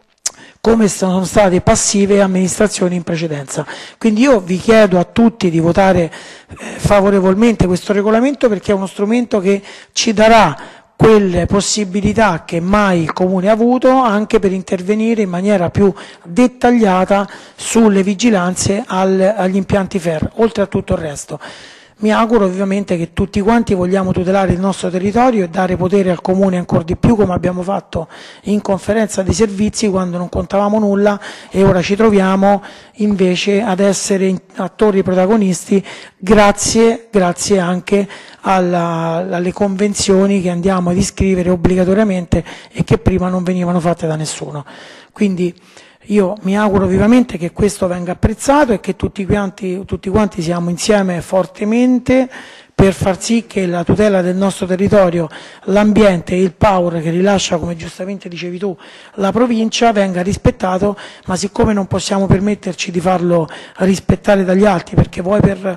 S2: come sono state passive amministrazioni in precedenza. Quindi io vi chiedo a tutti di votare eh, favorevolmente questo regolamento, perché è uno strumento che ci darà quelle possibilità che mai il Comune ha avuto, anche per intervenire in maniera più dettagliata sulle vigilanze al, agli impianti F E R, oltre a tutto il resto. Mi auguro ovviamente che tutti quanti vogliamo tutelare il nostro territorio e dare potere al Comune ancora di più, come abbiamo fatto in conferenza dei servizi quando non contavamo nulla, e ora ci troviamo invece ad essere attori protagonisti grazie, grazie anche alla, alle convenzioni che andiamo ad iscrivere obbligatoriamente e che prima non venivano fatte da nessuno. Quindi io mi auguro vivamente che questo venga apprezzato e che tutti quanti, tutti quanti siamo insieme fortemente per far sì che la tutela del nostro territorio, l'ambiente e il power che rilascia, come giustamente dicevi tu, la provincia, venga rispettato, ma siccome non possiamo permetterci di farlo rispettare dagli altri, perché poi per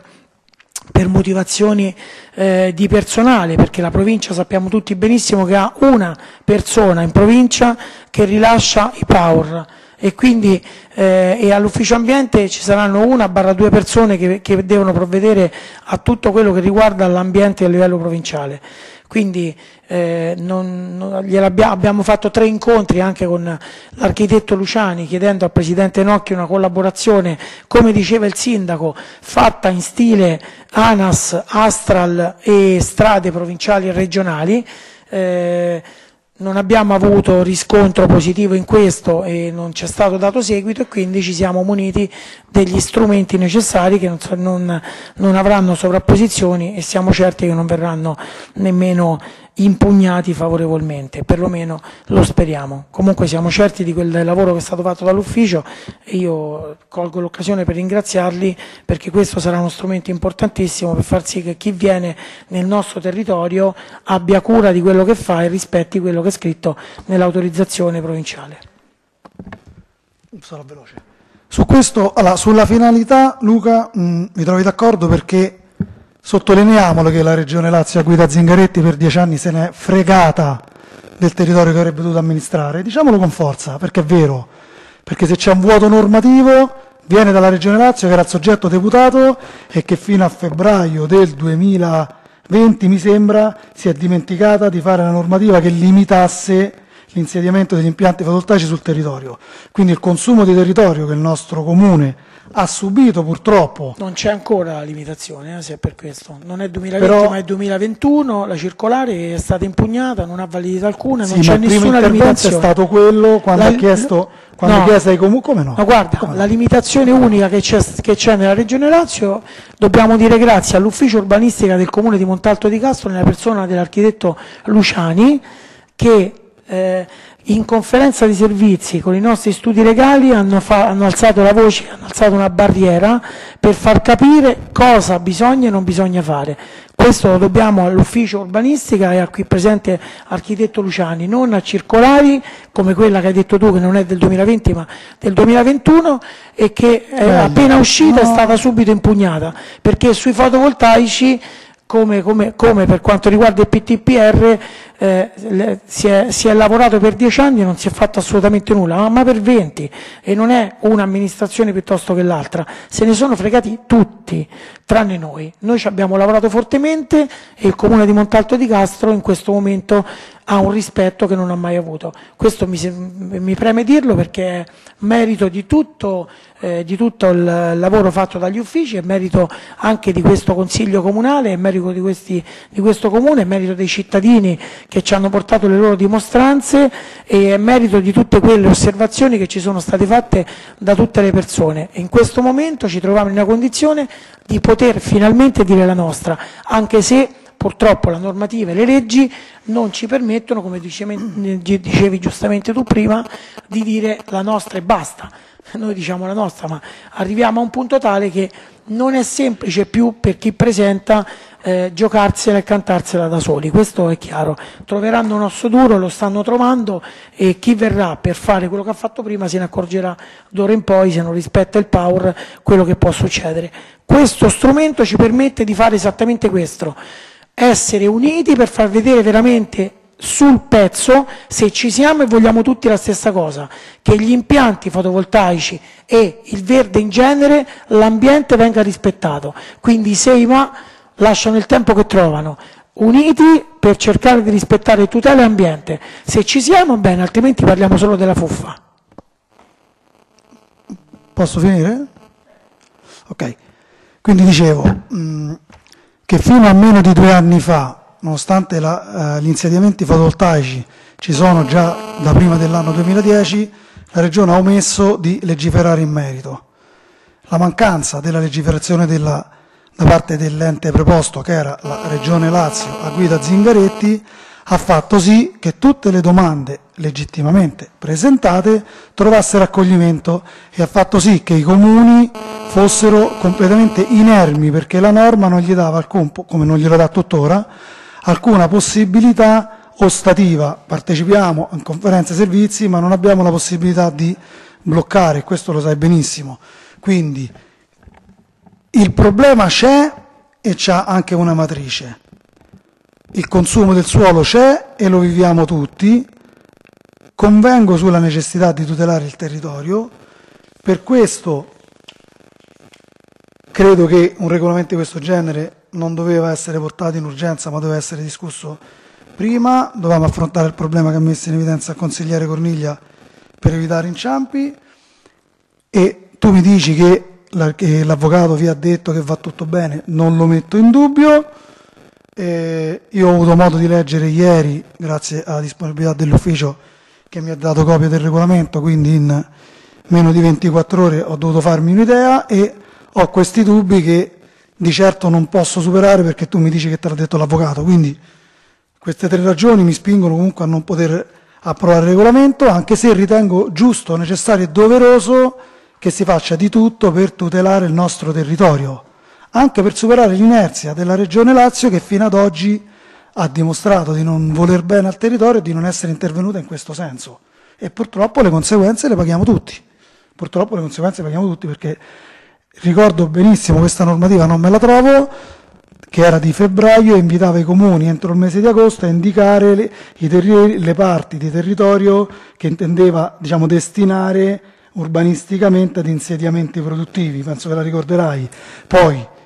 S2: per motivazioni eh, di personale, perché la provincia sappiamo tutti benissimo che ha una persona in provincia che rilascia i power, e quindi eh, e all'ufficio ambiente ci saranno una barra due persone che, che devono provvedere a tutto quello che riguarda l'ambiente a livello provinciale. Quindi eh, non, non, abbiamo fatto tre incontri anche con l'architetto Luciani, chiedendo al Presidente Nocchi una collaborazione, come diceva il Sindaco, fatta in stile ANAS, Astral e strade provinciali e regionali. Eh, non abbiamo avuto riscontro positivo in questo e non c'è stato dato seguito, e quindi ci siamo muniti degli strumenti necessari che non, non, non avranno sovrapposizioni, e siamo certi che non verranno nemmeno impugnati favorevolmente, perlomeno lo speriamo. Comunque siamo certi di quel lavoro che è stato fatto dall'ufficio, e io colgo l'occasione per ringraziarli, perché questo sarà uno strumento importantissimo per far sì che chi viene nel nostro territorio abbia cura di quello che fa e rispetti quello che è scritto nell'autorizzazione provinciale.
S6: Sarò veloce. Su questo, allora, sulla finalità, Luca, mh, mi trovi d'accordo, perché sottolineiamolo che la Regione Lazio a guida Zingaretti per dieci anni se n'è fregata del territorio che avrebbe dovuto amministrare. Diciamolo con forza, perché è vero, perché se c'è un vuoto normativo viene dalla Regione Lazio, che era il soggetto deputato e che fino a febbraio del duemilaventi venti mi sembra si è dimenticata di fare una normativa che limitasse l'insediamento degli impianti fotovoltaici sul territorio. Quindi il consumo di territorio che il nostro comune ha subito purtroppo.
S2: Non c'è ancora la limitazione, eh, se è per questo. Non è duemilaventi
S6: Però,
S2: ma è duemilaventuno, la circolare è stata impugnata, non ha validità alcuna,
S6: sì,
S2: non c'è nessuna limitazione.
S6: È stato quello quando
S2: La,
S6: ha chiesto, quando
S2: no,
S6: ha chiesto ai comuni, come no?
S2: No, guarda,
S6: come
S2: la
S6: no?
S2: limitazione unica che c'è, che c'è nella Regione Lazio, dobbiamo dire grazie all'ufficio urbanistica del comune di Montalto di Castro, nella persona dell'architetto Luciani, che eh, in conferenza di servizi con i nostri studi legali hanno, fa, hanno alzato la voce, hanno alzato una barriera per far capire cosa bisogna e non bisogna fare. Questo lo dobbiamo all'ufficio urbanistica e a qui presente architetto Luciani, non a circolari come quella che hai detto tu, che non è del duemilaventi ma del duemilaventuno, e che è appena uscita è stata subito impugnata, perché sui fotovoltaici, come, come, come per quanto riguarda il P T P R, eh, le, si, è, si è lavorato per dieci anni e non si è fatto assolutamente nulla, ma, ma per venti, e non è un'amministrazione piuttosto che l'altra, se ne sono fregati tutti, tranne noi. Noi ci abbiamo lavorato fortemente e il comune di Montalto di Castro in questo momento ha un rispetto che non ha mai avuto. Questo mi, mi preme dirlo perché è merito di tutto, eh, di tutto il lavoro fatto dagli uffici, è merito anche di questo Consiglio Comunale, è merito di, questi, di questo Comune, è merito dei cittadini che ci hanno portato le loro dimostranze e è merito di tutte quelle osservazioni che ci sono state fatte da tutte le persone. E in questo momento ci troviamo in una condizione di poter finalmente dire la nostra, anche se purtroppo la normativa e le leggi non ci permettono, come dicevi giustamente tu prima, di dire la nostra e basta. Noi diciamo la nostra, ma arriviamo a un punto tale che non è semplice più per chi presenta eh, giocarsela e cantarsela da soli, questo è chiaro. Troveranno un osso duro, lo stanno trovando, e chi verrà per fare quello che ha fatto prima se ne accorgerà d'ora in poi, se non rispetta il power, quello che può succedere. Questo strumento ci permette di fare esattamente questo, essere uniti per far vedere veramente sul pezzo se ci siamo e vogliamo tutti la stessa cosa, che gli impianti fotovoltaici e il verde in genere, l'ambiente venga rispettato. Quindi i SEIMA lasciano il tempo che trovano, uniti per cercare di rispettare tutela e ambiente. Se ci siamo, bene, altrimenti parliamo solo della fuffa.
S6: Posso finire? Ok, quindi dicevo mh, che fino a meno di due anni fa, nonostante la, uh, gli insediamenti fotovoltaici ci sono già da prima dell'anno duemiladieci, la Regione ha omesso di legiferare in merito. La mancanza della legiferazione della, da parte dell'ente preposto, che era la Regione Lazio a guida Zingaretti, ha fatto sì che tutte le domande legittimamente presentate trovassero accoglimento e ha fatto sì che i comuni fossero completamente inermi, perché la norma non gli dava alcun, come non glielo dà tuttora, alcuna possibilità ostativa. Partecipiamo in conferenze servizi, ma non abbiamo la possibilità di bloccare, questo lo sai benissimo. Quindi il problema c'è e c'ha anche una matrice. Il consumo del suolo c'è e lo viviamo tutti. Convengo sulla necessità di tutelare il territorio, per questo credo che un regolamento di questo genere non doveva essere portato in urgenza, ma doveva essere discusso prima. Dovevamo affrontare il problema che ha messo in evidenza il consigliere Corniglia per evitare inciampi, e tu mi dici che l'avvocato vi ha detto che va tutto bene, non lo metto in dubbio. Eh, io ho avuto modo di leggere ieri, grazie alla disponibilità dell'ufficio che mi ha dato copia del regolamento, quindi in meno di ventiquattro ore ho dovuto farmi un'idea e ho questi dubbi che di certo non posso superare perché tu mi dici che te l'ha detto l'avvocato. Quindi queste tre ragioni mi spingono comunque a non poter approvare il regolamento, anche se ritengo giusto, necessario e doveroso che si faccia di tutto per tutelare il nostro territorio, anche per superare l'inerzia della Regione Lazio, che fino ad oggi ha dimostrato di non voler bene al territorio e di non essere intervenuta in questo senso. E purtroppo le conseguenze le paghiamo tutti. Purtroppo le conseguenze le paghiamo tutti, perché ricordo benissimo questa normativa, non me la trovo, che era di febbraio e invitava i comuni entro il mese di agosto a indicare le, i terri- le parti di territorio che intendeva, diciamo, destinare urbanisticamente ad insediamenti produttivi. Penso che la ricorderai. Poi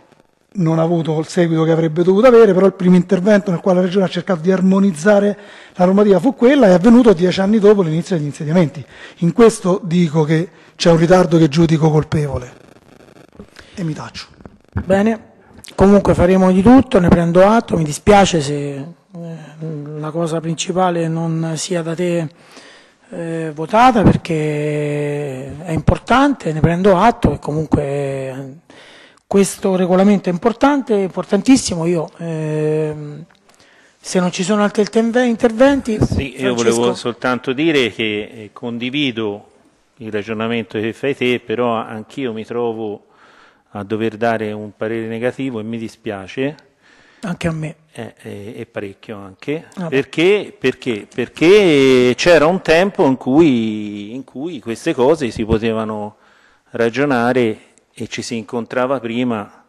S6: non ha avuto il seguito che avrebbe dovuto avere, però il primo intervento nel quale la Regione ha cercato di armonizzare la normativa fu quella, e è avvenuto dieci anni dopo l'inizio degli insediamenti. In questo dico che c'è un ritardo che giudico colpevole e mi taccio.
S2: Bene, comunque faremo di tutto, ne prendo atto, mi dispiace se eh, la cosa principale non sia da te eh, votata, perché è importante, ne prendo atto, e comunque eh, questo regolamento è importante, importantissimo. Io eh, se non ci sono altri interventi,
S8: sì, io volevo soltanto dire che eh, condivido il ragionamento che fai te, però anch'io mi trovo a dover dare un parere negativo e mi dispiace.
S2: Anche a me.
S8: E eh, eh, parecchio anche.
S2: Vabbè.
S8: Perché? Perché? Perché c'era un tempo in cui, in cui queste cose si potevano ragionare e ci si incontrava prima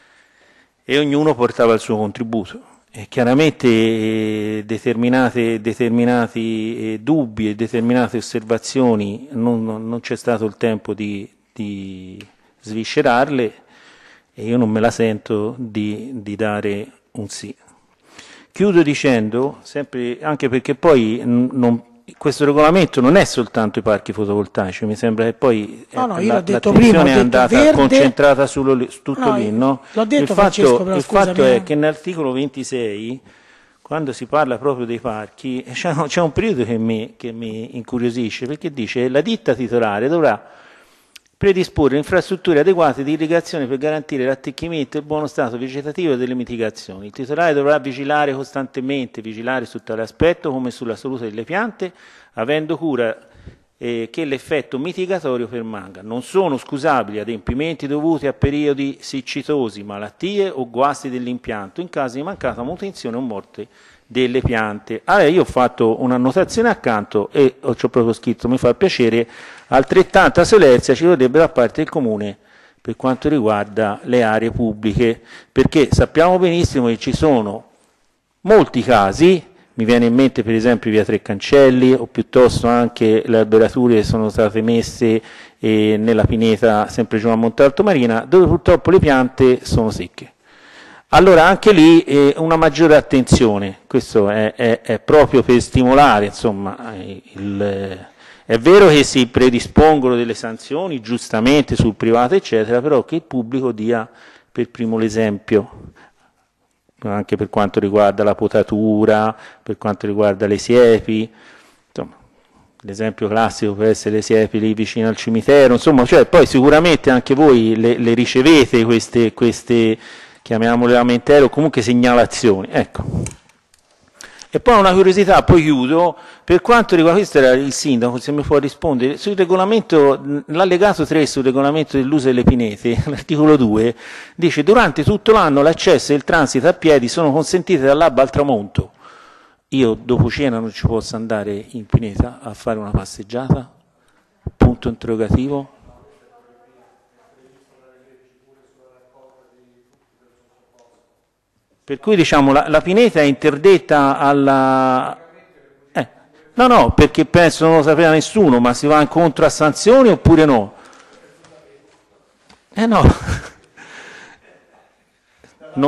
S8: e ognuno portava il suo contributo. E chiaramente eh, determinate, determinati eh, dubbi e determinate osservazioni non, non, non c'è stato il tempo di, di sviscerarle, e io non me la sento di, di dare un sì. Chiudo dicendo, sempre, anche perché poi non, questo regolamento non è soltanto i parchi fotovoltaici, mi sembra che poi
S2: no, no,
S8: eh,
S2: io
S8: la,
S2: l'ho detto
S8: l'attenzione
S2: prima,
S8: è
S2: ho
S8: andata
S2: detto verde,
S8: concentrata su, su tutto
S2: no,
S8: lì, no?
S2: L'ho detto,
S8: il
S2: Francesco,
S8: fatto,
S2: però,
S8: il
S2: scusami,
S8: fatto è
S2: eh.
S8: che nell'articolo ventisei, quando si parla proprio dei parchi, c'è, c'è un periodo che mi, che mi incuriosisce, perché dice che la ditta titolare dovrà predisporre infrastrutture adeguate di irrigazione per garantire l'attecchimento e il buono stato vegetativo delle mitigazioni. Il titolare dovrà vigilare costantemente, vigilare su tale aspetto come sulla salute delle piante, avendo cura eh, che l'effetto mitigatorio permanga. Non sono scusabili adempimenti dovuti a periodi siccitosi, malattie o guasti dell'impianto, in caso di mancata manutenzione o morte delle piante. Allora io ho fatto un'annotazione accanto e ho proprio scritto, mi fa piacere, altrettanta solerzia ci vorrebbe da parte del Comune per quanto riguarda le aree pubbliche, perché sappiamo benissimo che ci sono molti casi, mi viene in mente per esempio via Tre Cancelli o piuttosto anche le alberature che sono state messe eh, nella pineta sempre giù a Monte Alto Marina, dove purtroppo le piante sono secche. Allora anche lì eh, una maggiore attenzione, questo è, è, è proprio per stimolare, insomma, il, è vero che si predispongono delle sanzioni giustamente sul privato eccetera, però che il pubblico dia per primo l'esempio, anche per quanto riguarda la potatura, per quanto riguarda le siepi, insomma, l'esempio classico può essere le siepi lì vicino al cimitero, insomma, cioè poi sicuramente anche voi le, le ricevete queste, queste chiamiamole lamentele o comunque segnalazioni, ecco. E poi una curiosità, poi chiudo, per quanto riguarda, questo era il sindaco, se mi può rispondere, sul regolamento, l'allegato tre sul regolamento dell'uso delle pinete, l'articolo due, dice durante tutto l'anno l'accesso e il transito a piedi sono consentiti dall'alba al tramonto. Io dopo cena non ci posso andare in pineta a fare una passeggiata? Punto interrogativo. Per cui diciamo la, la pineta è interdetta alla... Eh, no, no, perché penso non lo sapeva nessuno, ma si va incontro a sanzioni oppure no? Eh no. No.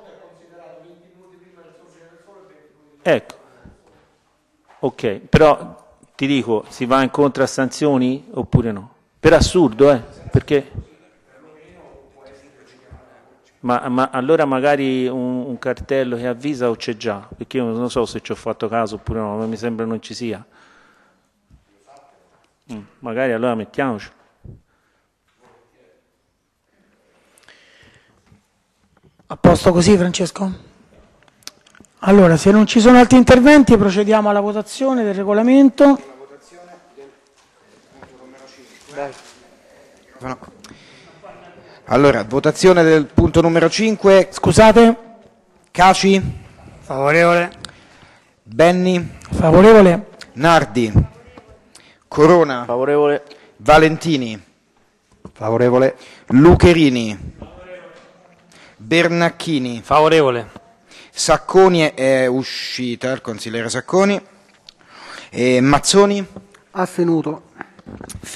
S8: Ecco. Ok, però ti dico, si va incontro a sanzioni oppure no? Per assurdo, eh, perché... Ma, ma allora magari un, un cartello che avvisa o c'è già? Perché io non so se ci ho fatto caso oppure no, ma mi sembra non ci sia. Mm, magari allora mettiamoci.
S2: A posto così, Francesco? Allora, se non ci sono altri interventi procediamo alla votazione del regolamento.
S1: Allora, votazione del punto numero cinque.
S2: Scusate.
S1: Caci.
S3: Favorevole.
S1: Benni.
S2: Favorevole.
S1: Nardi. Corona.
S5: Favorevole.
S1: Valentini.
S5: Favorevole.
S1: Lucherini. Bernacchini.
S3: Favorevole.
S1: Sacconi è, è uscita, il consigliere Sacconi. E Mazzoni.
S10: Astenuto.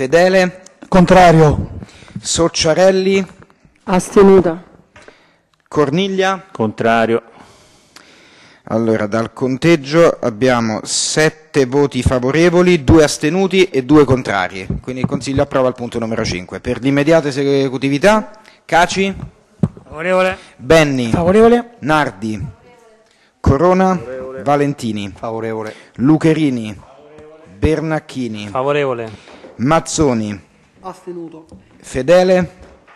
S6: Fedele. Contrario.
S1: Socciarelli.
S7: Astenuta.
S1: Corniglia?
S8: Contrario.
S1: Allora, dal conteggio abbiamo sette voti favorevoli, due astenuti e due contrari. Quindi il Consiglio approva il punto numero cinque. Per l'immediata esecutività, Caci?
S3: Favorevole.
S1: Benni?
S2: Favorevole.
S1: Nardi? Corona? Favorevole. Valentini?
S5: Favorevole.
S1: Lucherini? Favorevole. Bernacchini?
S13: Favorevole.
S1: Mazzoni?
S10: Astenuto.
S1: Fedele?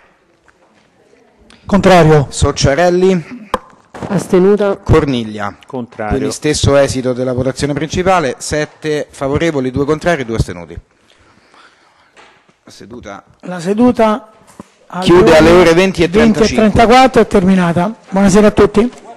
S6: Contrario.
S1: Socciarelli?
S14: Astenuta.
S1: Corniglia?
S8: Contrario.
S1: Quindi stesso esito della votazione principale, sette favorevoli, due contrari, due astenuti. La seduta,
S2: La seduta
S1: chiude alle ore venti e trentacinque.
S2: venti e trentaquattro è terminata. Buonasera a tutti.